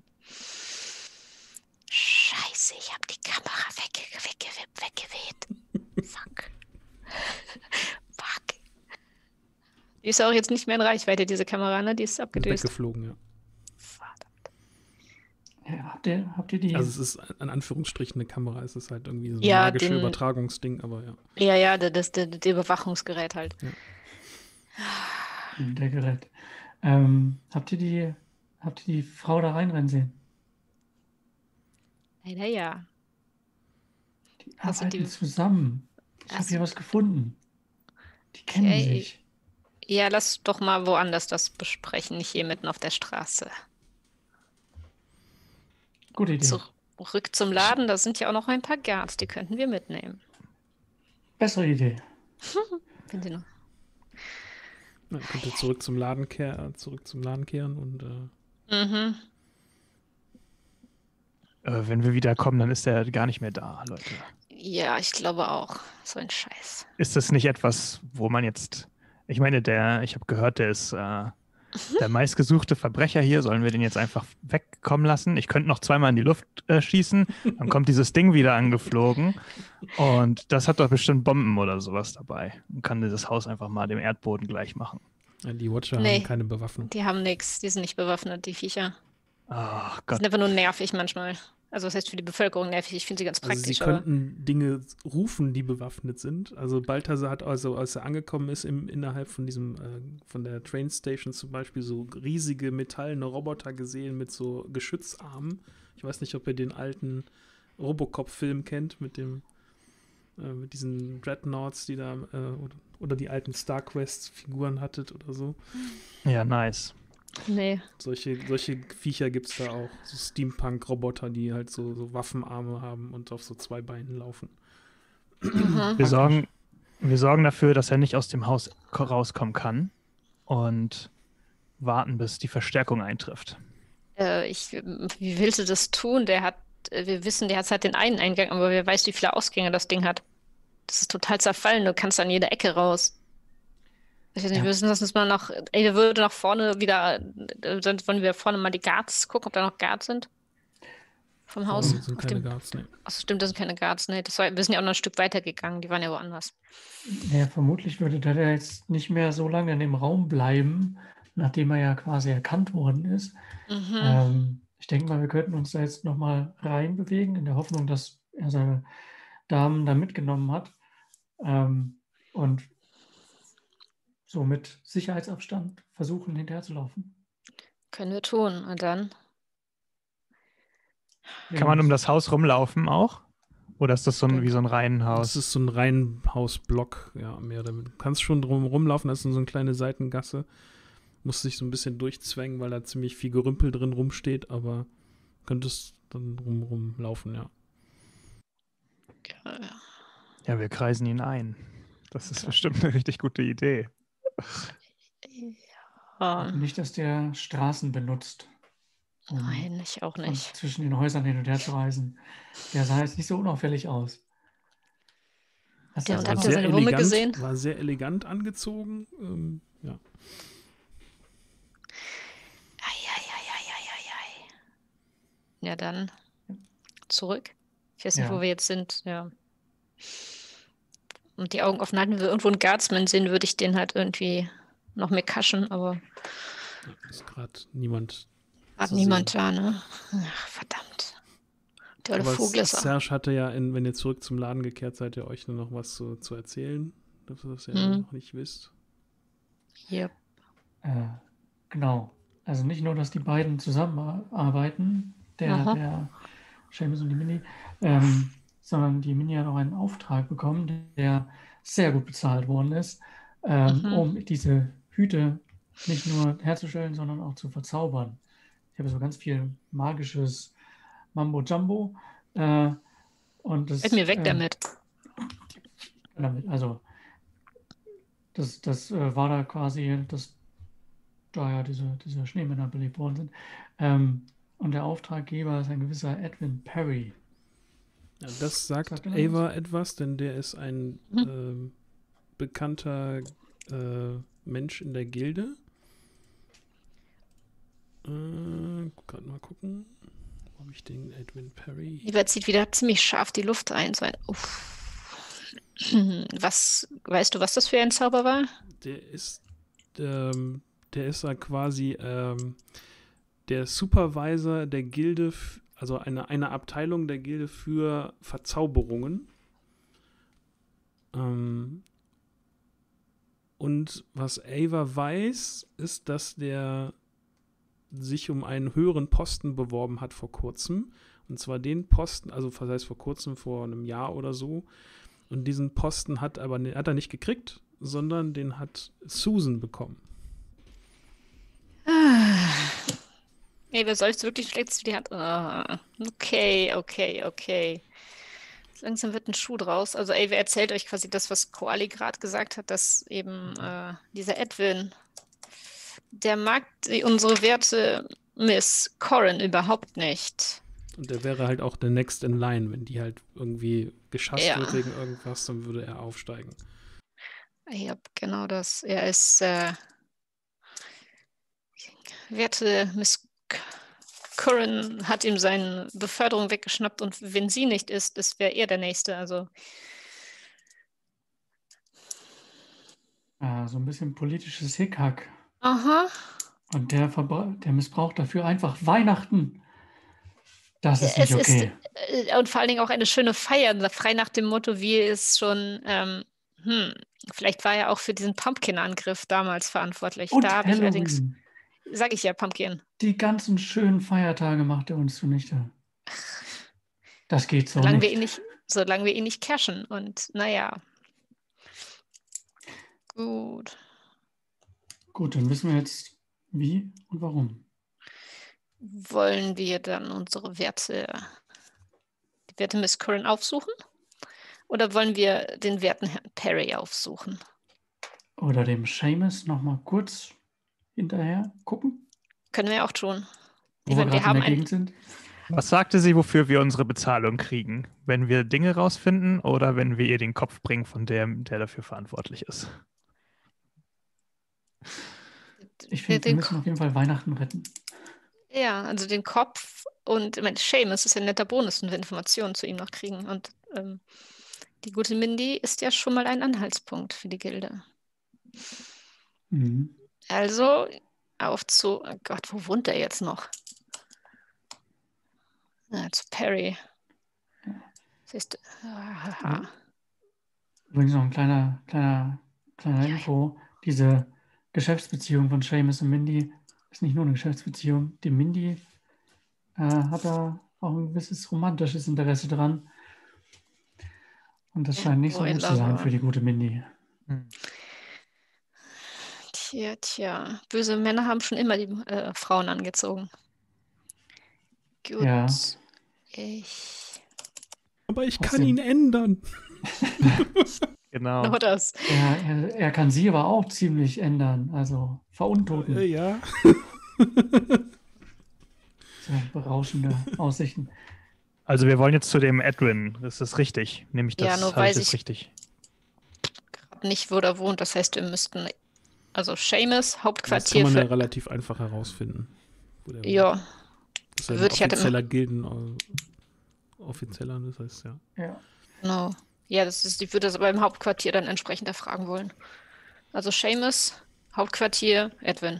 Scheiße, ich habe die Kamera wegge wegge weggeweht. Fuck. Fuck. Die ist auch jetzt nicht mehr in Reichweite, diese Kamera, ne? Die ist Ist abgedöst. weggeflogen, ja. Verdammt. Ja, habt ihr, habt ihr die? Also es ist in Anführungsstrichen eine Kamera, es ist halt irgendwie so ein Ja, magische den- Übertragungsding, aber ja. Ja, ja, das, das, das, das Überwachungsgerät halt. Der Gerät. Ähm, habt ihr die, habt ihr die Frau da reinrennen sehen? Leider ja. Die Hast du arbeiten die- zusammen. Ich habe Hast hier du- was gefunden. Die kennen Okay. sich. Ja, lass doch mal woanders das besprechen, nicht hier mitten auf der Straße. Gute Idee. Zurück zum Laden, da sind ja auch noch ein paar Guards, die könnten wir mitnehmen. Bessere Idee. Wenn sie noch. Dann könnt ihr zurück zum Laden, kehr, zurück zum Laden kehren und äh, Mhm. Äh, wenn wir wieder kommen, dann ist er gar nicht mehr da, Leute. Ja, ich glaube auch. So ein Scheiß. Ist das nicht etwas, wo man jetzt, ich meine, der, ich habe gehört, der ist äh, der meistgesuchte Verbrecher hier. Sollen wir den jetzt einfach wegkommen lassen? Ich könnte noch zweimal in die Luft äh, schießen, dann kommt dieses Ding wieder angeflogen und das hat doch bestimmt Bomben oder sowas dabei und kann dieses Haus einfach mal dem Erdboden gleich machen. ja, die Watcher Nee. haben keine Bewaffnung. Die haben nichts, die sind nicht bewaffnet, die Viecher. Ach Die Gott. sind einfach nur nervig manchmal. Also das heißt für die Bevölkerung nervig. Ich finde sie ganz Also sie praktisch. aber könnten Dinge rufen, die bewaffnet sind. Also Balthasar hat also, als er angekommen ist, im, innerhalb von diesem, äh, von der Train Station zum Beispiel, so riesige metallene Roboter gesehen mit so Geschützarmen. Ich weiß nicht, ob ihr den alten Robocop-Film kennt mit dem, äh, mit diesen Dreadnoughts, die da, äh, oder, oder die alten StarQuest-Figuren hattet oder so. Ja, nice. Nee. Solche, solche Viecher gibt es da auch. So Steampunk-Roboter, die halt so, so Waffenarme haben und auf so zwei Beinen laufen. Mhm. Wir sorgen, wir sorgen dafür, dass er nicht aus dem Haus ko- rauskommen kann und warten, bis die Verstärkung eintrifft. Äh, ich, wie willst du das tun? Der hat, äh, wir wissen, der hat halt den einen Eingang, aber wer weiß, wie viele Ausgänge das Ding hat. Das ist total zerfallen. Du kannst an jeder Ecke raus. Ich weiß nicht, Ja. wir müssen das jetzt mal nach. Ey, wir würden nach vorne wieder. äh, Sonst wollen wir vorne mal die Guards gucken, ob da noch Guards sind. Vom Haus. Das sind Auf keine dem, Guards, ne. achso, stimmt, das sind keine Guards. Nee, das war, wir sind ja auch noch ein Stück weiter gegangen. Die waren ja woanders. Ja, vermutlich würde der da jetzt nicht mehr so lange in dem Raum bleiben, nachdem er ja quasi erkannt worden ist. Mhm. Ähm, ich denke mal, wir könnten uns da jetzt nochmal reinbewegen, in der Hoffnung, dass er seine Damen da mitgenommen hat. Ähm, und so mit Sicherheitsabstand versuchen, hinterherzulaufen. Können wir tun. Und dann? Kann man um das Haus rumlaufen auch? Oder ist das so ein, wie so ein Reihenhaus? Das ist so ein Reihenhausblock, ja, mehr damit. Du kannst schon drum rumlaufen, das ist so eine kleine Seitengasse. Musst dich so ein bisschen durchzwängen, weil da ziemlich viel Gerümpel drin rumsteht, aber könntest dann rum rumlaufen, ja. Ja, Ja, wir kreisen ihn ein. Das ist bestimmt eine richtig gute Idee. ja. Nicht, dass der Straßen benutzt, um Nein, ich auch von nicht. zwischen den Häusern hin und her zu reisen. Der sah jetzt nicht so unauffällig aus. Hast du Ja, das und habt auch ihr noch- seine Wumme gesehen? War sehr elegant angezogen, ähm, ja. Eieieiei. Ja, dann zurück. Ich weiß nicht, Ja. wo wir jetzt sind. Ja. Und die Augen offen halten, wenn wir irgendwo einen Guardsman sehen, würde ich den halt irgendwie noch mehr kaschen, aber Ja, ist gerade niemand. hat zu niemand sehen. da, ne? Ach, verdammt. Der olle Aber Vogel ist auch. Serge hatte ja, in, wenn ihr zurück zum Laden gekehrt seid, ihr euch nur noch was zu, zu erzählen, dass ihr das ja Mhm. noch nicht wisst. Yep. Äh, genau. Also nicht nur, dass die beiden zusammenarbeiten, der, Aha. der Seamus und die Mini, ähm, sondern die Mini hat auch einen Auftrag bekommen, der sehr gut bezahlt worden ist, ähm, Mhm. um diese Hüte nicht nur herzustellen, sondern auch zu verzaubern. Ich habe so ganz viel magisches Mambo-Jumbo. Äh, und das, Halt mir weg äh, damit. damit, also das, das äh, war da quasi, dass da ja diese, diese Schneemänner belebt worden sind. Ähm, und der Auftraggeber ist ein gewisser Edwin Perry. Ja, das sagt Sagt ihr noch Ava etwas, denn der ist ein Mhm. ähm, bekannter äh, Mensch in der Gilde. Äh, gerade mal gucken. Wo habe ich den Edwin Perry? Lieber zieht wieder ziemlich scharf die Luft ein. So ein, uff. Was, weißt du, was das für ein Zauber war? Der ist, ähm, der ist ja quasi ähm, der Supervisor der Gilde, f- also eine, eine Abteilung der Gilde für Verzauberungen. Ähm, und was Ava weiß, ist, dass der sich um einen höheren Posten beworben hat vor kurzem. Und zwar den Posten, also das heißt vor kurzem, vor einem Jahr oder so. Und diesen Posten hat aber hat er nicht gekriegt. sondern den hat Susan bekommen. Ey, wer soll es wirklich schlecht die Hand? Ah, okay, okay, okay. Langsam wird ein Schuh draus. Also, ey, wer erzählt euch quasi das, was Koali gerade gesagt hat, dass eben äh, dieser Edwin, der mag die, unsere werte Miss Corrin überhaupt nicht. Und der wäre halt auch der Next in Line. Wenn die halt irgendwie geschasst Ja. wird wegen irgendwas, dann würde er aufsteigen. Ja, genau das. Er ist äh, werte Miss Corrin hat ihm seine Beförderung weggeschnappt und wenn sie nicht ist, ist wäre er der Nächste. Also Äh, so ein bisschen politisches Hickhack. aha. Und der, verbra- der missbraucht dafür einfach Weihnachten. Das ist Es nicht okay. ist äh, und vor allen Dingen auch eine schöne Feier, frei nach dem Motto, wie es schon, ähm, hm, vielleicht war er auch für diesen Pumpkin-Angriff damals verantwortlich. Und Da habe ich allerdings, Halloween. sage ich ja Pumpkin. Die ganzen schönen Feiertage macht er uns zunichte. Das geht so Solange wir nicht. ihn nicht, solange wir ihn nicht cashen. Und naja. Gut. Gut, dann wissen wir jetzt, wie und warum. Wollen wir dann unsere Werte, die Werte Miss Corrin aufsuchen? Oder wollen wir den werten Herrn Perry aufsuchen? Oder dem Seamus noch mal kurz hinterher gucken, Können wir auch tun. wo Ich wir meine, wir gerade in haben der ein, Gegend sind. Was sagte sie, wofür wir unsere Bezahlung kriegen? Wenn wir Dinge rausfinden oder wenn wir ihr den Kopf bringen von dem, der dafür verantwortlich ist? Ich den, finde, wir den, müssen auf jeden Fall Weihnachten retten. ja, also den Kopf und ich meine, Seamus ist ja ein netter Bonus, wenn wir Informationen zu ihm noch kriegen. Und ähm, die gute Mindy ist ja schon mal ein Anhaltspunkt für die Gilde. Mhm. Also auf zu, oh Gott, wo wohnt er jetzt noch? Na, zu Perry. Siehst du? Aha. Übrigens noch ein kleiner, kleiner, kleiner Ja, ja. Info. Diese Geschäftsbeziehung von Seamus und Mindy ist nicht nur eine Geschäftsbeziehung. Die Mindy äh, hat da auch ein gewisses romantisches Interesse dran. Und das Ja, scheint nicht so boy, gut zu sein lover. für die gute Mindy. Hm. Tja, tja. Böse Männer haben schon immer die äh, Frauen angezogen. Gut. Ja. Ich. Aber ich kann Außerdem- ihn ändern. Genau. Nur das. Er, er, er kann sie aber auch ziemlich ändern. Also veruntoten. Äh, ja. Sehr berauschende Aussichten. Also wir wollen jetzt zu dem Edwin. Das ist richtig. Nämlich das Ja, nur habe ich weiß jetzt ich- richtig. Gerade nicht, wo der wohnt. Das heißt, wir müssten. Also Seamus, Das kann Hauptquartier man ja für. relativ einfach herausfinden. wo der wohnt. Ja, Das ist ja ein würde ich halt immer- offizieller Gilden, äh, offizieller, das heißt ja. Ja. genau. Ja, das ist, ich würde das aber im Hauptquartier dann entsprechend erfragen wollen. Also Seamus, Hauptquartier, Edwin.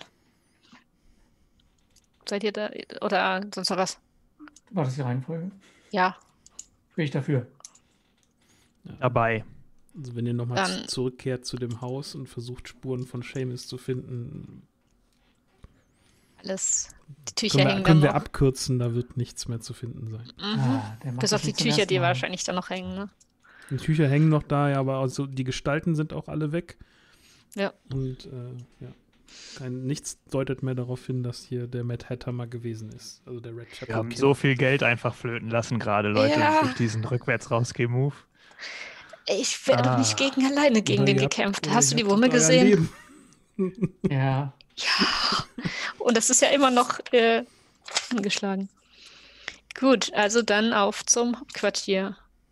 Seid ihr da? Oder sonst noch was? War das die Reihenfolge? Ja, Bin ich dafür. Dabei. Also wenn ihr nochmal Dann- zurückkehrt zu dem Haus und versucht Spuren von Seamus zu finden, alles. Die Tücher können wir, hängen können dann wir noch. abkürzen, da wird nichts mehr zu finden sein. Mhm. Ah, der macht Bis das auf die nicht zum Tücher, ersten die Mal. wahrscheinlich dann noch hängen, ne? Die Tücher hängen noch da, ja, aber also die Gestalten sind auch alle weg. Ja. Und äh, ja, Kein, nichts deutet mehr darauf hin, dass hier der Mad Hatter mal gewesen ist. Also der Red Chapel Wir haben Kid. so viel Geld einfach flöten lassen gerade, Leute, Ja. durch diesen Rückwärts-Rausgeh-Move. Ich werde doch Ah. nicht gegen alleine gegen Oder den ihr habt- gekämpft. oder Hast du ihr die habt Wumme euer gesehen? Leben. Ja, Ja. Und das ist ja immer noch äh, angeschlagen. Gut, also dann auf zum Hauptquartier.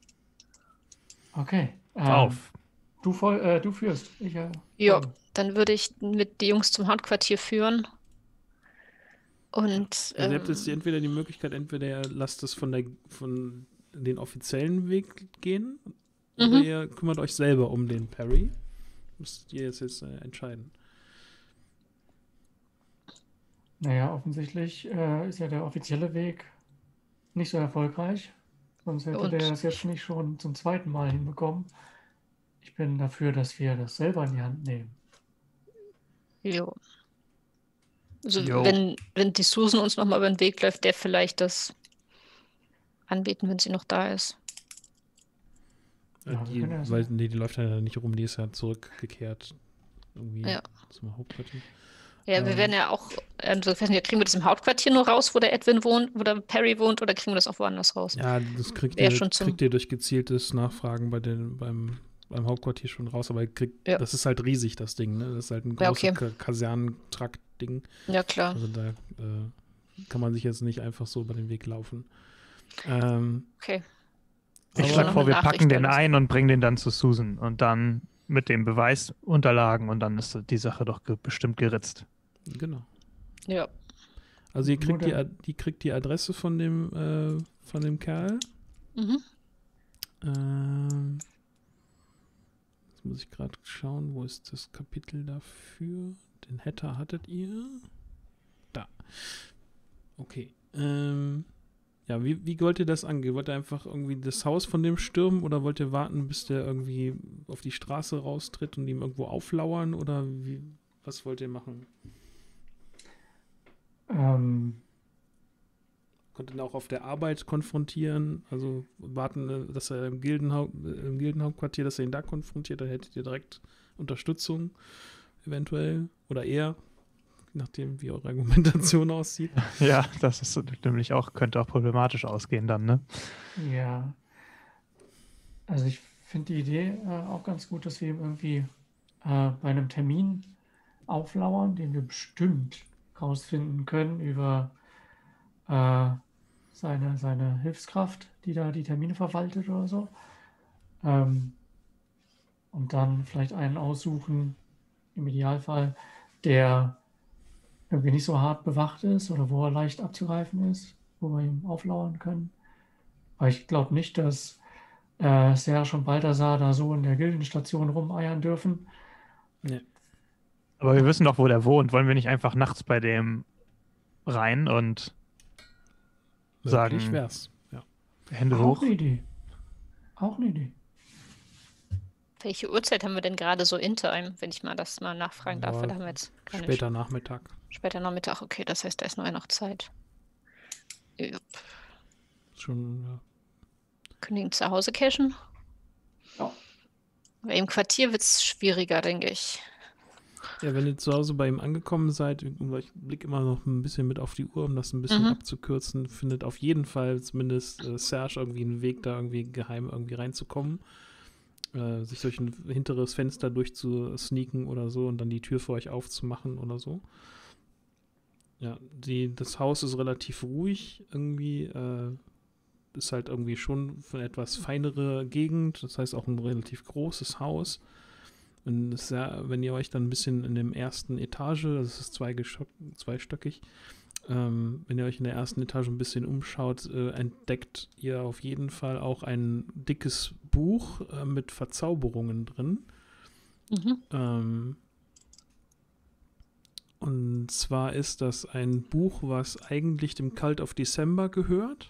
okay. Ähm, Auf. Du, voll, äh, du führst. Ich, äh, Ja, folge. dann würde ich mit die Jungs zum Hauptquartier führen. Und Also ihr habt jetzt ähm, entweder die Möglichkeit, entweder ihr lasst es von, der, von den offiziellen Weg gehen, oder Mhm. ihr kümmert euch selber um den Perry. Müsst ihr jetzt, jetzt äh, entscheiden. Naja, offensichtlich äh, ist ja der offizielle Weg nicht so erfolgreich. Sonst hätte Und- der das jetzt nicht schon zum zweiten Mal hinbekommen. Ich bin dafür, dass wir das selber in die Hand nehmen. jo. Also Jo. wenn, wenn die Susan uns nochmal über den Weg läuft, der vielleicht das anbieten, wenn sie noch da ist. Äh, Ja, wir die, können ja so- weil, nee, die läuft ja nicht rum, die ist ja zurückgekehrt. Irgendwie Ja. zum Hauptquartier. Ja, wir Ähm. werden ja auch, also ich weiß nicht, kriegen wir das im Hauptquartier nur raus, wo der Edwin wohnt, wo der Perry wohnt, oder kriegen wir das auch woanders raus? Ja, das kriegt Wär ihr, schon zum- kriegt ihr durch gezieltes Nachfragen bei den, beim, beim Hauptquartier schon raus, aber ihr kriegt, Ja. das ist halt riesig, das Ding, ne? Das ist halt ein Ja, großes okay. Ka- Kasernentrakt-Ding. Ja, klar. Also da äh, kann man sich jetzt nicht einfach so über den Weg laufen. Ähm, Okay. Ich Aber- schlage noch vor, eine wir Nachricht packen den oder so. ein und bringen den dann zu Susan und dann mit den Beweisunterlagen und dann ist die Sache doch ge bestimmt geritzt. genau. Ja. Also ihr kriegt Nur die, der- Ad- die kriegt die Adresse von dem, äh, von dem Kerl. Mhm. Ähm, jetzt muss ich gerade schauen, wo ist das Kapitel dafür? Den Header hattet ihr? Da. Okay. Ähm, ja, wie, wie wollt ihr das angehen? Wollt ihr einfach irgendwie das Haus von dem stürmen oder wollt ihr warten, bis der irgendwie auf die Straße raustritt und ihm irgendwo auflauern? Oder wie, was wollt ihr machen? Ähm, Könnt ihr ihn auch auf der Arbeit konfrontieren? Also warten, äh, dass er im, Gildenhaupt, im Gildenhauptquartier, dass er ihn da konfrontiert, dann hättet ihr direkt Unterstützung eventuell oder eher, je nachdem, wie eure Argumentation aussieht. Ja, das ist nämlich auch, könnte auch problematisch ausgehen dann, ne? ja. Also ich finde die Idee äh, auch ganz gut, dass wir ihm irgendwie äh, bei einem Termin auflauern, den wir bestimmt rausfinden können über äh, seine, seine Hilfskraft, die da die Termine verwaltet oder so. Ähm, und dann vielleicht einen aussuchen, im Idealfall, der irgendwie nicht so hart bewacht ist oder wo er leicht abzugreifen ist, wo wir ihm auflauern können. Weil ich glaube nicht, dass äh, Serge und Balthasar da so in der Gildenstation rumeiern dürfen. Ja. Aber wir wissen doch, wo der wohnt. Wollen wir nicht einfach nachts bei dem rein und Möglich Sagen- wär's. Ja. Hände Auch hoch? eine Idee. Auch eine Idee. Welche Uhrzeit haben wir denn gerade so in Time, wenn ich mal das mal nachfragen darf? Ja, Weil da haben wir jetzt keine Später Nachmittag. Später Nachmittag, okay, das heißt, da ist noch noch Zeit. Ja. Schon, ja. Können ihn zu Hause cashen? Ja. Aber im Quartier wird es schwieriger, denke ich. Ja, wenn ihr zu Hause bei ihm angekommen seid, ich blicke immer noch ein bisschen mit auf die Uhr, um das ein bisschen Mhm. abzukürzen, findet auf jeden Fall zumindest äh, Serge irgendwie einen Weg, da irgendwie geheim irgendwie reinzukommen. Äh, sich durch ein hinteres Fenster durchzusneaken oder so und dann die Tür für euch aufzumachen oder so. Ja, die, das Haus ist relativ ruhig irgendwie, äh, ist halt irgendwie schon für eine etwas feinere Gegend, das heißt auch ein relativ großes Haus. Und das ist ja, wenn ihr euch dann ein bisschen in dem ersten Etage, das ist zweigeschock, zweistöckig, ähm, wenn ihr euch in der ersten Etage ein bisschen umschaut, äh, entdeckt ihr auf jeden Fall auch ein dickes Buch äh, mit Verzauberungen drin. Mhm. Ähm, und zwar ist das ein Buch, was eigentlich dem Cult of December gehört.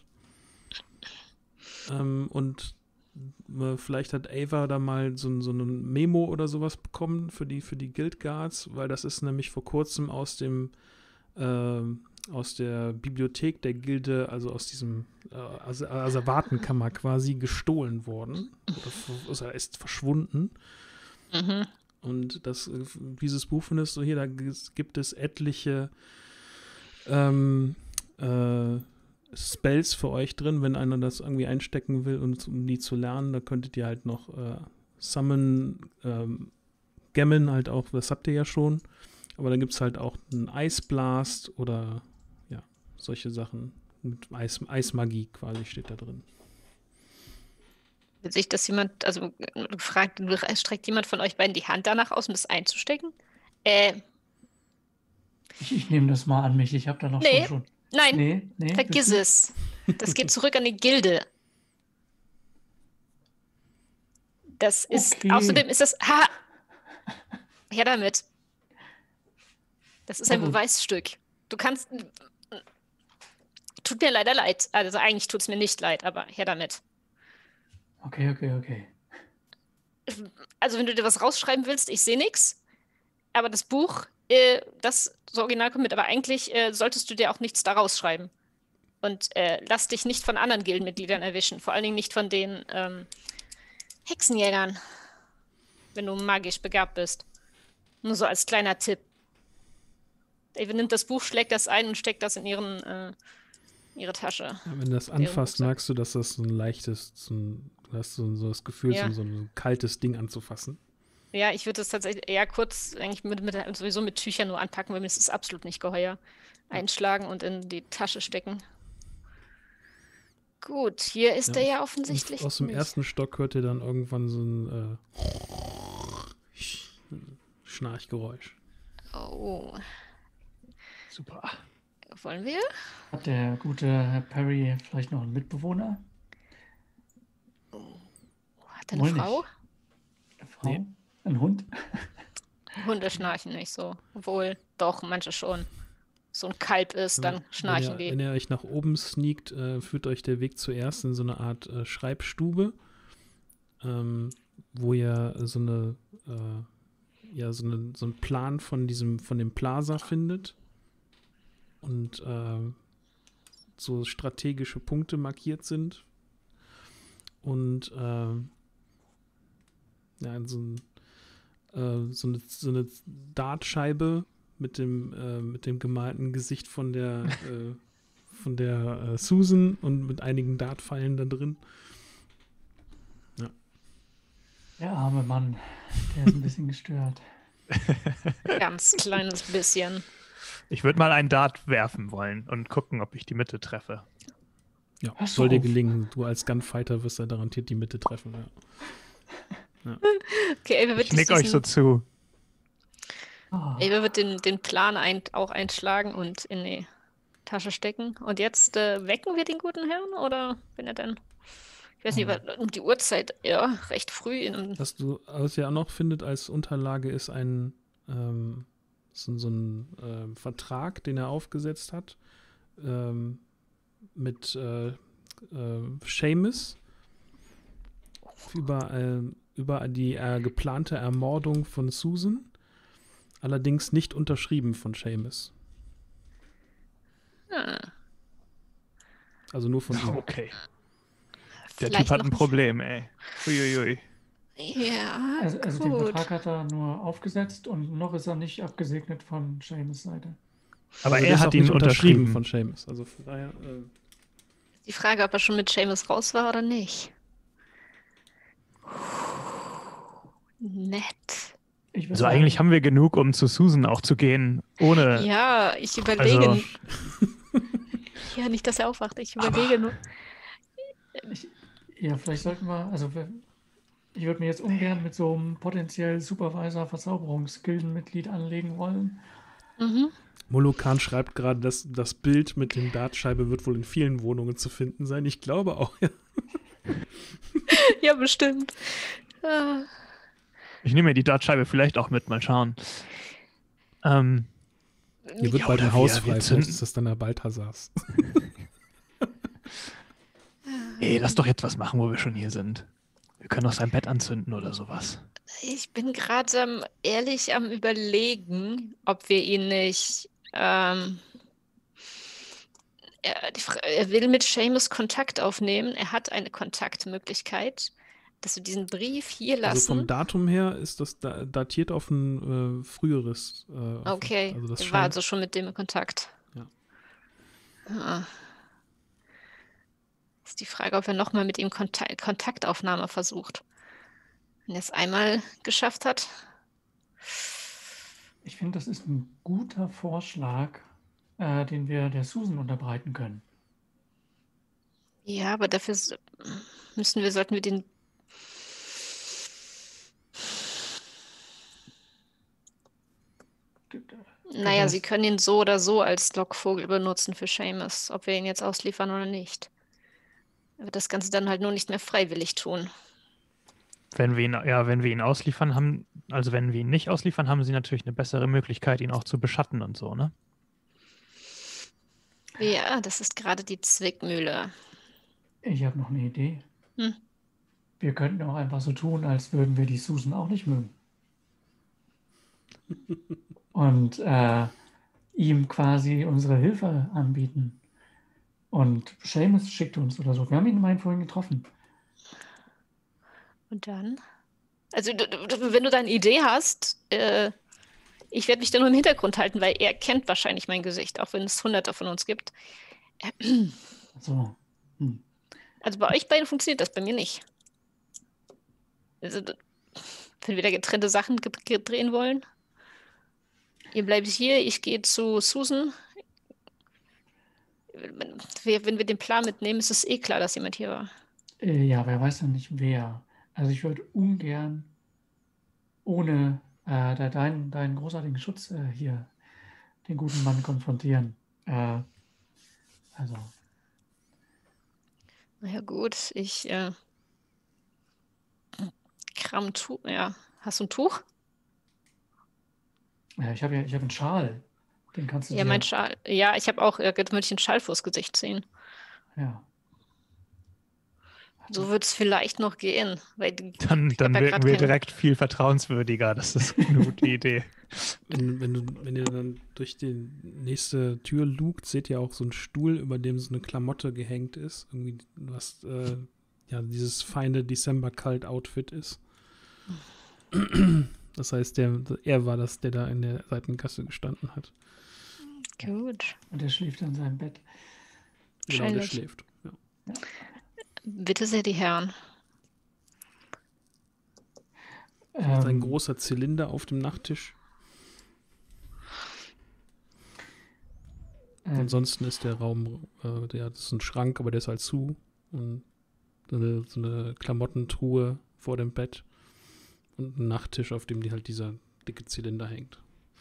Ähm, und äh, vielleicht hat Ava da mal so, so ein Memo oder sowas bekommen für die, für die Guild Guards, weil das ist nämlich vor kurzem aus dem äh, aus der Bibliothek der Gilde, also aus diesem äh, As Asservatenkammer quasi gestohlen worden. Oder also er ist verschwunden. Mhm. Und das, dieses Buch findest du hier, da gibt es etliche ähm, äh, Spells für euch drin, wenn einer das irgendwie einstecken will und um die zu lernen, da könntet ihr halt noch äh, Summon, ähm, Gammon halt auch, das habt ihr ja schon, aber dann gibt es halt auch einen Ice Blast oder ja, solche Sachen mit Eis, Eismagie quasi steht da drin. Will sich das jemand, also gefragt, streckt jemand von euch beiden die Hand danach aus, um das einzustecken? Äh, Ich, ich nehme das mal an mich. Ich habe da noch Nee. schon, schon. nein, Nee, nee. vergiss bitte? es. Das geht zurück an die Gilde. Das ist, Okay. außerdem ist das, ha, her damit. Das ist ein Na gut. Beweisstück. Du kannst, tut mir leider leid. Also eigentlich tut es mir nicht leid, aber her damit. Okay, okay, okay. Also wenn du dir was rausschreiben willst, ich sehe nichts. Aber das Buch, äh, das das Original kommt mit, aber eigentlich äh, solltest du dir auch nichts da rausschreiben. Und äh, lass dich nicht von anderen Gildenmitgliedern erwischen. Vor allen Dingen nicht von den, ähm, Hexenjägern, wenn du magisch begabt bist. Nur so als kleiner Tipp. Ava nimmt das Buch, schlägt das ein und steckt das in ihren, äh, ihre Tasche. Ja, wenn du das anfasst, merkst du, dass das so ein leichtes, so ein, du hast so, so das Gefühl, Ja. so, so ein kaltes Ding anzufassen. Ja, ich würde es tatsächlich eher kurz eigentlich mit, mit, sowieso mit Tüchern nur anpacken, weil mir ist es absolut nicht geheuer. Einschlagen und in die Tasche stecken. Gut, hier ist Ja, er ja offensichtlich Aus dem nicht. ersten Stock hört ihr dann irgendwann so ein äh, Schnarchgeräusch. Oh, Super. wollen wir? Hat der gute Herr Perry vielleicht noch einen Mitbewohner? Hat er eine Wohl Frau? nicht. Eine Frau? Nee. Ein Hund? Hunde schnarchen nicht so. Obwohl, doch, manche schon. So ein Kalb ist, dann schnarchen wenn ihr, die. Wenn ihr euch nach oben sneakt, äh, führt euch der Weg zuerst in so eine Art äh, Schreibstube, ähm, wo ihr so eine, äh, ja, so eine, so einen Plan von diesem, von dem Plaza findet und äh, so strategische Punkte markiert sind und äh, ja, so, ein, äh, so eine, so eine Dartscheibe mit dem, äh, mit dem gemalten Gesicht von der, äh, von der äh, Susan und mit einigen Dartpfeilen da drin. Ja. Der arme Mann, der ist ein bisschen gestört. Ganz kleines bisschen. Ich würde mal einen Dart werfen wollen und gucken, ob ich die Mitte treffe. Ja, Pass soll dir auf. gelingen. Du als Gunfighter wirst ja garantiert die Mitte treffen. Ja. Okay, Ava wird, Ich nick euch so zu. Ah, Ava wird den, den Plan ein, auch einschlagen und in die Tasche stecken. Und jetzt äh, wecken wir den guten Herrn oder wenn er dann, ich weiß nicht, Mhm. um die Uhrzeit, ja, recht früh. In, Was du was ihr auch noch findet als Unterlage ist ein ähm, so, so ein ähm, Vertrag, den er aufgesetzt hat ähm, mit äh, äh, Seamus über, äh, über die äh, geplante Ermordung von Susan, allerdings nicht unterschrieben von Seamus. ah, Also nur von ihm. Okay. Der vielleicht Typ hat noch ein nicht- Problem, ey. Uiuiui. Ja, also, also den gut. Vertrag hat er nur aufgesetzt und noch ist er nicht abgesegnet von Seamus Seite. Aber Also der er ist hat auch ihn nicht unterschrieben. von Seamus. Also von daher. Äh, Die Frage, ob er schon mit Seamus raus war oder nicht. Nett. Ich würde Also sagen, eigentlich haben wir genug, um zu Susan auch zu gehen, ohne. Ja, ich überlege. Also- Ja, nicht, dass er aufwacht. Ich überlege nur. ich, ja, vielleicht sollten wir, also wir- ich würde mir jetzt ungern mit so einem potenziell Supervisor Verzauberungsgildenmitglied anlegen wollen. Mhm. Molokan schreibt gerade, dass das Bild mit dem Dartscheibe wird wohl in vielen Wohnungen zu finden sein. Ich glaube auch, ja. Ja, bestimmt. Ah, Ich nehme mir die Dartscheibe vielleicht auch mit, mal schauen. Ähm, Hier wird Ja, bald oder ein Haus wir- wir frei. Vielleicht zünden- ist das dann der Balthasars. ey, lass doch jetzt was machen, wo wir schon hier sind. Wir können doch sein Bett anzünden oder sowas. Ich bin gerade ähm, ehrlich am Überlegen, ob wir ihn nicht. Ähm, er, die, Fra- er will mit Seamus Kontakt aufnehmen. Er hat eine Kontaktmöglichkeit, dass wir diesen Brief hier Also vom lassen. Datum her ist das da, datiert auf ein äh, früheres. Äh, auf- Okay, Also das er war scheint, also schon mit dem in Kontakt. Ja. Ah. Ist die Frage, ob er nochmal mit ihm Kontak Kontaktaufnahme versucht. Wenn er es einmal geschafft hat. Ich finde, das ist ein guter Vorschlag, äh, den wir der Susan unterbreiten können. Ja, aber dafür s- müssen wir, sollten wir den. Naja, das- sie können ihn so oder so als Lockvogel benutzen für Seamus, ob wir ihn jetzt ausliefern oder nicht. Er wird das Ganze dann halt nur nicht mehr freiwillig tun. Wenn wir ihn, ja, wenn wir ihn ausliefern haben, also wenn wir ihn nicht ausliefern, haben sie natürlich eine bessere Möglichkeit, ihn auch zu beschatten und so, ne? Ja, das ist gerade die Zwickmühle. Ich habe noch eine Idee. Hm. Wir könnten auch einfach so tun, als würden wir die Susan auch nicht mögen. Und äh, ihm quasi unsere Hilfe anbieten. Und Seamus schickt uns oder so. Wir haben ihn immerhin vorhin getroffen. Und dann? Also, d- d- wenn du da eine Idee hast, äh, ich werde mich da nur im Hintergrund halten, weil er kennt wahrscheinlich mein Gesicht, auch wenn es hunderte von uns gibt. So. Hm. Also bei euch beiden funktioniert das, bei mir nicht. Also, d- wenn wir da getrennte Sachen ge- ge- drehen wollen. Ihr bleibt hier, ich gehe zu Susan. Wenn wir, wenn wir den Plan mitnehmen, ist es eh klar, dass jemand hier war. Äh, ja, wer weiß ja nicht wer. Also ich würde ungern ohne äh, da deinen, deinen großartigen Schutz äh, hier den guten Mann konfrontieren. Äh, also, Na ja, gut, ich äh, kram ein Tuch. Ja, hast du ein Tuch? ja, ich habe ja, ich habe einen Schal. Den kannst du Ja, dir, mein Schal. Ja, ich habe auch äh, gemütlich einen Schal vors Gesicht ziehen. ja. So wird es vielleicht noch gehen, weil die- Dann, ich dann hab ja wirken grad wir keinen- direkt viel vertrauenswürdiger. Das ist eine gute Idee. Wenn, wenn, du, wenn ihr dann durch die nächste Tür lugt, seht ihr auch so einen Stuhl, über dem so eine Klamotte gehängt ist. Irgendwie, was äh, ja dieses feine December-Kalt-Outfit ist. Das heißt, der, er war das, der da in der Seitengasse gestanden hat. Gut. Und er schläft in seinem Bett. Genau, der Wahrscheinlich. schläft. Ja. Bitte sehr, die Herren. Das ist ein Ähm, großer Zylinder auf dem Nachttisch. äh, Ansonsten ist der Raum, äh, der das ist ein Schrank, aber der ist halt zu. Und so eine, so eine Klamottentruhe vor dem Bett. Und ein Nachttisch, auf dem die halt dieser dicke Zylinder hängt.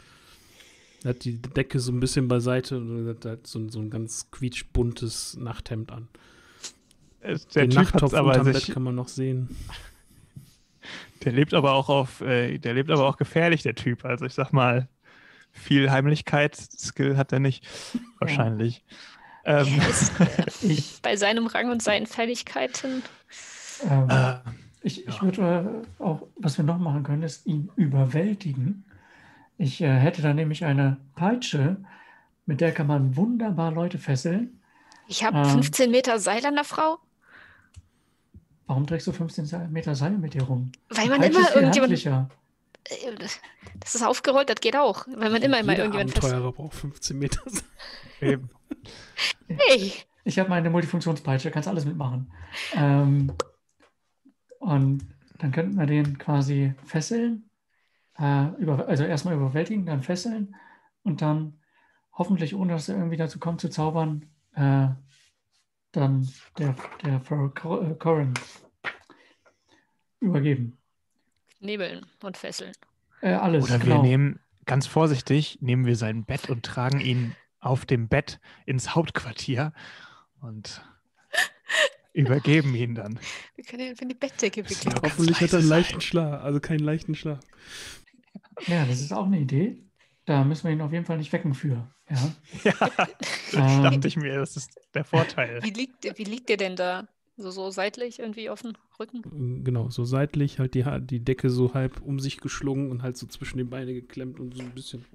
Er hat die Decke so ein bisschen beiseite und hat halt so, ein- so ein ganz quietschbuntes Nachthemd an. Der Den Typ hat's Nachttopf aber unterm sich, Bett kann man noch sehen. der lebt aber auch auf, äh, der lebt aber auch gefährlich, der Typ. Also ich sag mal, viel Heimlichkeitsskill hat er nicht. Wahrscheinlich. Ähm, Ist äh, ich, bei seinem Rang und seinen Fähigkeiten. ähm, äh, ich, ich ja. würde äh, auch, was wir noch machen können, ist ihn überwältigen. Ich äh, hätte da nämlich eine Peitsche, mit der kann man wunderbar Leute fesseln. Ich habe Ähm. fünfzehn Meter Seil an der Frau, Warum trägst du fünfzehn Seil- Meter Seil mit dir rum? weil Die man Peitsche immer ist viel irgendjemand. handlicher. Äh, Das ist aufgerollt, das geht auch. Weil man immer immer Jeder irgendjemand fest. Abenteurer braucht fünfzehn Meter. Eben. Hey! Ich habe meine Multifunktionspeitsche, kannst alles mitmachen. Ähm, und dann könnten wir den quasi fesseln. Äh, über, also erstmal überwältigen, dann fesseln und dann hoffentlich, ohne dass er irgendwie dazu kommt zu zaubern, äh, dann der, der Frau Cor- äh, Corin übergeben. Nebeln und fesseln. Äh, alles, Oder genau. wir nehmen, ganz vorsichtig, nehmen wir sein Bett und tragen ihn auf dem Bett ins Hauptquartier und übergeben ihn dann. Wir können ihn in die Bettdecke Müssen wickeln. nur ganz Hoffentlich hat er einen leise leichten sein. Schlaf, also keinen leichten Schlaf. Ja, das ist auch eine Idee. Da müssen wir ihn auf jeden Fall nicht wecken für. Ja. Ja, das Ähm. dachte ich mir, das ist der Vorteil. Wie liegt, wie liegt der denn da? So, so seitlich irgendwie auf dem Rücken? Genau, so seitlich, halt die, Ha- die Decke so halb um sich geschlungen und halt so zwischen die Beine geklemmt und so ein bisschen.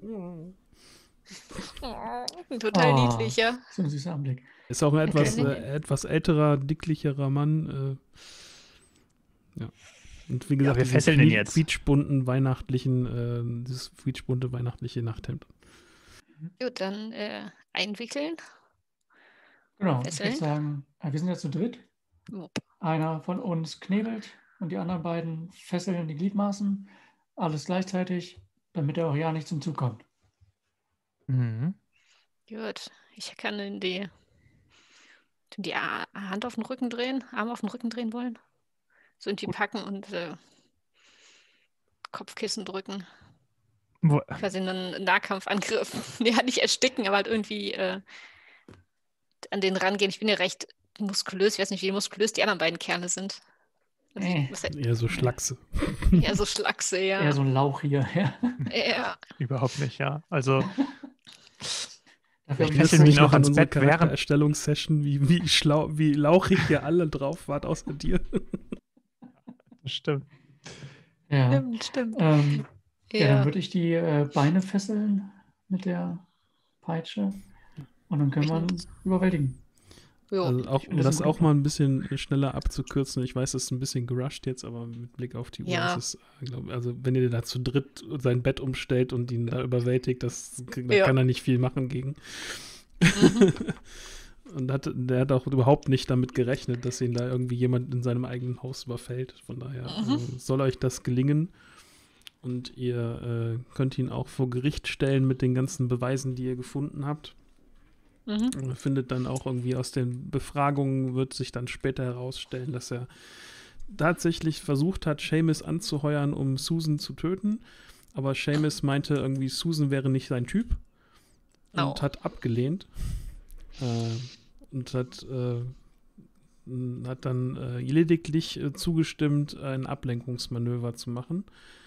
Oh, total Oh. niedlich, ja. So ein süßer Anblick. Ist auch ein etwas, Okay. äh, etwas älterer, dicklicherer Mann. Äh, ja. Und wie gesagt, wir diesen fesseln ihn quiet- jetzt. quietschbunten weihnachtlichen, äh, dieses quietschbunte weihnachtliche Nachthemd. Gut, dann äh, einwickeln. Genau, ich Fesseln? würde sagen, äh, wir sind jetzt zu dritt. Wupp. Einer von uns knebelt und die anderen beiden fesseln die Gliedmaßen. Alles gleichzeitig, damit er auch ja nicht zum Zug kommt. Mhm. Gut, ich kann in die, in die A- Hand auf den Rücken drehen, Arm auf den Rücken drehen wollen. So irgendwie packen und äh, Kopfkissen drücken. Wo, Quasi einen Nahkampfangriff. Ja, nicht ersticken, aber halt irgendwie äh, an den rangehen. Ich bin ja recht muskulös. Ich weiß nicht, wie muskulös die anderen beiden Kerle sind. Also, Äh. was halt, Eher so Schlachse. eher so Schlachse, ja. Eher so ein Lauch hier. Ja. ja. überhaupt nicht, ja. Also, Dafür Ich haben fesseln wir ihn auch an ans unsere Bett, während- Charaktererstellungssession, wie, wie, schlau, wie lauchig ihr alle drauf wart, außer dir. das stimmt. ja. Stimmt, stimmt. Ähm, ja, dann Ja. würde ich die äh, Beine fesseln mit der Peitsche und dann können wir ihn überwältigen. Jo. Also auch, um das das ein auch guter- mal ein bisschen schneller abzukürzen, ich weiß, es ist ein bisschen gerusht jetzt, aber mit Blick auf die Uhr Ja. ist es, äh, glaub, also wenn ihr da zu dritt sein Bett umstellt und ihn da überwältigt, das, da Ja. kann er nicht viel machen gegen. Mhm. Und hat, der hat auch überhaupt nicht damit gerechnet, dass ihn da irgendwie jemand in seinem eigenen Haus überfällt. Von daher Mhm. äh, soll euch das gelingen. Und ihr äh, könnt ihn auch vor Gericht stellen mit den ganzen Beweisen, die ihr gefunden habt. Mhm. Und findet dann auch irgendwie aus den Befragungen, wird sich dann später herausstellen, dass er tatsächlich versucht hat, Seamus anzuheuern, um Susan zu töten. Aber Seamus meinte irgendwie, Susan wäre nicht sein Typ. Und Oh. hat abgelehnt. Äh, und hat, äh, m, hat dann äh, lediglich äh, zugestimmt, ein Ablenkungsmanöver zu machen.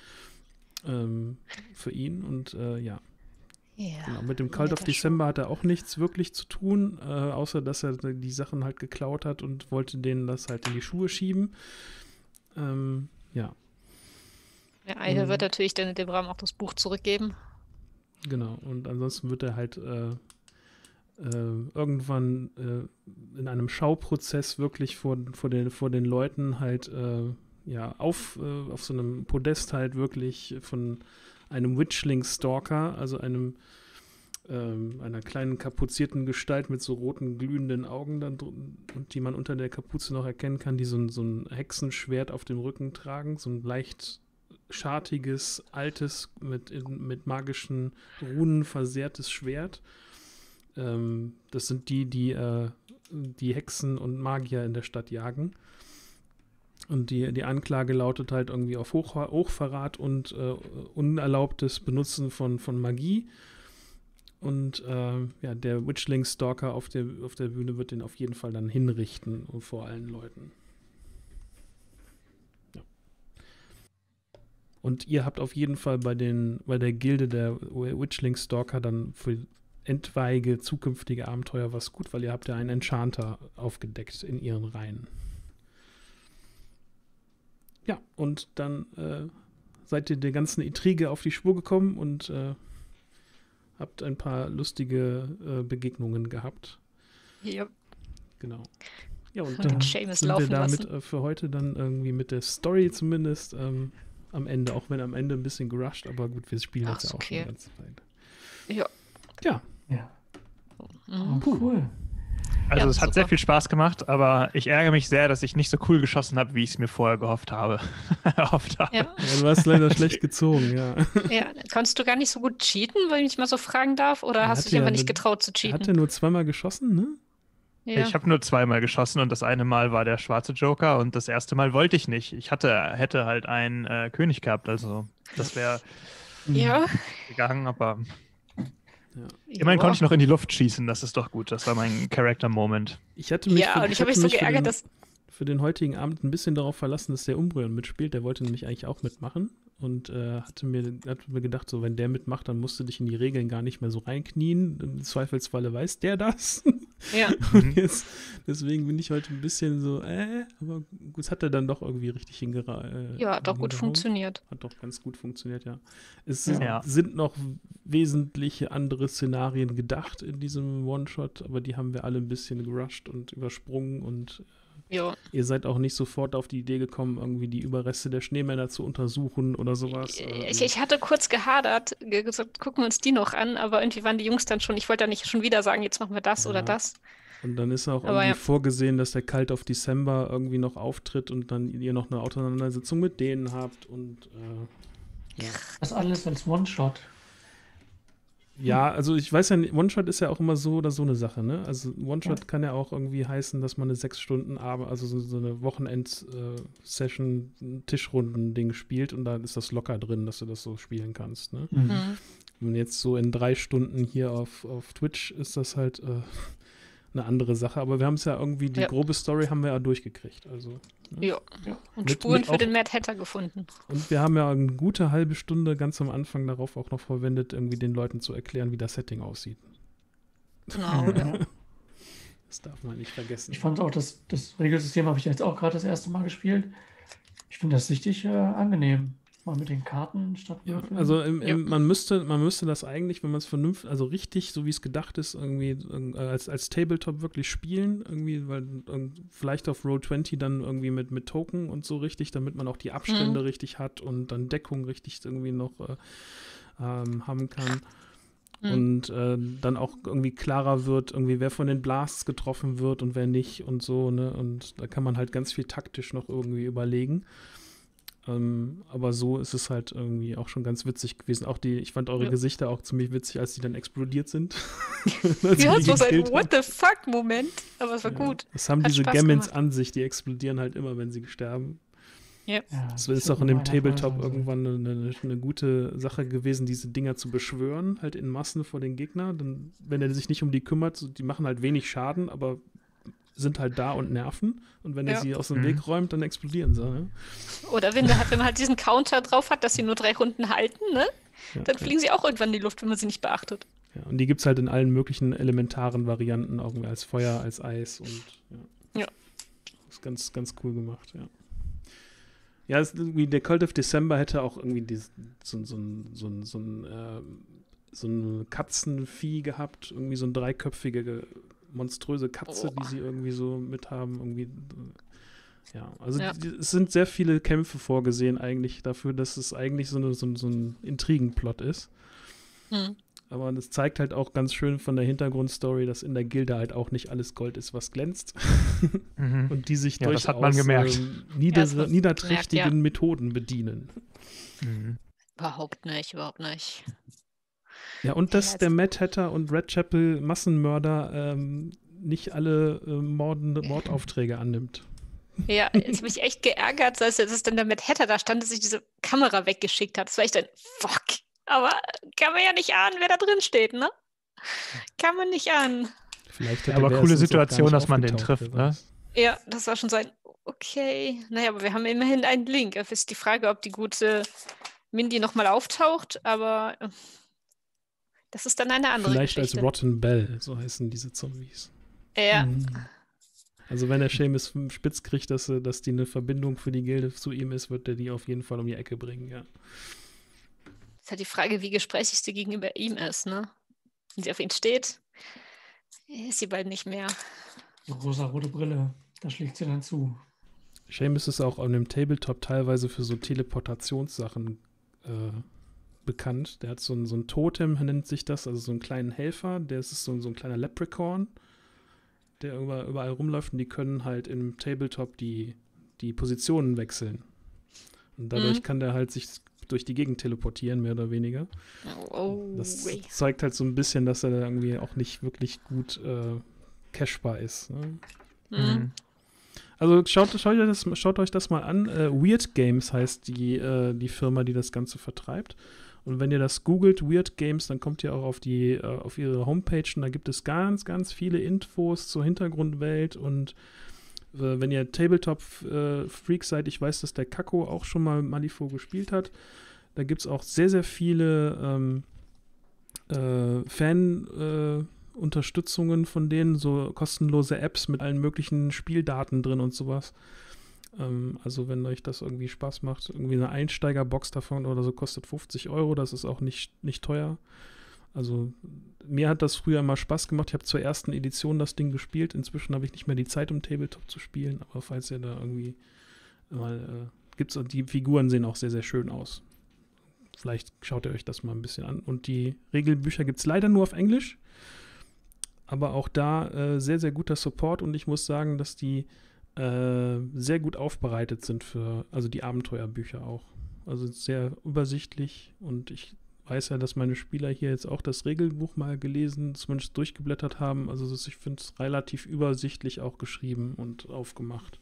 Ähm, für ihn. Und äh, ja, Ja. genau. Mit dem Cult of Netter December hat er auch nichts wirklich zu tun, äh, außer dass er die Sachen halt geklaut hat und wollte denen das halt in die Schuhe schieben. Ähm, ja, Ja, Eichel Mhm. wird natürlich dann in dem Rahmen auch das Buch zurückgeben. genau. Und ansonsten wird er halt äh, äh, irgendwann äh, in einem Schauprozess wirklich vor, vor, den, vor den Leuten halt äh, ja, auf, äh, auf so einem Podest halt wirklich von einem Witchling-Stalker, also einem ähm, einer kleinen kapuzierten Gestalt mit so roten glühenden Augen dann dr- und die man unter der Kapuze noch erkennen kann, die so ein, so ein Hexenschwert auf dem Rücken tragen, so ein leicht schartiges, altes, mit, in, mit magischen Runen versehrtes Schwert. Ähm, das sind die, die äh, die Hexen und Magier in der Stadt jagen. Und die, die Anklage lautet halt irgendwie auf Hoch, Hochverrat und äh, unerlaubtes Benutzen von, von Magie. Und äh, ja, der Witchling-Stalker auf der, auf der Bühne wird den auf jeden Fall dann hinrichten und vor allen Leuten. Ja. Und ihr habt auf jeden Fall bei, den, bei der Gilde der Witchling-Stalker dann für etwaige zukünftige Abenteuer was gut, weil ihr habt ja einen Enchanter aufgedeckt in ihren Reihen. Ja, und dann äh, seid ihr der ganzen Intrige auf die Spur gekommen und äh, habt ein paar lustige äh, Begegnungen gehabt. Ja. Genau. Ja, und Und dann Seamus sind wir laufen damit lassen. äh, für heute dann irgendwie mit der Story zumindest ähm, am Ende, auch wenn am Ende ein bisschen gerusht, aber gut, wir spielen Ach, jetzt ja ist auch schon okay. die ganze Zeit. Ja. Ja, Ja, Mhm. oh, cool. Also Ja, es hat super. sehr viel Spaß gemacht, aber ich ärgere mich sehr, dass ich nicht so cool geschossen habe, wie ich es mir vorher gehofft habe. Erhofft habe. Ja. ja, du hast leider schlecht gezogen, ja. Ja, kannst du gar nicht so gut cheaten, wenn ich mal so fragen darf? Oder Er hast du hatte dich einfach ja nicht eine- getraut zu Er hat ja cheaten? nur zweimal geschossen, ne? Ja. Ich habe nur zweimal geschossen und das eine Mal war der schwarze Joker und das erste Mal wollte ich nicht. Ich hatte, hätte halt einen äh, König gehabt, also das wäre Ja. gegangen, aber Ja. immerhin Ja. konnte ich noch in die Luft schießen, das ist doch gut. Das war mein Character-Moment. Ich hatte mich, Ja, für, und ich habe mich hatte so mich für geärgert, den, dass. für den heutigen Abend ein bisschen darauf verlassen, dass der Umbrian mitspielt. Der wollte nämlich eigentlich auch mitmachen und äh, hatte, mir, hatte mir gedacht, so wenn der mitmacht, dann musst du dich in die Regeln gar nicht mehr so reinknien. Im Zweifelsfalle weiß der das. Ja. Und jetzt, deswegen bin ich heute ein bisschen so, äh, aber gut, das hat er dann doch irgendwie richtig hingera äh, Ja, hat doch gut hingehauen. funktioniert. Hat doch ganz gut funktioniert, ja. Es Ja. sind, Ja. sind noch wesentliche andere Szenarien gedacht in diesem One-Shot, aber die haben wir alle ein bisschen gerusht und übersprungen und Ja. ihr seid auch nicht sofort auf die Idee gekommen, irgendwie die Überreste der Schneemänner zu untersuchen oder sowas. Äh, Ich, ich hatte kurz gehadert, ge- gesagt, gucken wir uns die noch an, aber irgendwie waren die Jungs dann schon, ich wollte da nicht schon wieder sagen, jetzt machen wir das Ja. oder das. Und dann ist auch Aber irgendwie ja. vorgesehen, dass der Cult of December irgendwie noch auftritt und dann ihr noch eine Auseinandersetzung mit denen habt und äh, ja. Das alles als One-Shot. Ja, also ich weiß ja nicht, One-Shot ist ja auch immer so oder so eine Sache, ne? Also One-Shot Ja. kann ja auch irgendwie heißen, dass man eine sechs Stunden Abend, also so, so eine Wochenend-Session, ein Tischrunden-Ding spielt und dann ist das locker drin, dass du das so spielen kannst, ne? Mhm. Mhm. Und jetzt so in drei Stunden hier auf, auf Twitch ist das halt äh, eine andere Sache, aber wir haben es ja irgendwie, die Ja. grobe Story haben wir ja durchgekriegt, also. Ne? Ja. Ja. Und Mit- Spuren mit für auch- den Mad Hatter gefunden. Und wir haben ja eine gute halbe Stunde ganz am Anfang darauf auch noch verwendet, irgendwie den Leuten zu erklären, wie das Setting aussieht. Genau. Ja. Das darf man nicht vergessen. Ich fand auch, das, das Regelsystem habe ich jetzt auch gerade das erste Mal gespielt. Ich finde das richtig äh, angenehm. Mal mit den Karten statt Ja, Würfeln. also im, Ja. im, man müsste, man müsste das eigentlich, wenn man es vernünftig, also richtig, so wie es gedacht ist, irgendwie äh, als, als Tabletop wirklich spielen, irgendwie, weil äh, vielleicht auf Roll zwanzig dann irgendwie mit, mit Token und so richtig, damit man auch die Abstände Mhm. richtig hat und dann Deckung richtig irgendwie noch äh, ähm, haben kann. Mhm. Und äh, dann auch irgendwie klarer wird, irgendwie wer von den Blasts getroffen wird und wer nicht und so, ne? Und da kann man halt ganz viel taktisch noch irgendwie überlegen. Ähm, aber so ist es halt irgendwie auch schon ganz witzig gewesen. Auch die, ich fand eure Ja. Gesichter auch ziemlich witzig, als die dann explodiert sind. Als Ja, wir die so sein gekillt haben. What the fuck Moment. Aber es war Ja. gut. Das haben Hat diese Spaß Gammons gemacht. an sich, die explodieren halt immer, wenn sie sterben. Ja, Das das ist wird auch in dem nur einer Tabletop böse sein. irgendwann eine, eine, eine gute Sache gewesen, diese Dinger zu beschwören, halt in Massen vor den Gegner. Dann, wenn er sich nicht um die kümmert, so, die machen halt wenig Schaden, aber sind halt da und nerven. Und wenn er Ja. sie aus dem Mhm. Weg räumt, dann explodieren sie. Ne? Oder wenn, der, wenn man halt diesen Counter drauf hat, dass sie nur drei Runden halten, ne? Ja, Dann ja. fliegen sie auch irgendwann in die Luft, wenn man sie nicht beachtet. Ja, und die gibt es halt in allen möglichen elementaren Varianten, auch als Feuer, als Eis und ja. Ja. Ist ganz, ganz cool gemacht, ja. Ja, es ist irgendwie, der Cult of December hätte auch irgendwie dies, so, so, so, so, so ein ähm, so ein Katzenvieh gehabt, irgendwie so eine dreiköpfige, monströse Katze, Oh. die sie irgendwie so mit haben, irgendwie, äh, ja, also Ja. Die, es sind sehr viele Kämpfe vorgesehen eigentlich dafür, dass es eigentlich so, eine, so, so ein Intrigenplot ist. Hm. Aber das zeigt halt auch ganz schön von der Hintergrundstory, dass in der Gilde halt auch nicht alles Gold ist, was glänzt. Mhm. Und die sich Ja, das durchaus hat man gemerkt. ähm, niedere, Ja, das hat man niederträchtigen gemerkt, ja. Methoden bedienen. Mhm. Überhaupt nicht, überhaupt nicht. Ja, und dass Ja, der jetzt- Mad Hatter und Red Chapel Massenmörder ähm, nicht alle äh, Morden, Mordaufträge annimmt. Ja, jetzt habe ich echt geärgert, als es dann der Mad Hatter da stand, dass sich diese Kamera weggeschickt hat. Das war echt ein Fuck. Aber kann man ja nicht ahnen, wer da drin steht, ne? Kann man nicht ahnen. Vielleicht Ja, hätte aber der coole es uns auch gar Situation, nicht dass man den aufgetaucht, trifft, wer ne? weiß. Ja, das war schon so ein okay. Naja, aber wir haben immerhin einen Link. Es ist die Frage, ob die gute Mindy nochmal auftaucht, aber äh, das ist dann eine andere Vielleicht als Geschichte. Rotten Bell, so heißen diese Zombies. Ja, Mhm. Also wenn der Seamus spitz kriegt, dass, er- dass die eine Verbindung für die Gilde zu ihm ist, wird der die auf jeden Fall um die Ecke bringen, ja. ist halt die Frage, wie gesprächig sie gegenüber ihm ist, ne? Wenn sie auf ihn steht, ist sie bald nicht mehr. Die rosa-rote Brille, da schlägt sie dann zu. Seamus ist auch an dem Tabletop teilweise für so Teleportationssachen äh, bekannt. Der hat so ein, so ein Totem, nennt sich das, also so einen kleinen Helfer, der ist so, ein- so ein kleiner Leprechaun, der über, überall rumläuft und die können halt im Tabletop die, die Positionen wechseln. Und dadurch Mhm. kann der halt sich durch die Gegend teleportieren, mehr oder weniger. Oh, Das weh. zeigt halt so ein bisschen, dass er da irgendwie auch nicht wirklich gut äh, cashbar ist. Ne? Mhm. Mhm. Also schaut, schaut, euch das, schaut euch das mal an. Äh, Weird Games heißt die, äh, die Firma, die das Ganze vertreibt. Und wenn ihr das googelt, Weird Games, dann kommt ihr auch auf, die, äh, auf ihre Homepage und da gibt es ganz, ganz viele Infos zur Hintergrundwelt. Und äh, wenn ihr Tabletop-Freak seid, ich weiß, dass der Kako auch schon mal Malifaux gespielt hat. Da gibt es auch sehr, sehr viele ähm, äh, Fan- äh, Unterstützungen von denen, so kostenlose Apps mit allen möglichen Spieldaten drin und sowas. Ähm, also wenn euch das irgendwie Spaß macht, irgendwie eine Einsteigerbox davon oder so kostet fünfzig Euro, das ist auch nicht, nicht teuer. Also mir hat das früher immer Spaß gemacht. Ich habe zur ersten Edition das Ding gespielt. Inzwischen habe ich nicht mehr die Zeit, um Tabletop zu spielen, aber falls ihr da irgendwie mal, äh, gibt's, die Figuren sehen auch sehr, sehr schön aus. Vielleicht schaut ihr euch das mal ein bisschen an. Und die Regelbücher gibt es leider nur auf Englisch. Aber auch da äh, sehr, sehr guter Support und ich muss sagen, dass die äh, sehr gut aufbereitet sind für, also die Abenteuerbücher auch. Also sehr übersichtlich und ich weiß ja, dass meine Spieler hier jetzt auch das Regelbuch mal gelesen, zumindest durchgeblättert haben. Also das, ich finde es relativ übersichtlich auch geschrieben und aufgemacht.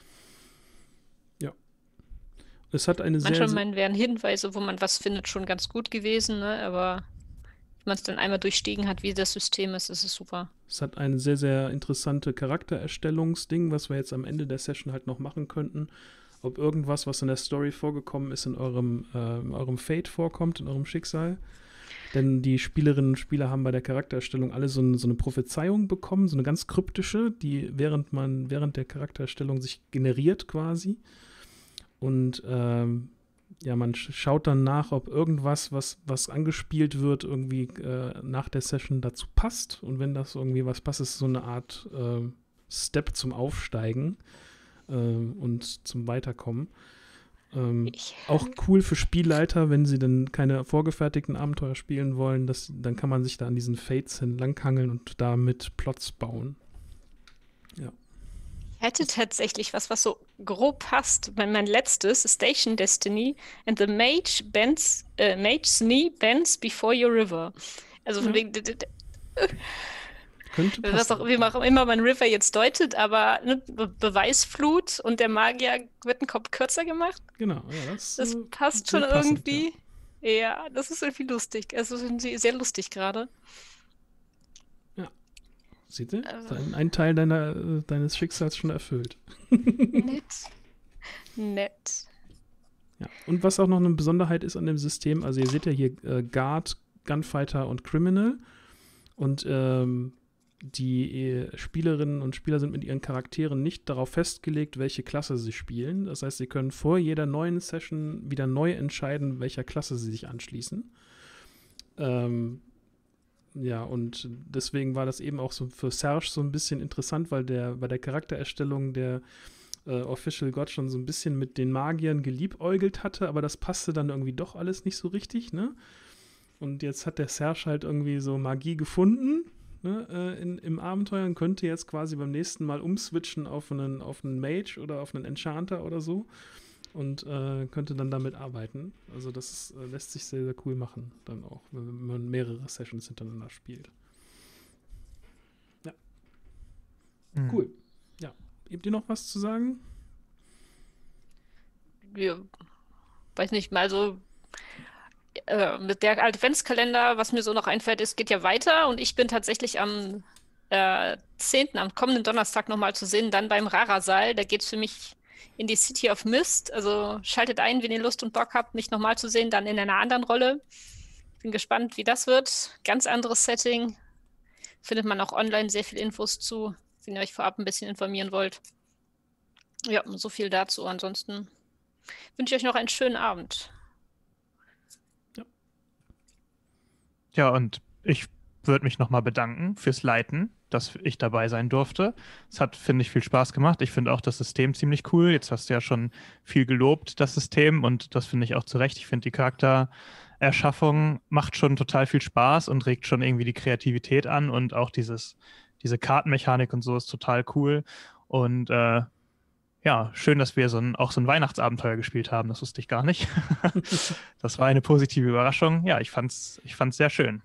Ja. Es hat eine sehr, Manchmal sehr meinen, wären Hinweise, wo man was findet, schon ganz gut gewesen, ne? Aber wenn man es dann einmal durchstiegen hat, wie das System ist, ist es super. Es hat eine sehr, sehr interessante Charaktererstellungsding, was wir jetzt am Ende der Session halt noch machen könnten. Ob irgendwas, was in der Story vorgekommen ist, in eurem, äh, in eurem Fate vorkommt, in eurem Schicksal. Denn die Spielerinnen und Spieler haben bei der Charaktererstellung alle so, ein, so eine Prophezeiung bekommen, so eine ganz kryptische, die während man, während der Charaktererstellung sich generiert quasi. Und ähm, ja, man sch- schaut dann nach, ob irgendwas, was, was angespielt wird, irgendwie äh, nach der Session dazu passt. Und wenn das irgendwie was passt, ist so eine Art äh, Step zum Aufsteigen äh, und zum Weiterkommen. Ähm, Ich, auch cool für Spielleiter, wenn sie dann keine vorgefertigten Abenteuer spielen wollen, das, dann kann man sich da an diesen Fates entlanghangeln und damit Plots bauen. Ja. hätte tatsächlich was, was so grob passt. Mein, mein letztes, Station Destiny and the Mage bends, äh, Mage's knee bends before your river. Also von Ja. wegen, d- d- d- Könnte was passen. auch wie man auch immer man River jetzt deutet, aber ne, Be Beweisflut und der Magier wird ein Kopf kürzer gemacht. Genau, ja, das, Das äh, passt sehr schon passend, ja. irgendwie. Ja, das ist irgendwie lustig. Also sind sie sehr lustig gerade. Seht ihr? Also- Ein, ein Teil deiner, äh, deines Schicksals schon erfüllt. Nett. Nett. Ja. Und was auch noch eine Besonderheit ist an dem System, also ihr seht ja hier äh, Guard, Gunfighter und Criminal. Und ähm, die äh, Spielerinnen und Spieler sind mit ihren Charakteren nicht darauf festgelegt, welche Klasse sie spielen. Das heißt, sie können vor jeder neuen Session wieder neu entscheiden, welcher Klasse sie sich anschließen. Ähm, ja, und deswegen war das eben auch so für Serge so ein bisschen interessant, weil der bei der Charaktererstellung der äh, Official God schon so ein bisschen mit den Magiern geliebäugelt hatte, aber das passte dann irgendwie doch alles nicht so richtig, ne? Und jetzt hat der Serge halt irgendwie so Magie gefunden, ne, äh, in, im Abenteuer und könnte jetzt quasi beim nächsten Mal umswitchen auf einen, auf einen Mage oder auf einen Enchanter oder so und äh, könnte dann damit arbeiten. Also das ist, äh, lässt sich sehr, sehr cool machen, dann auch, wenn man mehrere Sessions hintereinander spielt. Ja, Mhm. cool. Ja, habt ihr noch was zu sagen? Ja, weiß nicht, mal so äh, mit der Adventskalender, was mir so noch einfällt, ist, geht ja weiter und ich bin tatsächlich am äh, zehnten, am kommenden Donnerstag nochmal zu sehen, dann beim Rara-Saal. Da geht es für mich in die City of Mist. Also schaltet ein, wenn ihr Lust und Bock habt, mich nochmal zu sehen, dann in einer anderen Rolle. Bin gespannt, wie das wird. Ganz anderes Setting. Findet man auch online sehr viel Infos zu, wenn ihr euch vorab ein bisschen informieren wollt. Ja, so viel dazu. Ansonsten wünsche ich euch noch einen schönen Abend. Ja, und ich würde mich nochmal bedanken fürs Leiten, dass ich dabei sein durfte. Es hat, finde ich, viel Spaß gemacht. Ich finde auch das System ziemlich cool. Jetzt hast du ja schon viel gelobt, das System, und das finde ich auch zu Recht. Ich finde, die Charaktererschaffung macht schon total viel Spaß und regt schon irgendwie die Kreativität an, und auch dieses, diese Kartenmechanik und so ist total cool. Und äh, ja, schön, dass wir so ein, auch so ein Weihnachtsabenteuer gespielt haben. Das wusste ich gar nicht. Das war eine positive Überraschung. Ja, ich fand's, ich fand's sehr schön.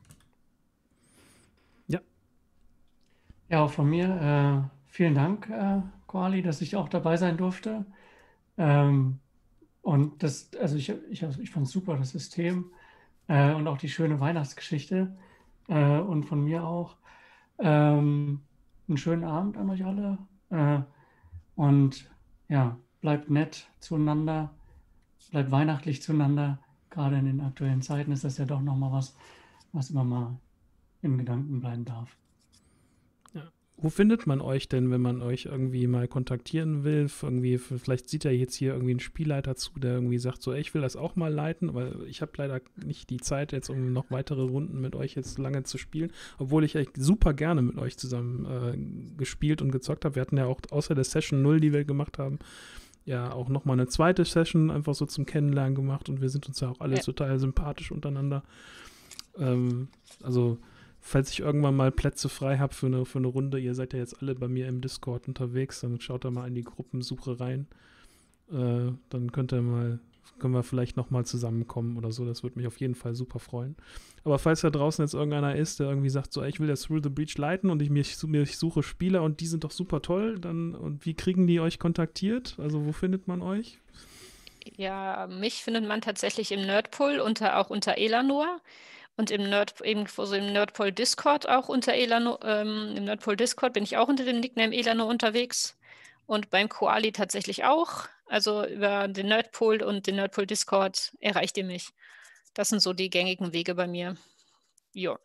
Ja, auch von mir äh, vielen Dank, äh, Koali, dass ich auch dabei sein durfte. Ähm, und das, also ich, ich, ich fand es super, das System äh, und auch die schöne Weihnachtsgeschichte. Äh, und von mir auch ähm, einen schönen Abend an euch alle. Äh, und ja, bleibt nett zueinander, bleibt weihnachtlich zueinander. Gerade in den aktuellen Zeiten ist das ja doch nochmal was, was immer mal in Gedanken bleiben darf. Wo findet man euch denn, wenn man euch irgendwie mal kontaktieren will? Irgendwie, vielleicht sieht ja jetzt hier irgendwie ein Spielleiter zu, der irgendwie sagt, so, ey, ich will das auch mal leiten, weil ich habe leider nicht die Zeit jetzt, um noch weitere Runden mit euch jetzt lange zu spielen, obwohl ich echt super gerne mit euch zusammen äh, gespielt und gezockt habe. Wir hatten ja auch außer der Session null, die wir gemacht haben, ja auch nochmal eine zweite Session einfach so zum Kennenlernen gemacht, und wir sind uns ja auch alle Ja. total sympathisch untereinander. Ähm, also falls ich irgendwann mal Plätze frei habe für eine, für eine Runde, ihr seid ja jetzt alle bei mir im Discord unterwegs, dann schaut da mal in die Gruppensuche rein. Äh, dann könnt ihr mal, können wir vielleicht nochmal zusammenkommen oder so. Das würde mich auf jeden Fall super freuen. Aber falls da draußen jetzt irgendeiner ist, der irgendwie sagt, so, ey, ich will das Through the Breach leiten und ich, mir, ich, mir, ich suche Spieler und die sind doch super toll, dann, und wie kriegen die euch kontaktiert? Also wo findet man euch? Ja, mich findet man tatsächlich im Nerdpool unter, auch unter Elanor. Und im Nerd, irgendwo so im Nerdpool Discord auch unter Elanor, ähm, im Nerdpool Discord bin ich auch unter dem Nickname Elanor unterwegs. Und beim Koali tatsächlich auch. Also über den Nerdpool und den Nerdpool Discord erreicht ihr mich. Das sind so die gängigen Wege bei mir. Ja.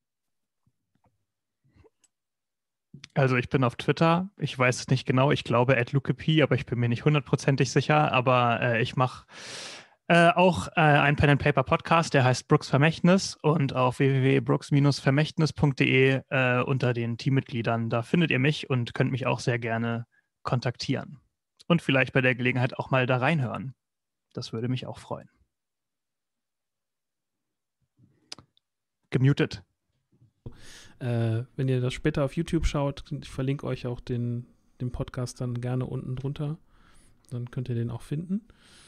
Also ich bin auf Twitter, ich weiß es nicht genau, ich glaube at Lukepi, aber ich bin mir nicht hundertprozentig sicher, aber äh, ich mache Äh, auch äh, ein Pen-and-Paper-Podcast, der heißt Brooks Vermächtnis und auf w w w punkt brooks Bindestrich vermächtnis punkt d e äh, unter den Teammitgliedern. Da findet ihr mich und könnt mich auch sehr gerne kontaktieren. Und vielleicht bei der Gelegenheit auch mal da reinhören. Das würde mich auch freuen. Gemutet. Äh, wenn ihr das später auf YouTube schaut, ich verlinke euch auch den, den Podcast dann gerne unten drunter. Dann könnt ihr den auch finden.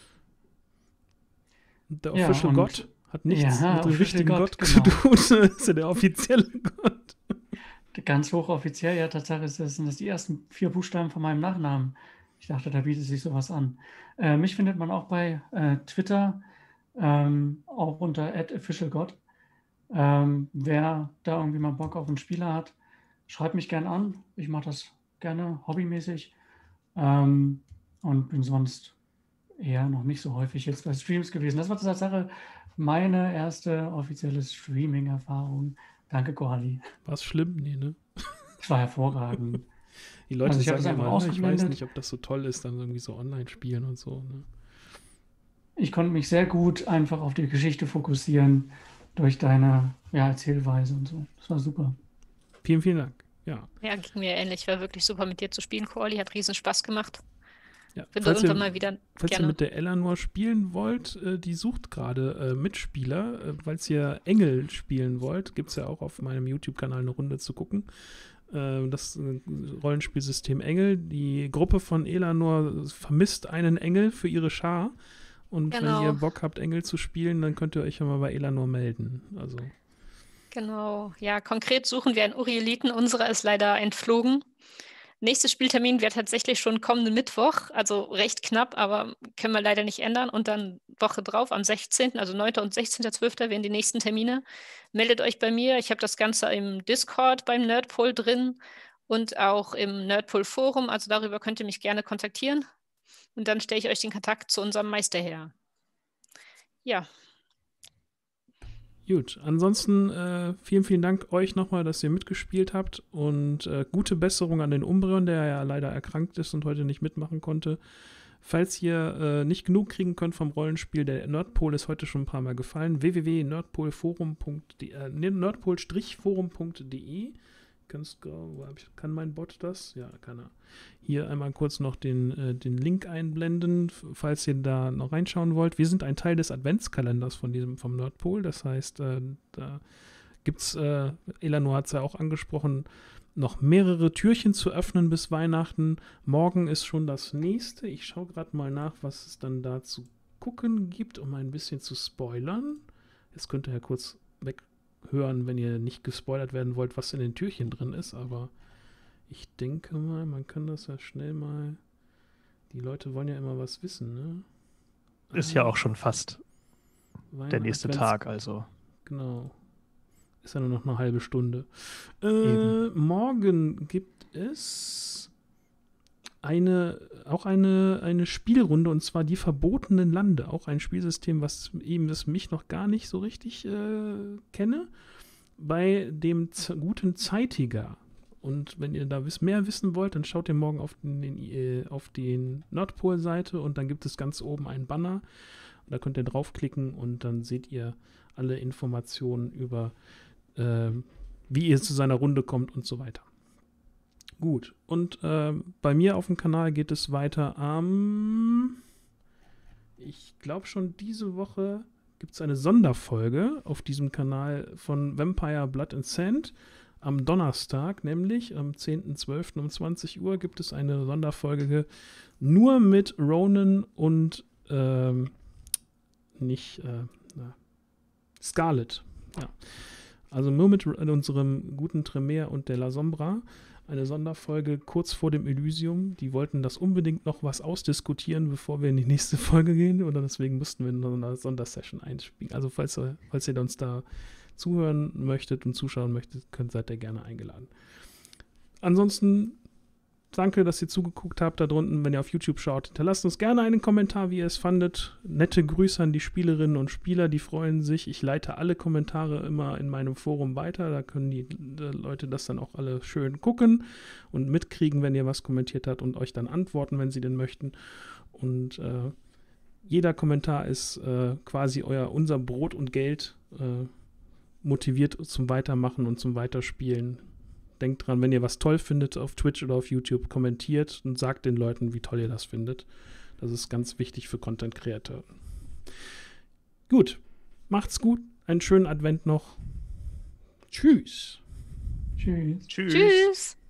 Der Ja, Official und- God hat nichts Ja, mit dem Official richtigen God, Gott zu genau. tun. Das ist ja der offizielle Gott. Ganz hochoffiziell, ja, Tatsache ist das, sind das die ersten vier Buchstaben von meinem Nachnamen. Ich dachte, da bietet sich sowas an. Äh, mich findet man auch bei äh, Twitter, ähm, auch unter at officialgod. Ähm, wer da irgendwie mal Bock auf einen Spieler hat, schreibt mich gern an. Ich mache das gerne hobbymäßig ähm, und bin sonst eher noch nicht so häufig jetzt bei Streams gewesen. Das war Tatsache meine erste offizielle Streaming-Erfahrung. Danke, Koali. War es schlimm? Nee, ne? Das war hervorragend. Die Leute Also ich hab sagen das immer, einfach ne, ich weiß ausgeblendet. nicht, ob das so toll ist, dann irgendwie so online spielen und so. Ne? Ich konnte mich sehr gut einfach auf die Geschichte fokussieren durch deine ja, Erzählweise und so. Das war super. Vielen, vielen Dank. Ja. Ja, ging mir ähnlich. War wirklich super mit dir zu spielen, Corley. Hat riesen Spaß gemacht. ja. Bin Falls, ihr, irgendwann mal wieder falls ihr gerne. mit der Eleanor spielen wollt, äh, die sucht gerade äh, Mitspieler. Äh, falls ihr Engel spielen wollt, gibt es ja auch auf meinem YouTube-Kanal eine Runde zu gucken. Äh, das äh, Rollenspielsystem Engel. Die Gruppe von Eleanor vermisst einen Engel für ihre Schar. Und Genau. wenn ihr Bock habt, Engel zu spielen, dann könnt ihr euch ja mal bei Eleanor melden. Also, Genau. Ja, konkret suchen wir einen Urieliten. Unserer ist leider entflogen. Nächster Spieltermin wäre tatsächlich schon kommenden Mittwoch, also recht knapp, aber können wir leider nicht ändern. Und dann Woche drauf, am sechzehnten, also neunten und sechzehnten zwölften wären die nächsten Termine. Meldet euch bei mir. Ich habe das Ganze im Discord beim Nerdpool drin und auch im Nerdpool Forum. Also darüber könnt ihr mich gerne kontaktieren. Und dann stelle ich euch den Kontakt zu unserem Meister her. Ja, gut. Ansonsten äh, vielen, vielen Dank euch nochmal, dass ihr mitgespielt habt und äh, gute Besserung an den Umbrion, der ja leider erkrankt ist und heute nicht mitmachen konnte. Falls ihr äh, nicht genug kriegen könnt vom Rollenspiel, der Nerdpol ist heute schon ein paar Mal gefallen. w w w punkt nerdpolforum punkt de äh, nerdpol forum punkt de Kannst, kann mein Bot das? Ja, kann er. Hier einmal kurz noch den, äh, den Link einblenden, falls ihr da noch reinschauen wollt. Wir sind ein Teil des Adventskalenders von diesem, vom Nerdpol. Das heißt, äh, da gibt es, äh, Eleanor hat es ja auch angesprochen, noch mehrere Türchen zu öffnen bis Weihnachten. Morgen ist schon das nächste. Ich schaue gerade mal nach, was es dann da zu gucken gibt, um ein bisschen zu spoilern. Jetzt könnt ihr ja kurz weghören, wenn ihr nicht gespoilert werden wollt, was in den Türchen drin ist, aber ich denke mal, man kann das ja schnell mal. Die Leute wollen ja immer was wissen, ne? Ist ja auch schon fast Weihnachten- der nächste Advents- Tag, also. Genau. Ist ja nur noch eine halbe Stunde. Äh, Eben. morgen gibt es eine, auch eine, eine Spielrunde, und zwar die verbotenen Lande. Auch ein Spielsystem, was eben das mich noch gar nicht so richtig äh, kenne. Bei dem Z- guten Zeitiger. Und wenn ihr da wiss- mehr wissen wollt, dann schaut ihr morgen auf den, den, äh, auf den Nordpol-Seite und dann gibt es ganz oben einen Banner. Und da könnt ihr draufklicken und dann seht ihr alle Informationen über, äh, wie ihr zu seiner Runde kommt und so weiter. Gut, und äh, bei mir auf dem Kanal geht es weiter am, ich glaube schon diese Woche gibt es eine Sonderfolge auf diesem Kanal von Vampire Blood and Sand. Am Donnerstag, nämlich am zehnten zwölften um zwanzig Uhr, gibt es eine Sonderfolge nur mit Ronan und ähm, nicht äh, na, Scarlet. Ja. Also nur mit unserem guten Tremere und der La Sombra. Eine Sonderfolge kurz vor dem Elysium. Die wollten das unbedingt noch was ausdiskutieren, bevor wir in die nächste Folge gehen. Und deswegen mussten wir noch eine Sondersession einspielen. Also falls, falls ihr uns da zuhören möchtet und zuschauen möchtet, könnt, seid ihr gerne eingeladen. Ansonsten danke, dass ihr zugeguckt habt da drunten. Wenn ihr auf YouTube schaut, hinterlasst uns gerne einen Kommentar, wie ihr es fandet. Nette Grüße an die Spielerinnen und Spieler, die freuen sich. Ich leite alle Kommentare immer in meinem Forum weiter. Da können die Leute das dann auch alle schön gucken und mitkriegen, wenn ihr was kommentiert habt und euch dann antworten, wenn sie denn möchten. Und äh, Jeder Kommentar ist äh, quasi euer, unser Brot und Geld, äh, motiviert zum Weitermachen und zum Weiterspielen. Denkt dran, wenn ihr was toll findet auf Twitch oder auf YouTube, kommentiert und sagt den Leuten, wie toll ihr das findet. Das ist ganz wichtig für Content-Kreatoren. Gut, macht's gut. Einen schönen Advent noch. Tschüss. Tschüss. Tschüss. Tschüss.